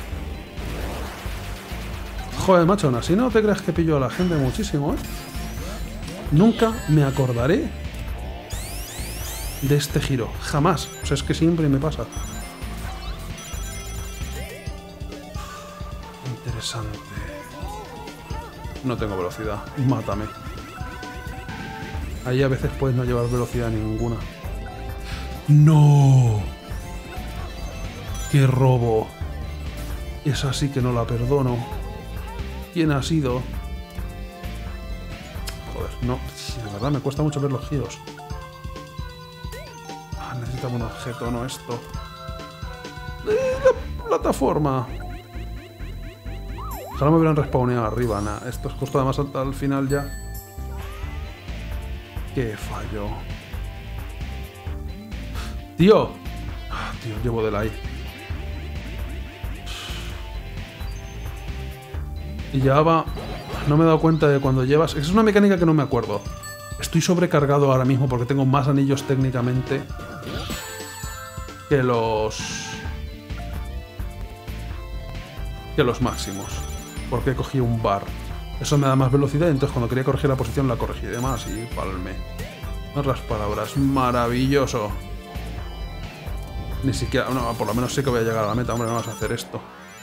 Speaker 1: Joder, macho, aún así no te creas que pillo a la gente muchísimo, ¿eh? Nunca me acordaré de este giro. Jamás. O sea, es que siempre me pasa. Interesante. No tengo velocidad. Mátame. Ahí a veces puedes no llevar velocidad ninguna. ¡No! ¡Qué robo! Esa sí que no la perdono. ¿Quién ha sido? Joder, no. De verdad me cuesta mucho ver los giros. Ah, necesitamos un objeto, no esto. ¡Eh, la plataforma! Ojalá me hubieran respawneado arriba. Nah, esto es justo además al, al final ya. ¡Qué fallo! ¡Tío! Ah, tío, llevo del ahí. Y llevaba... No me he dado cuenta de cuando llevas... Es una mecánica que no me acuerdo. Estoy sobrecargado ahora mismo porque tengo más anillos técnicamente que los... que los máximos. Porque cogí un bar. Eso me da más velocidad, entonces cuando quería corregir la posición la corregí de más y palmé. Otras palabras. Maravilloso. Ni siquiera... No, por lo menos sé que voy a llegar a la meta. Hombre, no vas a hacer esto.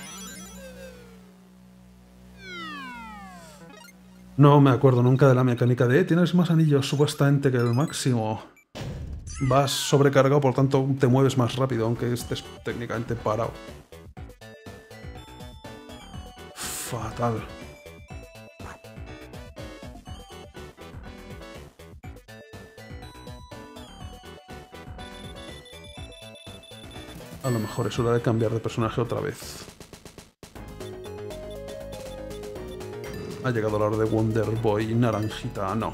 Speaker 1: No me acuerdo nunca de la mecánica de... Tienes más anillos supuestamente que el máximo. Vas sobrecargado, por tanto te mueves más rápido, aunque estés técnicamente parado. Fatal. A lo mejor es hora de cambiar de personaje otra vez. Ha llegado la hora de Wonder Boy naranjita. No.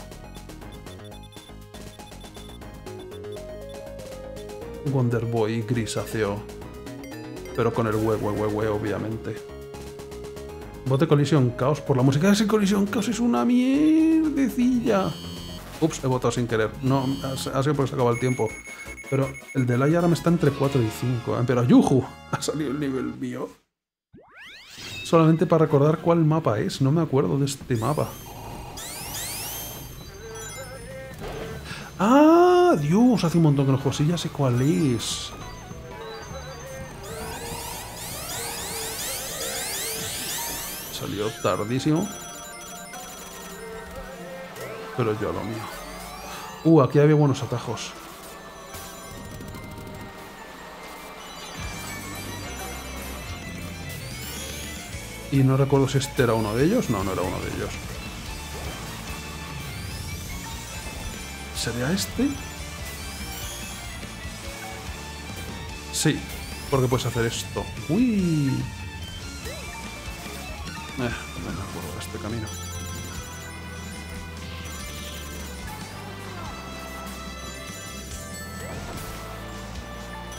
Speaker 1: Wonder Boy grisáceo. Pero con el hue, hue, hue, hue, obviamente. Bote colisión caos por la música. Ese colisión caos es una mierdecilla. Ups, he votado sin querer. No, ha sido porque se acaba el tiempo. Pero el de Laia ahora me está entre cuatro y cinco. ¿eh? Pero ¡yujú! Ha salido el nivel mío. Solamente para recordar cuál mapa es. No me acuerdo de este mapa. ¡Ah! Dios, hace un montón que no juego. Sí, ya sé cuál es. Salió tardísimo. Pero yo lo mío. Uh, aquí había buenos atajos. Y no recuerdo si este era uno de ellos. No, no era uno de ellos. ¿Sería este? Sí, porque puedes hacer esto. ¡Uy! Eh, no me acuerdo de este camino.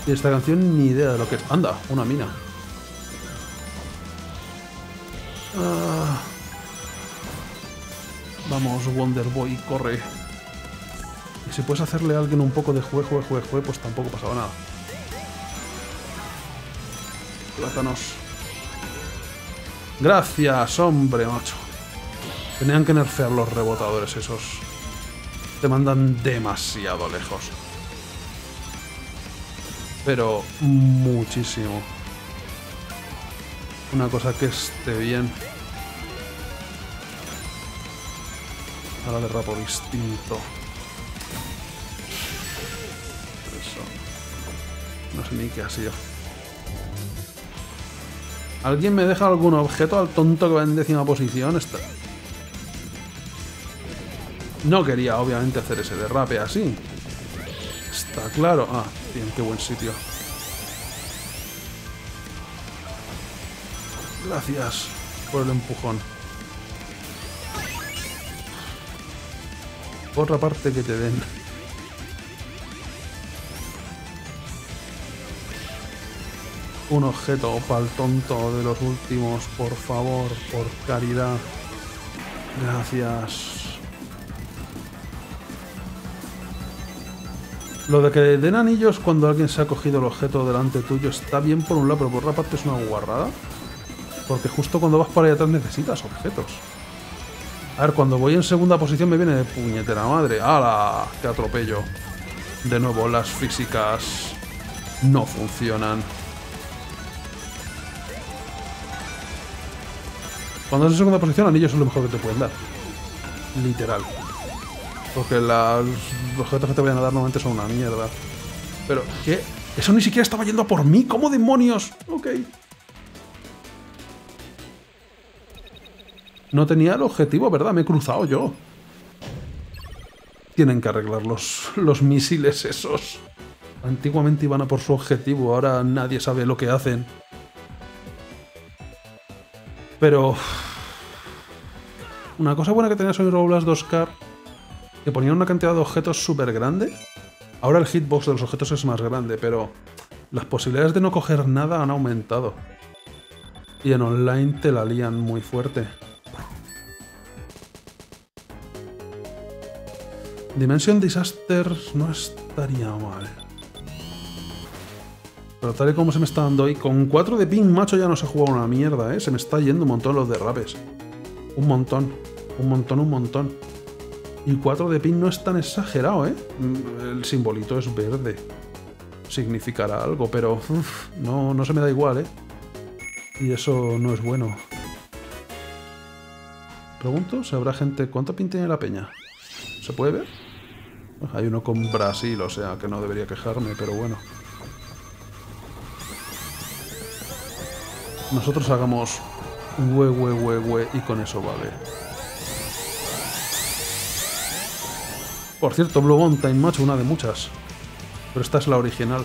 Speaker 1: Y esta canción ni idea de lo que es. Anda, una mina. Ah. Vamos, Wonder Boy, corre. Y si puedes hacerle a alguien un poco de jue, jue, jue, jue, pues tampoco pasaba nada. Plátanos. Gracias, hombre, macho. Tenían que nerfear los rebotadores esos. Te mandan demasiado lejos. Pero muchísimo. Una cosa que esté bien. Ahora derrapo distinto. Eso. No sé ni qué ha sido. ¿Alguien me deja algún objeto al tonto que va en décima posición? Está... No quería, obviamente, hacer ese derrape así. Está claro. Ah, bien, qué buen sitio. Gracias por el empujón. Otra parte que te den. Un objeto para el tonto de los últimos, por favor, por caridad. Gracias. Lo de que den anillos cuando alguien se ha cogido el objeto delante tuyo está bien por un lado, pero por otra parte es una guarrada. Porque justo cuando vas para allá atrás necesitas objetos. A ver, cuando voy en segunda posición me viene de puñetera madre. ¡Hala! ¡Qué atropello! De nuevo, las físicas no funcionan. Cuando es en segunda posición, anillos son lo mejor que te pueden dar. Literal. Porque la, los objetos que te vayan a dar normalmente son una mierda. Pero, ¿qué? Eso ni siquiera estaba yendo a por mí. ¿Cómo demonios? Ok. No tenía el objetivo, ¿verdad? Me he cruzado yo. Tienen que arreglar los, los misiles esos. Antiguamente iban a por su objetivo, ahora nadie sabe lo que hacen. Pero... Una cosa buena que tenía Sonic Robo Blast dos K, que ponían una cantidad de objetos súper grande. Ahora el hitbox de los objetos es más grande, pero las posibilidades de no coger nada han aumentado. Y en online te la lían muy fuerte. Dimension Disasters no estaría mal. Pero tal y como se me está dando hoy, con cuatro de ping, macho, ya no se ha jugado una mierda, ¿eh? Se me está yendo un montón los derrapes. Un montón, un montón, un montón. Y cuatro de ping no es tan exagerado, ¿eh? El simbolito es verde. Significará algo, pero uf, no, no se me da igual, ¿eh? Y eso no es bueno. Pregunto si habrá gente... ¿Cuánto ping tiene la peña? ¿Se puede ver? Hay uno con Brasil, o sea que no debería quejarme, pero bueno. Nosotros hagamos hue, hue, hue, hue y con eso vale. Por cierto, Blue Mountain, macho, una de muchas. Pero esta es la original.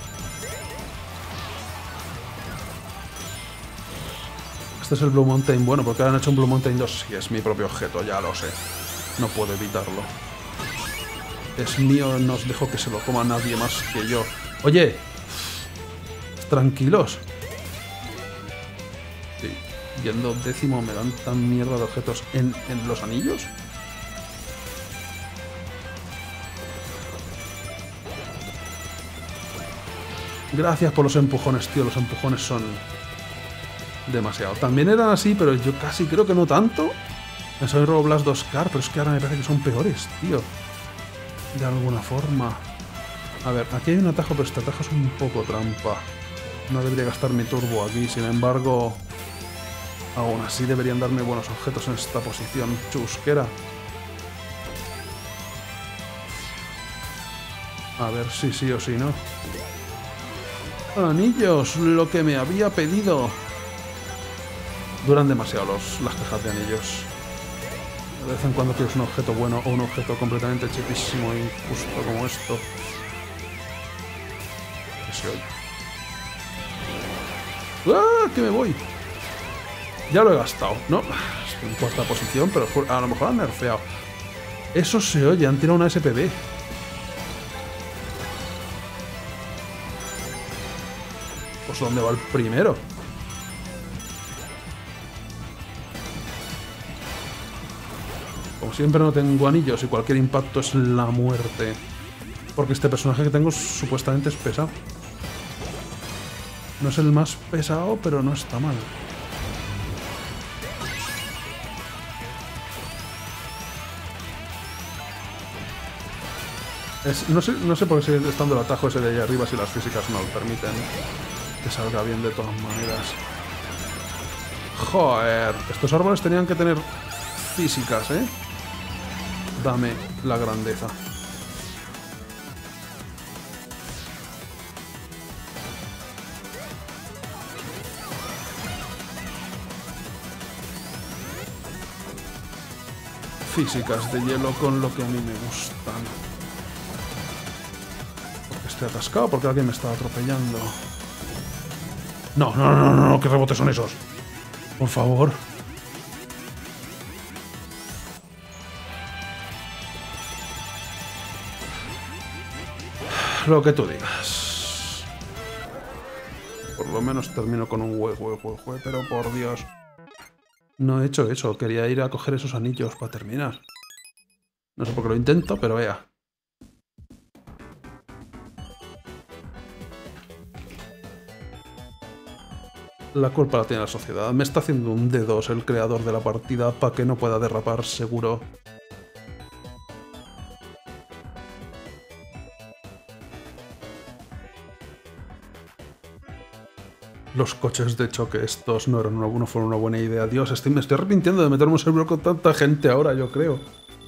Speaker 1: Este es el Blue Mountain bueno, porque ahora han hecho un Blue Mountain dos. Sí, es mi propio objeto, ya lo sé. No puedo evitarlo. Es mío, no os dejo que se lo coma nadie más que yo. Oye, tranquilos. Sí, yendo décimo me dan tan mierda de objetos en, en los anillos. Gracias por los empujones, tío. Los empujones son demasiado. También eran así, pero yo casi creo que no tanto. En Sonic Robo Blast dos K, pero es que ahora me parece que son peores, tío. De alguna forma. A ver, aquí hay un atajo, pero este atajo es un poco trampa. No debería gastar mi turbo aquí, sin embargo... Aún así deberían darme buenos objetos en esta posición chusquera. A ver si sí o si no. Anillos, lo que me había pedido. Duran demasiado los, las cajas de anillos. De vez en cuando quieres un objeto bueno o un objeto completamente chipísimo y justo como esto. Que se oye. ¡Ah! ¡Que me voy! Ya lo he gastado, ¿no? Estoy en cuarta posición, pero a lo mejor han nerfeado. Eso se oye, han tirado una S P B. Pues ¿dónde va el primero? Como siempre no tengo anillos y cualquier impacto es la muerte. Porque este personaje que tengo supuestamente es pesado. No es el más pesado, pero no está mal. Es, no, sé, no sé por qué sigue estando el atajo ese de ahí arriba si las físicas no lo permiten. Que salga bien de todas maneras. Joder, estos árboles tenían que tener físicas, ¿eh? Dame la grandeza. Físicas de hielo con lo que a mí me gustan. Porque estoy atascado, porque alguien me está atropellando. No, no, no, no, no, ¿qué rebotes son esos? Por favor. Lo que tú digas. Por lo menos termino con un hue, hue, hue, hue, pero por Dios. No he hecho eso, quería ir a coger esos anillos para terminar. No sé por qué lo intento, pero vea. La culpa la tiene la sociedad. Me está haciendo un D dos el creador de la partida para que no pueda derrapar seguro. Los coches de choque estos no, eran una, no fueron una buena idea. Dios, estoy, me estoy arrepintiendo de meterme en un servidor con tanta gente ahora, yo creo.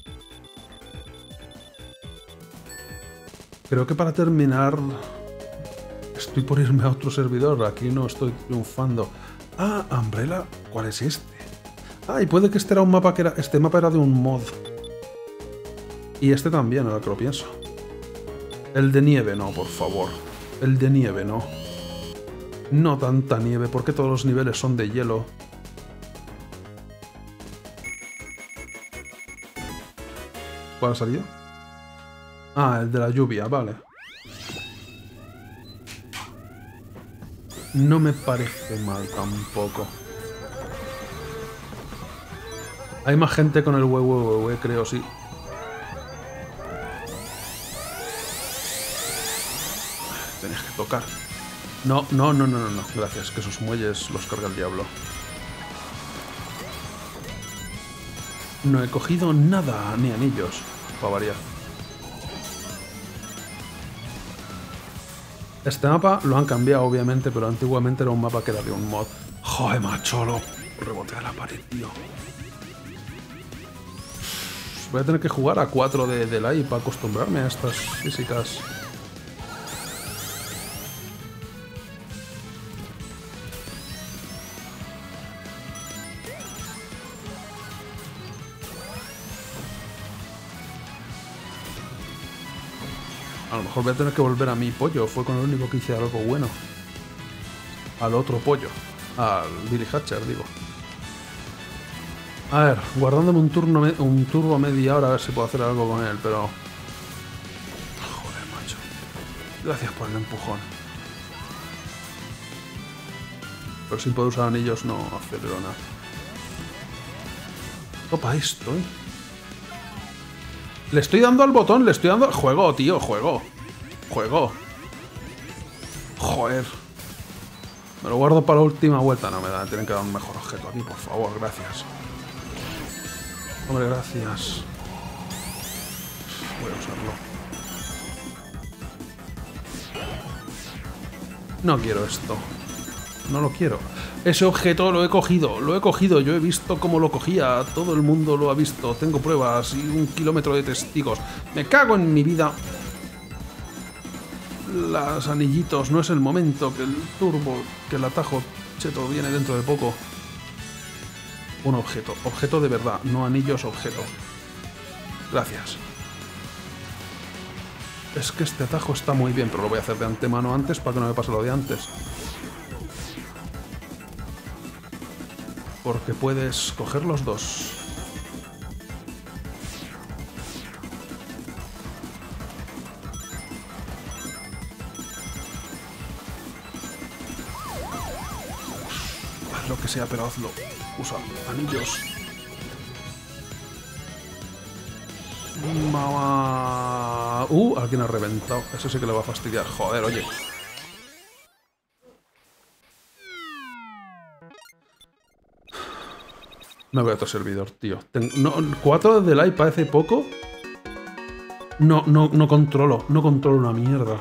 Speaker 1: Creo que para terminar... Estoy por irme a otro servidor. Aquí no estoy triunfando. Ah, Umbrella. ¿Cuál es este? Ah, y puede que este era un mapa que era... Este mapa era de un mod. Y este también, ahora que lo pienso. El de nieve no, por favor. El de nieve no. No tanta nieve, porque todos los niveles son de hielo. ¿Cuál ha salido? Ah, el de la lluvia, vale. No me parece mal tampoco. Hay más gente con el hue, hue, hue, hue, creo, sí. Tenías que tocar. No, no, no, no, no, no. Gracias, que esos muelles los carga el diablo. No he cogido nada, ni anillos, para variar. Este mapa lo han cambiado, obviamente, pero antiguamente era un mapa que era de un mod. Joder, macho, lo rebotea la pared, tío. Voy a tener que jugar a cuatro de, de live para acostumbrarme a estas físicas. A lo mejor voy a tener que volver a mi pollo. Fue con el único que hice algo bueno. Al otro pollo. Al Billy Hatcher, digo. A ver, guardándome un turno un turbo media hora a ver si puedo hacer algo con él, pero... Joder, macho. Gracias por el empujón. Pero sin poder usar anillos no acelero nada. Topa esto, ¿eh? Le estoy dando al botón, le estoy dando... Juego, tío, juego. Juego. Joder. Me lo guardo para la última vuelta. No me da, tienen que dar un mejor objeto aquí, por favor, gracias. Hombre, gracias. Voy a usarlo. No quiero esto. No lo quiero. Ese objeto lo he cogido, lo he cogido. Yo he visto cómo lo cogía. Todo el mundo lo ha visto. Tengo pruebas y un kilómetro de testigos. Me cago en mi vida. Los anillitos. No es el momento. Que el turbo, que el atajo cheto viene dentro de poco. Un objeto. Objeto de verdad. No anillos, objeto. Gracias. Es que este atajo está muy bien, pero lo voy a hacer de antemano antes para que no me pase lo de antes. Porque puedes coger los dos. Lo que sea, pero hazlo. Usa anillos. Mamá. Uh, alguien ha reventado. Eso sí que le va a fastidiar. Joder, oye. No veo otro servidor, tío. Tengo, no, cuatro de like parece poco. No, no, no controlo. No controlo una mierda.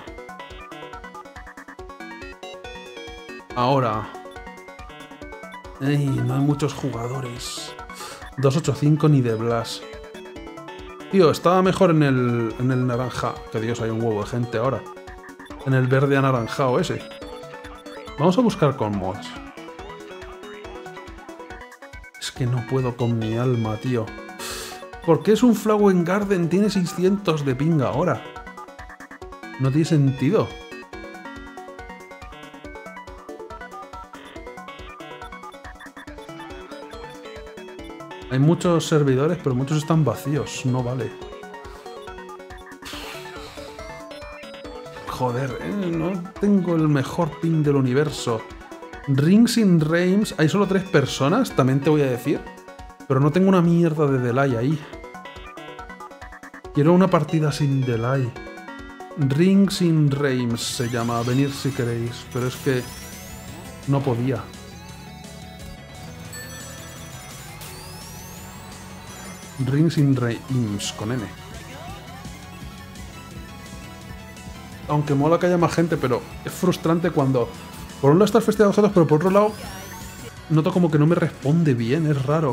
Speaker 1: Ahora. Ey, no hay muchos jugadores. doscientos ochenta y cinco ni de Blast. Tío, estaba mejor en el, en el naranja. Que Dios, hay un huevo de gente ahora. En el verde anaranjado ese. Vamos a buscar con mods. Es que no puedo con mi alma, tío. ¿Por qué es un Flower Garden? Tiene seiscientos de ping ahora. No tiene sentido. Hay muchos servidores, pero muchos están vacíos. No vale. Joder, eh, no tengo el mejor ping del universo. Rings in Reims. Hay solo tres personas, también te voy a decir. Pero no tengo una mierda de delay ahí. Quiero una partida sin delay. Rings in Reims se llama. Venir si queréis. Pero es que no podía. Rings in Reims con N. Aunque mola que haya más gente, pero es frustrante cuando por un lado estás festejando objetos, pero por otro lado noto como que no me responde bien, es raro.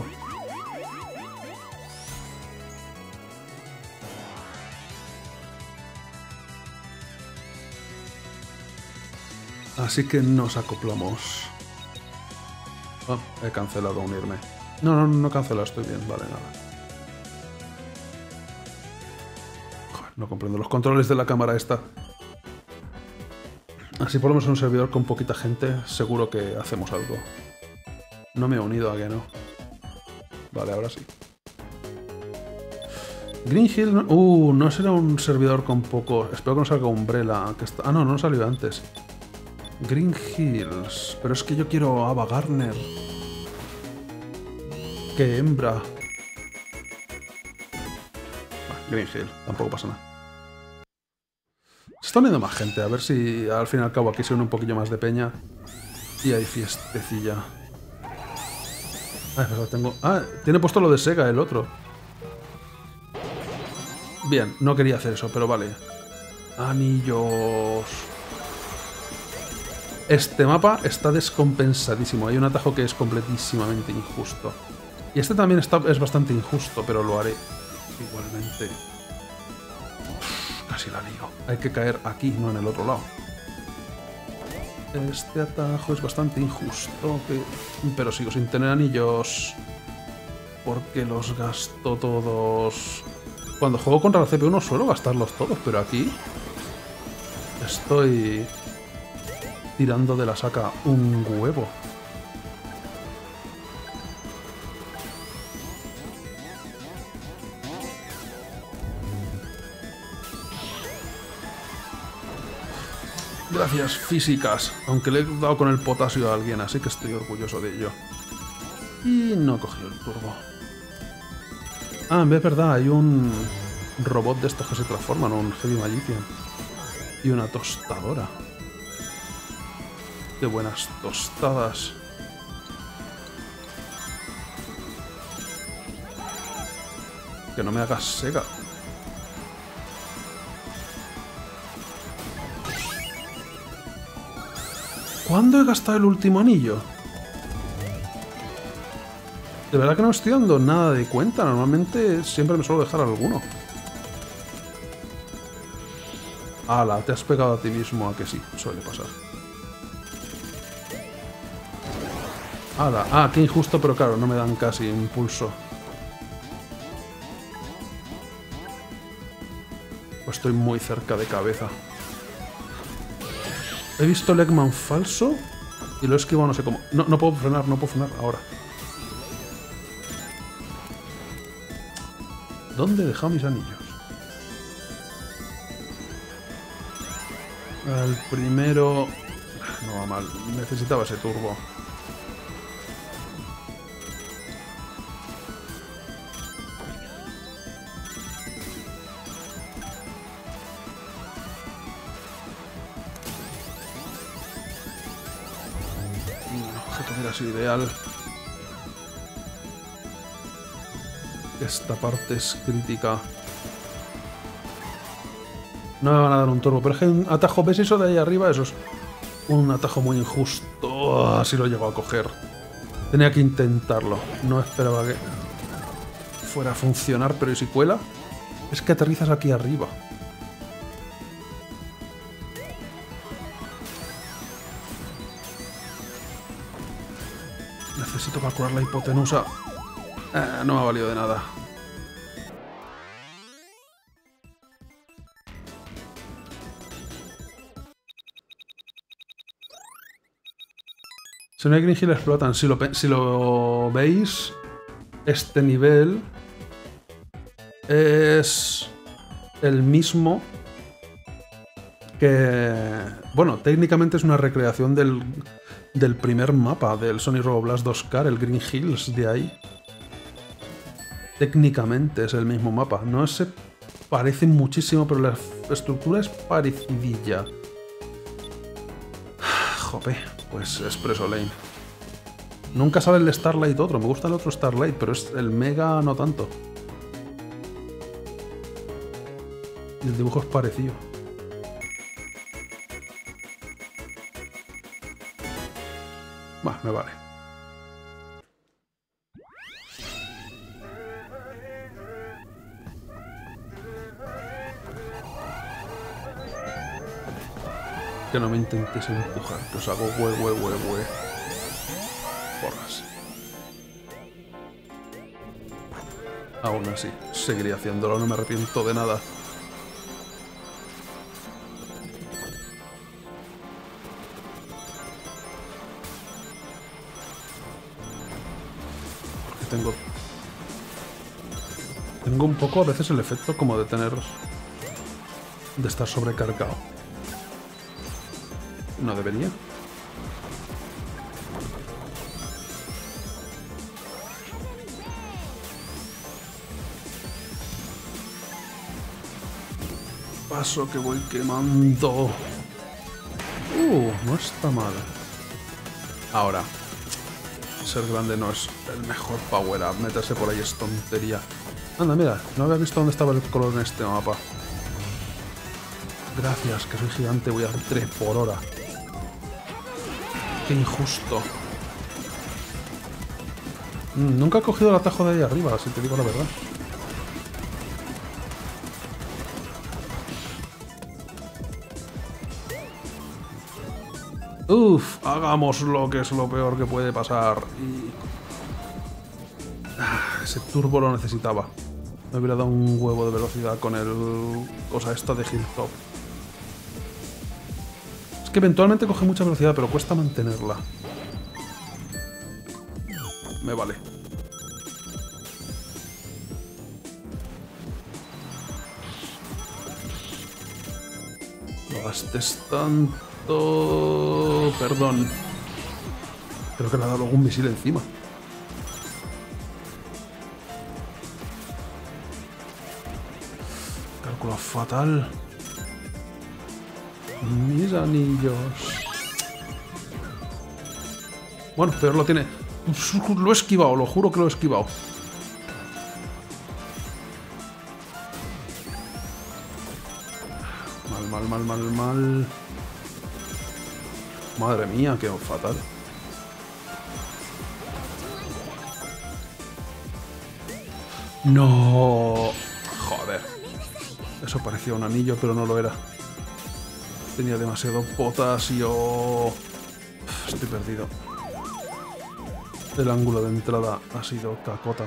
Speaker 1: Así que nos acoplamos. Oh, he cancelado unirme. No, no, no cancelo, estoy bien, vale, nada. No comprendo los controles de la cámara esta. Así por lo menos en un servidor con poquita gente, seguro que hacemos algo. No me he unido, ¿a que no? Vale, ahora sí. Green Hill... No, uh, no será un servidor con poco... Espero que no salga Umbrella. Que está... Ah, no, no salió antes. Green Hills... Pero es que yo quiero a Ava Gardner. ¡Qué hembra! Green Hill, tampoco pasa nada. Se está uniendo más gente, a ver si al fin y al cabo aquí se une un poquillo más de peña. Y hay fiestecilla. Ah, pues tengo... ah, tiene puesto lo de Sega el otro. Bien, no quería hacer eso, pero vale. Anillos. Este mapa está descompensadísimo. Hay un atajo que es completísimamente injusto. Y este también está, es bastante injusto, pero lo haré. Igualmente. Uf, casi la lío. Hay que caer aquí, no en el otro lado. Este atajo es bastante injusto, pero sigo sin tener anillos. Porque los gasto todos. Cuando juego contra la C P U no suelo gastarlos todos, pero aquí estoy tirando de la saca un huevo. Gracias, físicas. Aunque le he dado con el potasio a alguien, así que estoy orgulloso de ello. Y no he cogido el turbo. Ah, en vez de verdad, hay un robot de estos que se transforman, un Heavy Magician. Y una tostadora. Qué buenas tostadas. Que no me hagas Sega. ¿Cuándo he gastado el último anillo? De verdad que no me estoy dando nada de cuenta. Normalmente siempre me suelo dejar alguno. ¡Hala! Te has pegado a ti mismo, a que sí. Suele pasar. ¡Hala! Ah, qué injusto, pero claro, no me dan casi impulso. Pues estoy muy cerca de cabeza. He visto el Eggman falso y lo he esquivado no sé cómo. No, no puedo frenar, no puedo frenar ahora. ¿Dónde he dejado mis anillos? El primero... No va mal. Necesitaba ese turbo. objeto hubiera sido ideal. Esta parte es crítica. No me van a dar un turbo, pero es que un atajo, ¿ves eso de ahí arriba? Eso es un atajo muy injusto. Así lo llego a coger. Tenía que intentarlo. No esperaba que fuera a funcionar, pero ¿y si cuela? Es que aterrizas aquí arriba. Necesito calcular la hipotenusa. Eh, no me ha valido de nada. Si no hay Green Hill explotan. Si lo, si lo veis, este nivel es el mismo que... Bueno, técnicamente es una recreación del, del primer mapa del Sonic Robo Blast dos K, el Green Hills de ahí. Técnicamente es el mismo mapa. No se parece muchísimo, pero la estructura es parecidilla. Jope, pues Expresso Lane. Nunca sale el Starlight otro. Me gusta el otro Starlight, pero es el Mega no tanto. Y el dibujo es parecido. Bah, me vale. Que no me intentes empujar, que os hago hue, hue, hue, hue. Porras. Aún así, seguiría haciéndolo, no me arrepiento de nada. Porque tengo... Tengo un poco a veces el efecto como de tener... de estar sobrecargado. No debería. Paso que voy quemando. Uh, no está mal. Ahora, ser grande no es el mejor power up. Meterse por ahí es tontería. Anda, mira, no había visto dónde estaba el color en este mapa. Gracias, que soy gigante, voy a hacer tres por hora. Qué injusto. Mm, nunca he cogido el atajo de ahí arriba, si te digo la verdad. Uf, hagamos lo que es lo peor que puede pasar. Y... Ah, ese turbo lo necesitaba. Me hubiera dado un huevo de velocidad con el... cosa esta de Hilltop. Es que eventualmente coge mucha velocidad, pero cuesta mantenerla. Me vale. No gastes tanto... Perdón. Creo que le ha dado algún misil encima. Cálculo fatal. Mis anillos. Bueno, pero lo tiene. Lo he esquivado, lo juro que lo he esquivado. Mal, mal, mal, mal, mal. Madre mía, qué fatal. No. Joder. Eso parecía un anillo, pero no lo era. Tenía demasiado potasio. Estoy perdido. El ángulo de entrada ha sido cacota.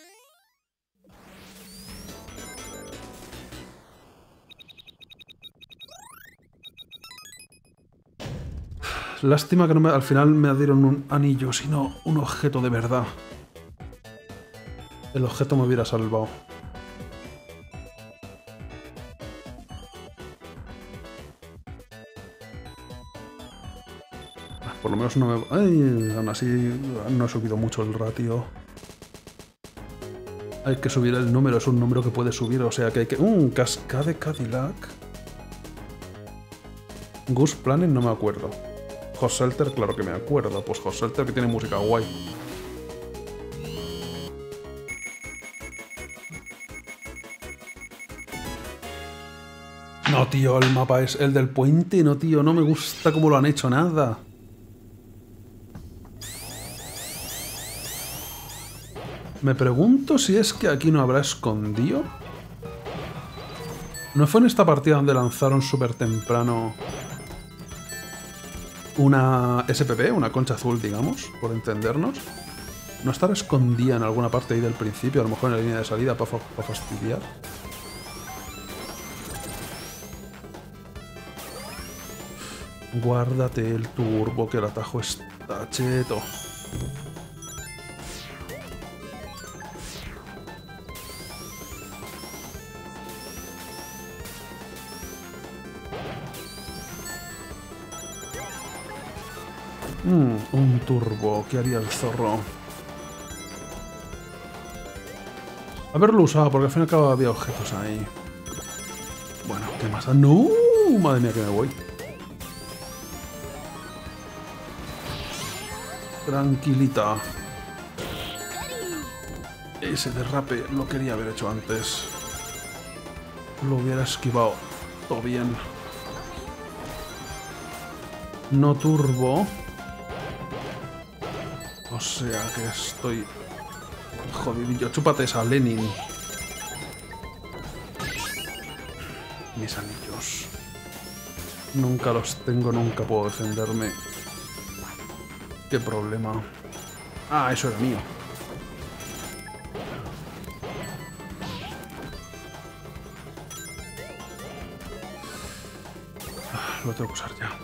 Speaker 1: Lástima que no me, al final me dieron un anillo, sino un objeto de verdad. El objeto me hubiera salvado. Por lo menos no me... Ay, aún así no he subido mucho el ratio. Hay que subir el número, es un número que puede subir, o sea que hay que... ¡Uh! Cascade Cadillac. Goose Planet no me acuerdo. Hot Shelter, claro que me acuerdo. Pues Hot Shelter que tiene música guay. No, tío, el mapa es el del puente. No, tío, no me gusta cómo lo han hecho, nada. Me pregunto si es que aquí no habrá escondido. ¿No fue en esta partida donde lanzaron súper temprano una S P P, una concha azul, digamos, por entendernos? ¿No estará escondida en alguna parte ahí del principio? A lo mejor en la línea de salida para fa pa fastidiar. Guárdate el turbo, que el atajo está cheto. Mm, un turbo. ¿Qué haría el zorro? Haberlo usado, porque al fin y al cabo había objetos ahí. Bueno, ¿qué más? ¡No! Madre mía, que me voy. Tranquilita. Ese derrape lo quería haber hecho antes. Lo hubiera esquivado. Todo bien. No turbo. O sea que estoy jodidillo. Chúpate esa, Lenin. Mis anillos. Nunca los tengo, nunca puedo defenderme. Qué problema. Ah, eso era mío. Ah, lo tengo que usar ya.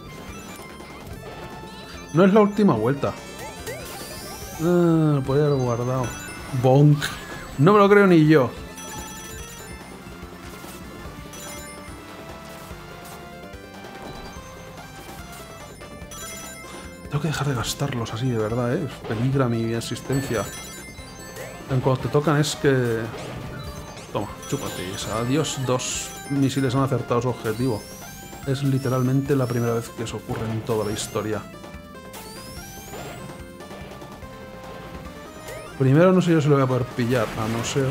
Speaker 1: No es la última vuelta. Ah, podría haber guardado. Bonk. No me lo creo ni yo. Tengo que dejar de gastarlos así, de verdad, ¿eh? Peligra mi existencia. En cuanto te tocan es que... Toma, chúpate esa. Adiós, dos misiles han acertado su objetivo. Es literalmente la primera vez que eso ocurre en toda la historia. Primero no sé yo si lo voy a poder pillar, a no ser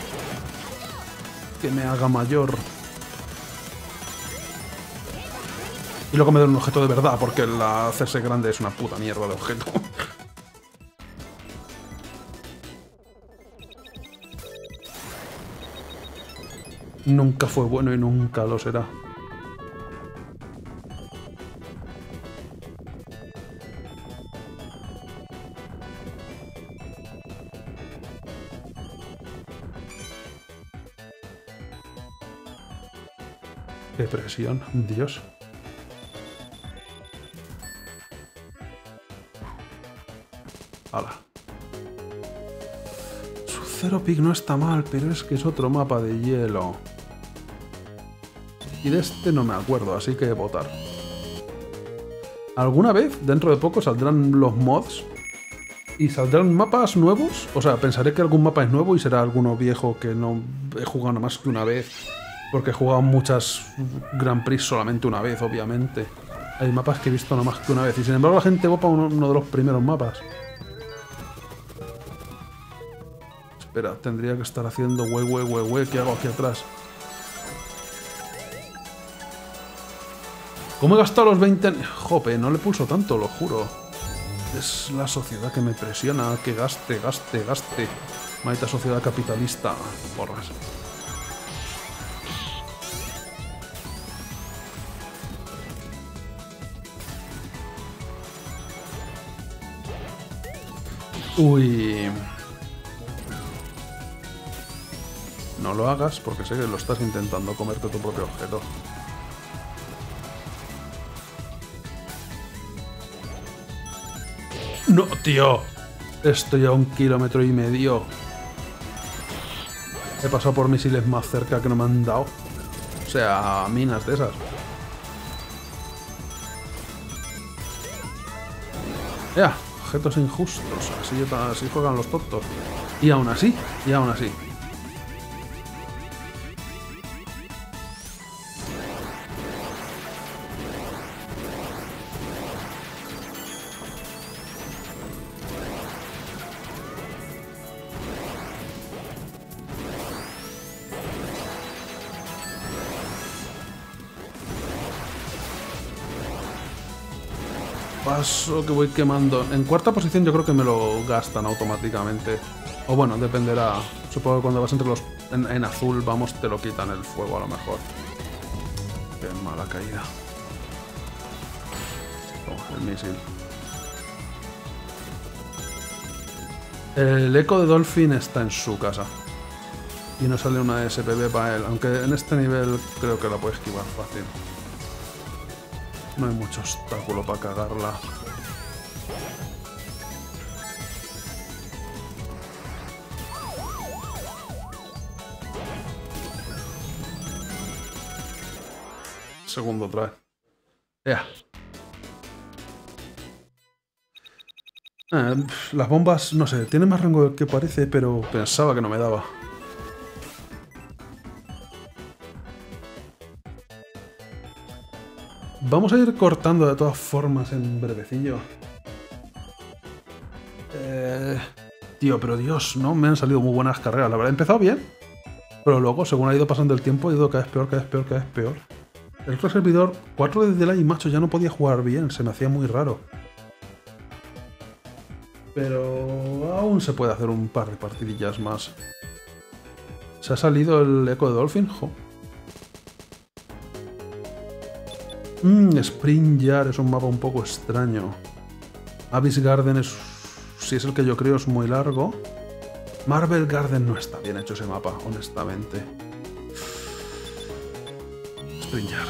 Speaker 1: que me haga mayor. Y luego me den un objeto de verdad, porque la hacerse grande es una puta mierda de objeto. Nunca fue bueno y nunca lo será. Qué presión, Dios. Hala. Su Zero Peak no está mal, pero es que es otro mapa de hielo. Y de este no me acuerdo, así que votar. ¿Alguna vez, dentro de poco, saldrán los mods? ¿Y saldrán mapas nuevos? O sea, pensaré que algún mapa es nuevo y será alguno viejo que no he jugado nada más que una vez. Porque he jugado muchas Grand Prix solamente una vez, obviamente. Hay mapas que he visto nada más que una vez. Y sin embargo la gente vopa uno, uno de los primeros mapas. Espera, tendría que estar haciendo hue, hue, hue, hue. ¿Qué hago aquí atrás? ¿Cómo he gastado los veinte? Jope, no le pulso tanto, lo juro. Es la sociedad que me presiona. Que gaste, gaste, gaste. Maldita sociedad capitalista. Porras. Uy. No lo hagas porque sé que lo estás intentando comerte tu propio objeto. No, tío. Estoy a un kilómetro y medio. He pasado por misiles más cerca que no me han dado. O sea, minas de esas. Ya, objetos injustos. Así, así juegan los tontos. Y aún así, y aún así. Paso que voy quemando. En cuarta posición yo creo que me lo gastan automáticamente. O bueno, dependerá. Supongo que cuando vas entre los... En, en azul, vamos, te lo quitan el fuego a lo mejor. Qué mala caída. Oh, el misil. El eco de Dolphin está en su casa. Y no sale una S P B para él. Aunque en este nivel creo que la puede esquivar fácil. No hay mucho obstáculo para cagarla. Segundo trae. Ya. Eh, las bombas, no sé, tienen más rango que parece, pero pensaba que no me daba. Vamos a ir cortando de todas formas en brevecillo. Eh, tío, pero Dios, no me han salido muy buenas carreras. La verdad, he empezado bien, pero luego, según ha ido pasando el tiempo, ha ido cada vez peor, cada vez peor, cada vez peor. El otro servidor, cuatro de delay, macho, ya no podía jugar bien, se me hacía muy raro. Pero aún se puede hacer un par de partidillas más. ¿Se ha salido el eco de Dolphin? Jo. Mmm, Spring Yard es un mapa un poco extraño. Abyss Garden es... si es el que yo creo, es muy largo. Marble Garden no está bien hecho ese mapa, honestamente. Spring Yard.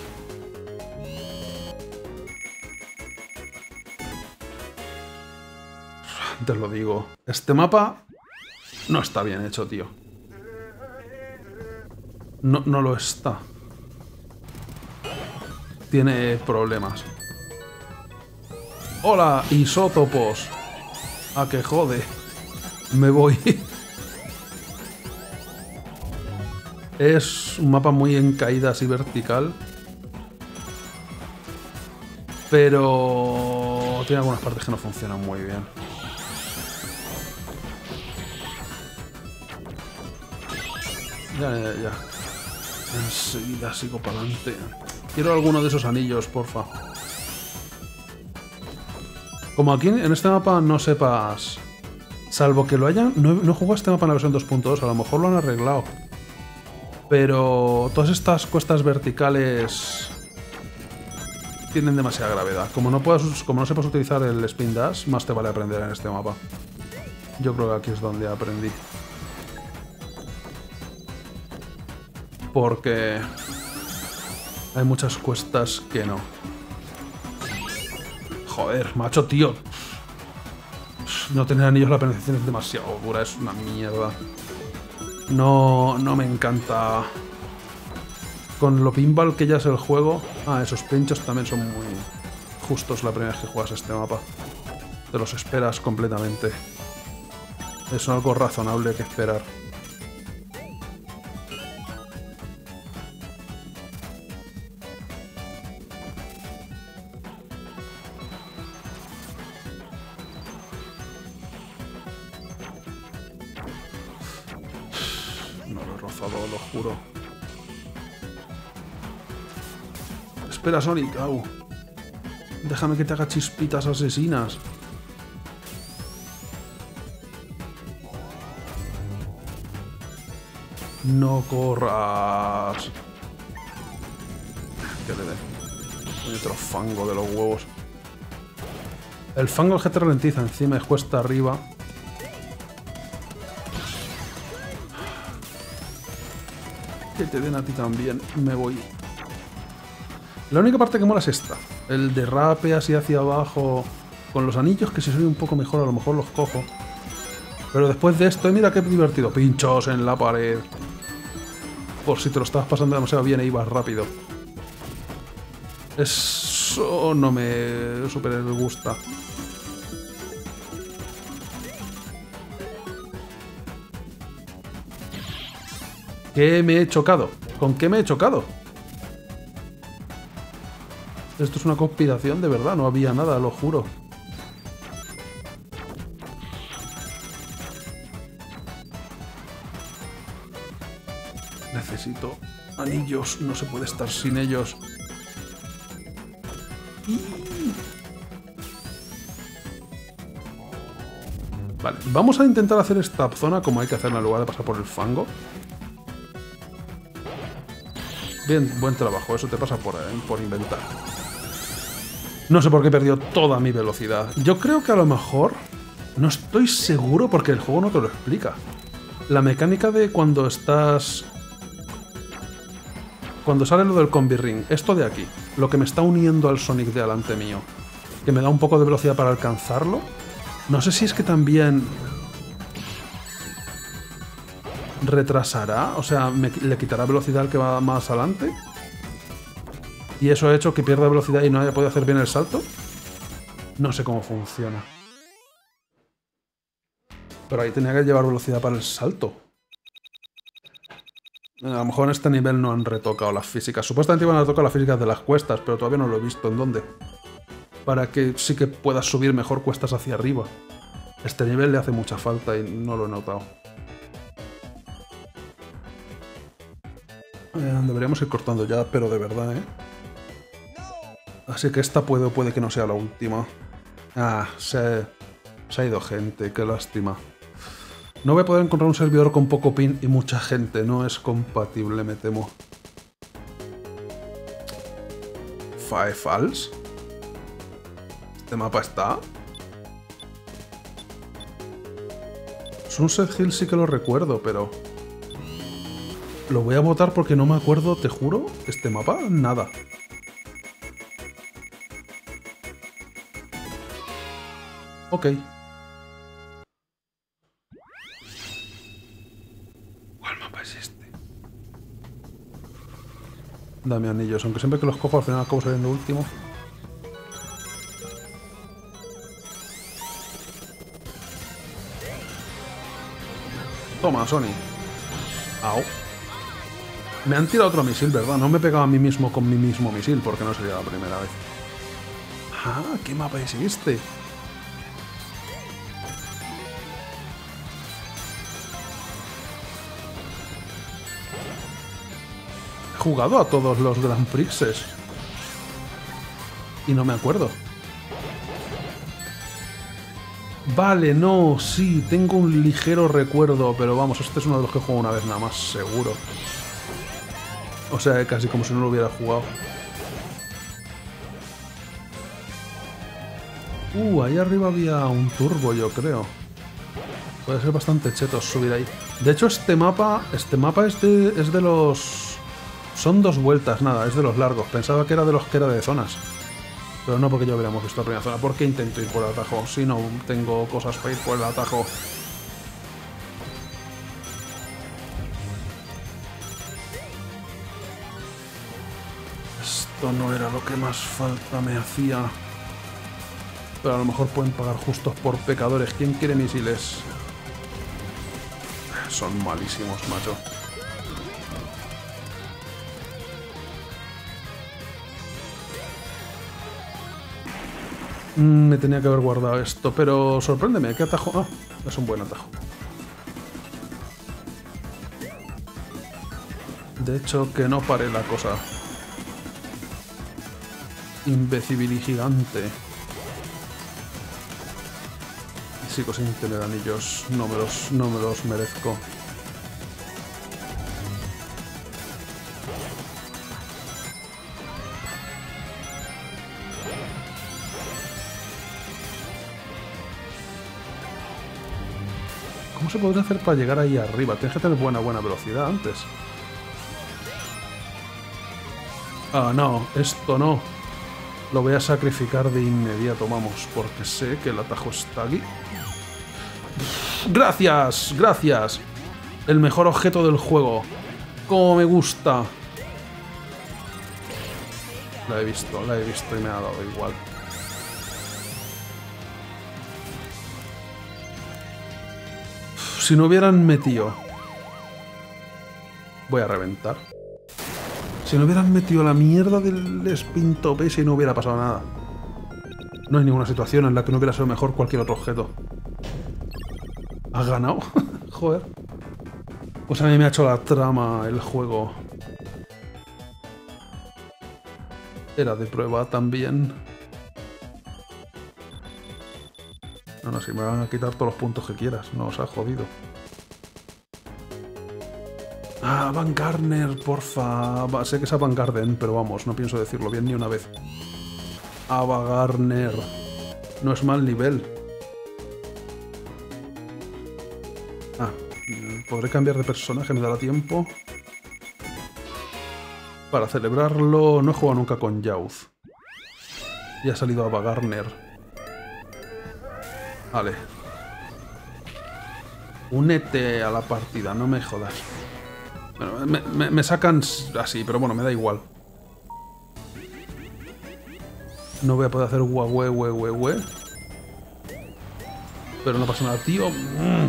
Speaker 1: Te lo digo. Este mapa no está bien hecho, tío. No, no lo está. Tiene problemas. ¡Hola, isótopos! ¡A que jode! Me voy. Es un mapa muy en caída así vertical. Pero tiene algunas partes que no funcionan muy bien. Ya, ya, ya. Enseguida sigo para adelante. Quiero alguno de esos anillos, porfa. Como aquí en este mapa no sepas... Salvo que lo hayan... No, no he jugado este mapa en la versión dos punto dos, a lo mejor lo han arreglado. Pero todas estas cuestas verticales tienen demasiada gravedad. Como no, puedas, como no sepas utilizar el Spin Dash, más te vale aprender en este mapa. Yo creo que aquí es donde aprendí. Porque hay muchas cuestas que no. Joder, macho, tío. No tener anillos la penetración es demasiado dura, es una mierda. No, no me encanta. Con lo pinball que ya es el juego... Ah, esos pinchos también son muy justos la primera vez que juegas este mapa. Te los esperas completamente. Es algo razonable que esperar. No lo he rozado, lo juro. Espera, Sonic. Au. Déjame que te haga chispitas asesinas. No corras. Que le dé. Hay otro fango de los huevos. El fango es que te ralentiza, encima es cuesta arriba. Que te den a ti también. Me voy. La única parte que mola es esta. El derrape así hacia abajo. Con los anillos, que si soy un poco mejor, a lo mejor los cojo. Pero después de esto, mira qué divertido. Pinchos en la pared. Por si te lo estabas pasando demasiado bien e ibas rápido. Eso no me súper gusta. ¿Qué me he chocado? ¿Con qué me he chocado? Esto es una conspiración de verdad, no había nada, lo juro. Necesito anillos, no se puede estar sin ellos. Vale, vamos a intentar hacer esta zona como hay que hacerla en lugar de pasar por el fango. Bien, buen trabajo, eso te pasa por, eh, por inventar. No sé por qué he perdido toda mi velocidad. Yo creo que a lo mejor... No estoy seguro porque el juego no te lo explica. La mecánica de cuando estás... Cuando sale lo del combi ring, esto de aquí, lo que me está uniendo al Sonic de delante mío, que me da un poco de velocidad para alcanzarlo, no sé si es que también... retrasará, o sea, me, le quitará velocidad al que va más adelante. Y eso ha hecho que pierda velocidad y no haya podido hacer bien el salto. No sé cómo funciona. Pero ahí tenía que llevar velocidad para el salto. A lo mejor en este nivel no han retocado las físicas. Supuestamente iban a retocar las físicas de las cuestas, pero todavía no lo he visto en dónde. Para que sí que puedas subir mejor cuestas hacia arriba. Este nivel le hace mucha falta y no lo he notado. Eh, deberíamos ir cortando ya, pero de verdad, ¿eh? Así que esta puede o puede que no sea la última. Ah, se, se ha ido gente, qué lástima. No voy a poder encontrar un servidor con poco pin y mucha gente, no es compatible, me temo. Five Falls. ¿Este mapa está? Sunset Hill sí que lo recuerdo, pero... Lo voy a votar porque no me acuerdo, te juro. Este mapa, nada. Ok. ¿Cuál mapa es este? Dame anillos, aunque siempre que los cojo al final acabo saliendo último. Toma, Sony. Au. Me han tirado otro misil, ¿verdad? No me he pegado a mí mismo con mi mismo misil, porque no sería la primera vez. Ah, ¿qué mapa es este? He jugado a todos los Grand Prixes. Y no me acuerdo. Vale, no, sí, tengo un ligero recuerdo, pero vamos, este es uno de los que juego una vez nada más, seguro. O sea, casi como si no lo hubiera jugado. Uh, ahí arriba había un turbo, yo creo. Puede ser bastante cheto subir ahí. De hecho, este mapa, este mapa es de, es de los... Son dos vueltas, nada, es de los largos. Pensaba que era de los que era de zonas. Pero no porque ya hubiéramos visto la primera zona. ¿Por qué intento ir por el atajo? Si no tengo cosas para ir por el atajo. Esto no era lo que más falta me hacía. Pero a lo mejor pueden pagar justos por pecadores. ¿Quién quiere misiles? Son malísimos, macho. Mm, me tenía que haber guardado esto, pero sorpréndeme. ¿Qué atajo? Ah, es un buen atajo. De hecho, que no pare la cosa. Imbecibili gigante. Sigo sin tener anillos. No me los, no me los merezco. ¿Cómo se podría hacer para llegar ahí arriba? Tienes que tener buena, buena velocidad antes. Ah, no, esto no. Lo voy a sacrificar de inmediato, vamos, porque sé que el atajo está aquí. ¡Gracias! ¡Gracias! El mejor objeto del juego. ¡Cómo me gusta! La he visto, la he visto y me ha dado igual. Si no hubieran metido... Voy a reventar. Si no hubieran metido la mierda del spin top ese no hubiera pasado nada. No hay ninguna situación en la que no hubiera sido mejor cualquier otro objeto. ¿Has ganado? Joder. Pues a mí me ha hecho la trama el juego. Era de prueba también. No, no, si me van a quitar todos los puntos que quieras. No os ha jodido. Ah, Van Garner, porfa. Va, sé que es Van Garden, pero vamos, no pienso decirlo bien ni una vez. Ava Garner. No es mal nivel. Ah, podré cambiar de personaje, me dará tiempo. Para celebrarlo, no he jugado nunca con Youth. Y ha salido Ava Garner. Vale. Únete a la partida, no me jodas. Bueno, me, me, me sacan así, pero bueno, me da igual. No voy a poder hacer guagüe, hue, hue, hue. Pero no pasa nada, tío. Mm.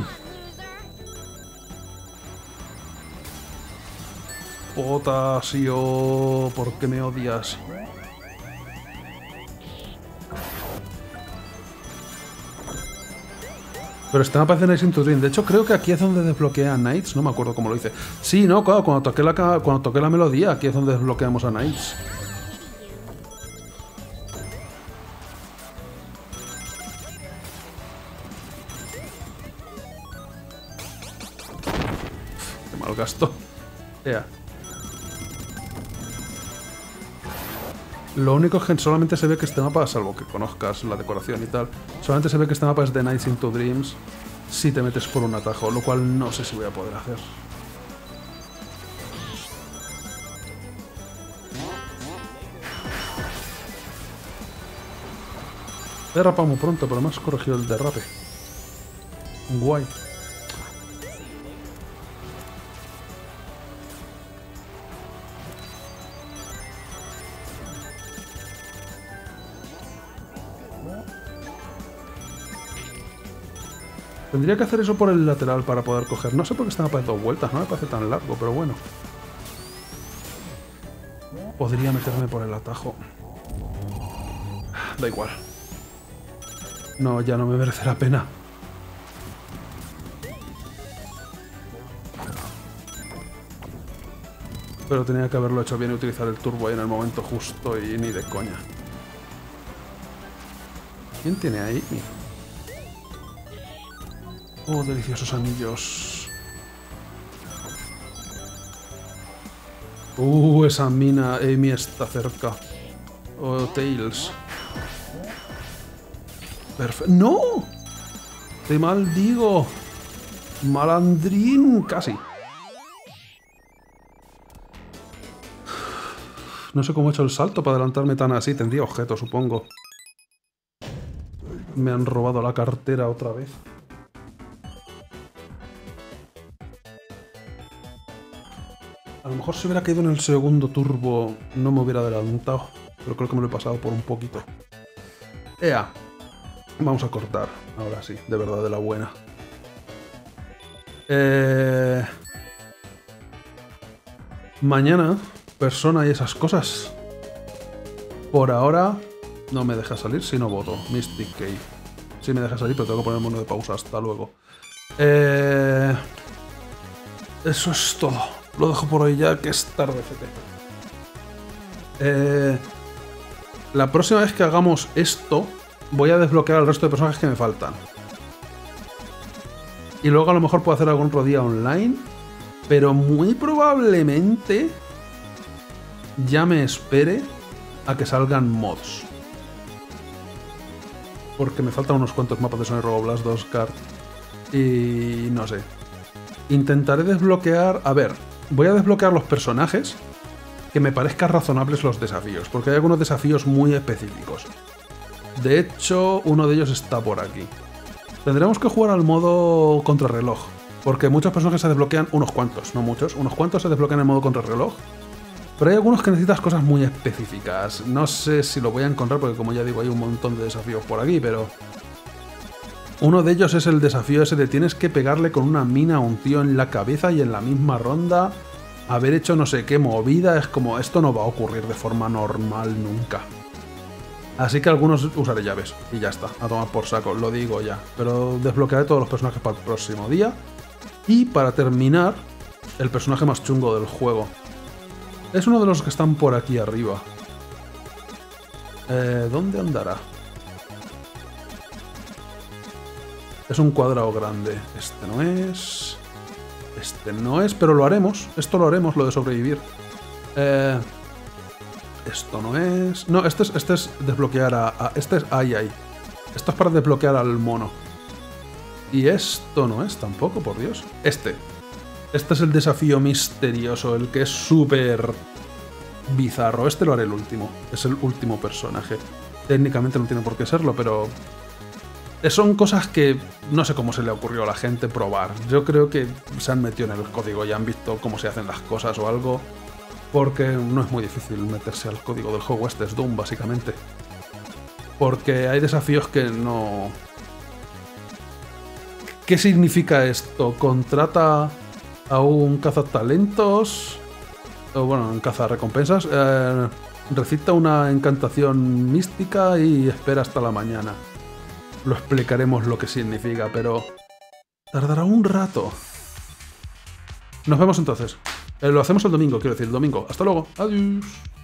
Speaker 1: Potasio, ¿por qué me odias? Pero este mapa es de Nights into Dream. De hecho, creo que aquí es donde desbloquea a Nights. No me acuerdo cómo lo hice. Sí, no, claro, cuando toqué la, cuando toqué la melodía, aquí es donde desbloqueamos a Nights. Qué mal gasto. Ea. Lo único es que solamente se ve que este mapa, salvo que conozcas la decoración y tal, solamente se ve que este mapa es de Nights into Dreams si te metes por un atajo, lo cual no sé si voy a poder hacer. He derrapado muy pronto, pero me has corregido el derrape. Guay. Tendría que hacer eso por el lateral para poder coger. No sé por qué este mapa de dos vueltas, no me parece tan largo, pero bueno. Podría meterme por el atajo. Da igual. No, ya no me merece la pena. Pero tenía que haberlo hecho bien y utilizar el turbo ahí en el momento justo y ni de coña. ¿Quién tiene ahí? Oh, deliciosos anillos. Uh, esa mina. Amy está cerca. Oh, Tails. Perfecto. ¡No! Te maldigo. Malandrín. Casi. No sé cómo he hecho el salto para adelantarme tan así. Tendría objeto, supongo. Me han robado la cartera otra vez. A lo mejor si hubiera caído en el segundo turbo no me hubiera adelantado. Pero creo que me lo he pasado por un poquito. ¡Ea! Vamos a cortar. Ahora sí, de verdad, de la buena. Eh... Mañana, persona y esas cosas. Por ahora no me deja salir si no voto. Mystic Cave. Sí me deja salir, pero tengo que poner el mono de pausa. Hasta luego. Eh... Eso es todo. Lo dejo por hoy ya, que es tarde, F T. Eh, la próxima vez que hagamos esto, voy a desbloquear el resto de personajes que me faltan. Y luego a lo mejor puedo hacer algún otro día online, pero muy probablemente ya me espere a que salgan mods. Porque me faltan unos cuantos mapas de Sonic Roboblast dos Kart. Y no sé. Intentaré desbloquear... A ver... Voy a desbloquear los personajes que me parezcan razonables los desafíos, porque hay algunos desafíos muy específicos. De hecho, uno de ellos está por aquí. Tendremos que jugar al modo contrarreloj, porque muchos personajes se desbloquean, unos cuantos, no muchos, unos cuantos se desbloquean en modo contrarreloj, pero hay algunos que necesitas cosas muy específicas. No sé si lo voy a encontrar, porque como ya digo, hay un montón de desafíos por aquí, pero... Uno de ellos es el desafío ese de tienes que pegarle con una mina a un tío en la cabeza y en la misma ronda haber hecho no sé qué movida. Es como, esto no va a ocurrir de forma normal nunca. Así que algunos usaré llaves y ya está, a tomar por saco, lo digo ya. Pero desbloquearé todos los personajes para el próximo día. Y para terminar, el personaje más chungo del juego. Es uno de los que están por aquí arriba. Eh, ¿Dónde andará? Es un cuadrado grande. Este no es... Este no es, pero lo haremos. Esto lo haremos, lo de sobrevivir. Eh... Esto no es... No, este es, este es desbloquear a, a... Este es... Ay, ay. Esto es para desbloquear al mono. Y esto no es tampoco, por Dios. Este. Este es el desafío misterioso, el que es súper bizarro. Este lo haré el último. Es el último personaje. Técnicamente no tiene por qué serlo, pero... Son cosas que no sé cómo se le ocurrió a la gente probar. Yo creo que se han metido en el código y han visto cómo se hacen las cosas o algo. Porque no es muy difícil meterse al código del juego. Este es Doom, básicamente. Porque hay desafíos que no... ¿Qué significa esto? Contrata a un cazatalentos... O bueno, un cazarrecompensas. Eh, recita una encantación mística y espera hasta la mañana. Lo explicaremos lo que significa, pero... tardará un rato. Nos vemos entonces. Eh, lo hacemos el domingo, quiero decir, el domingo. Hasta luego. Adiós.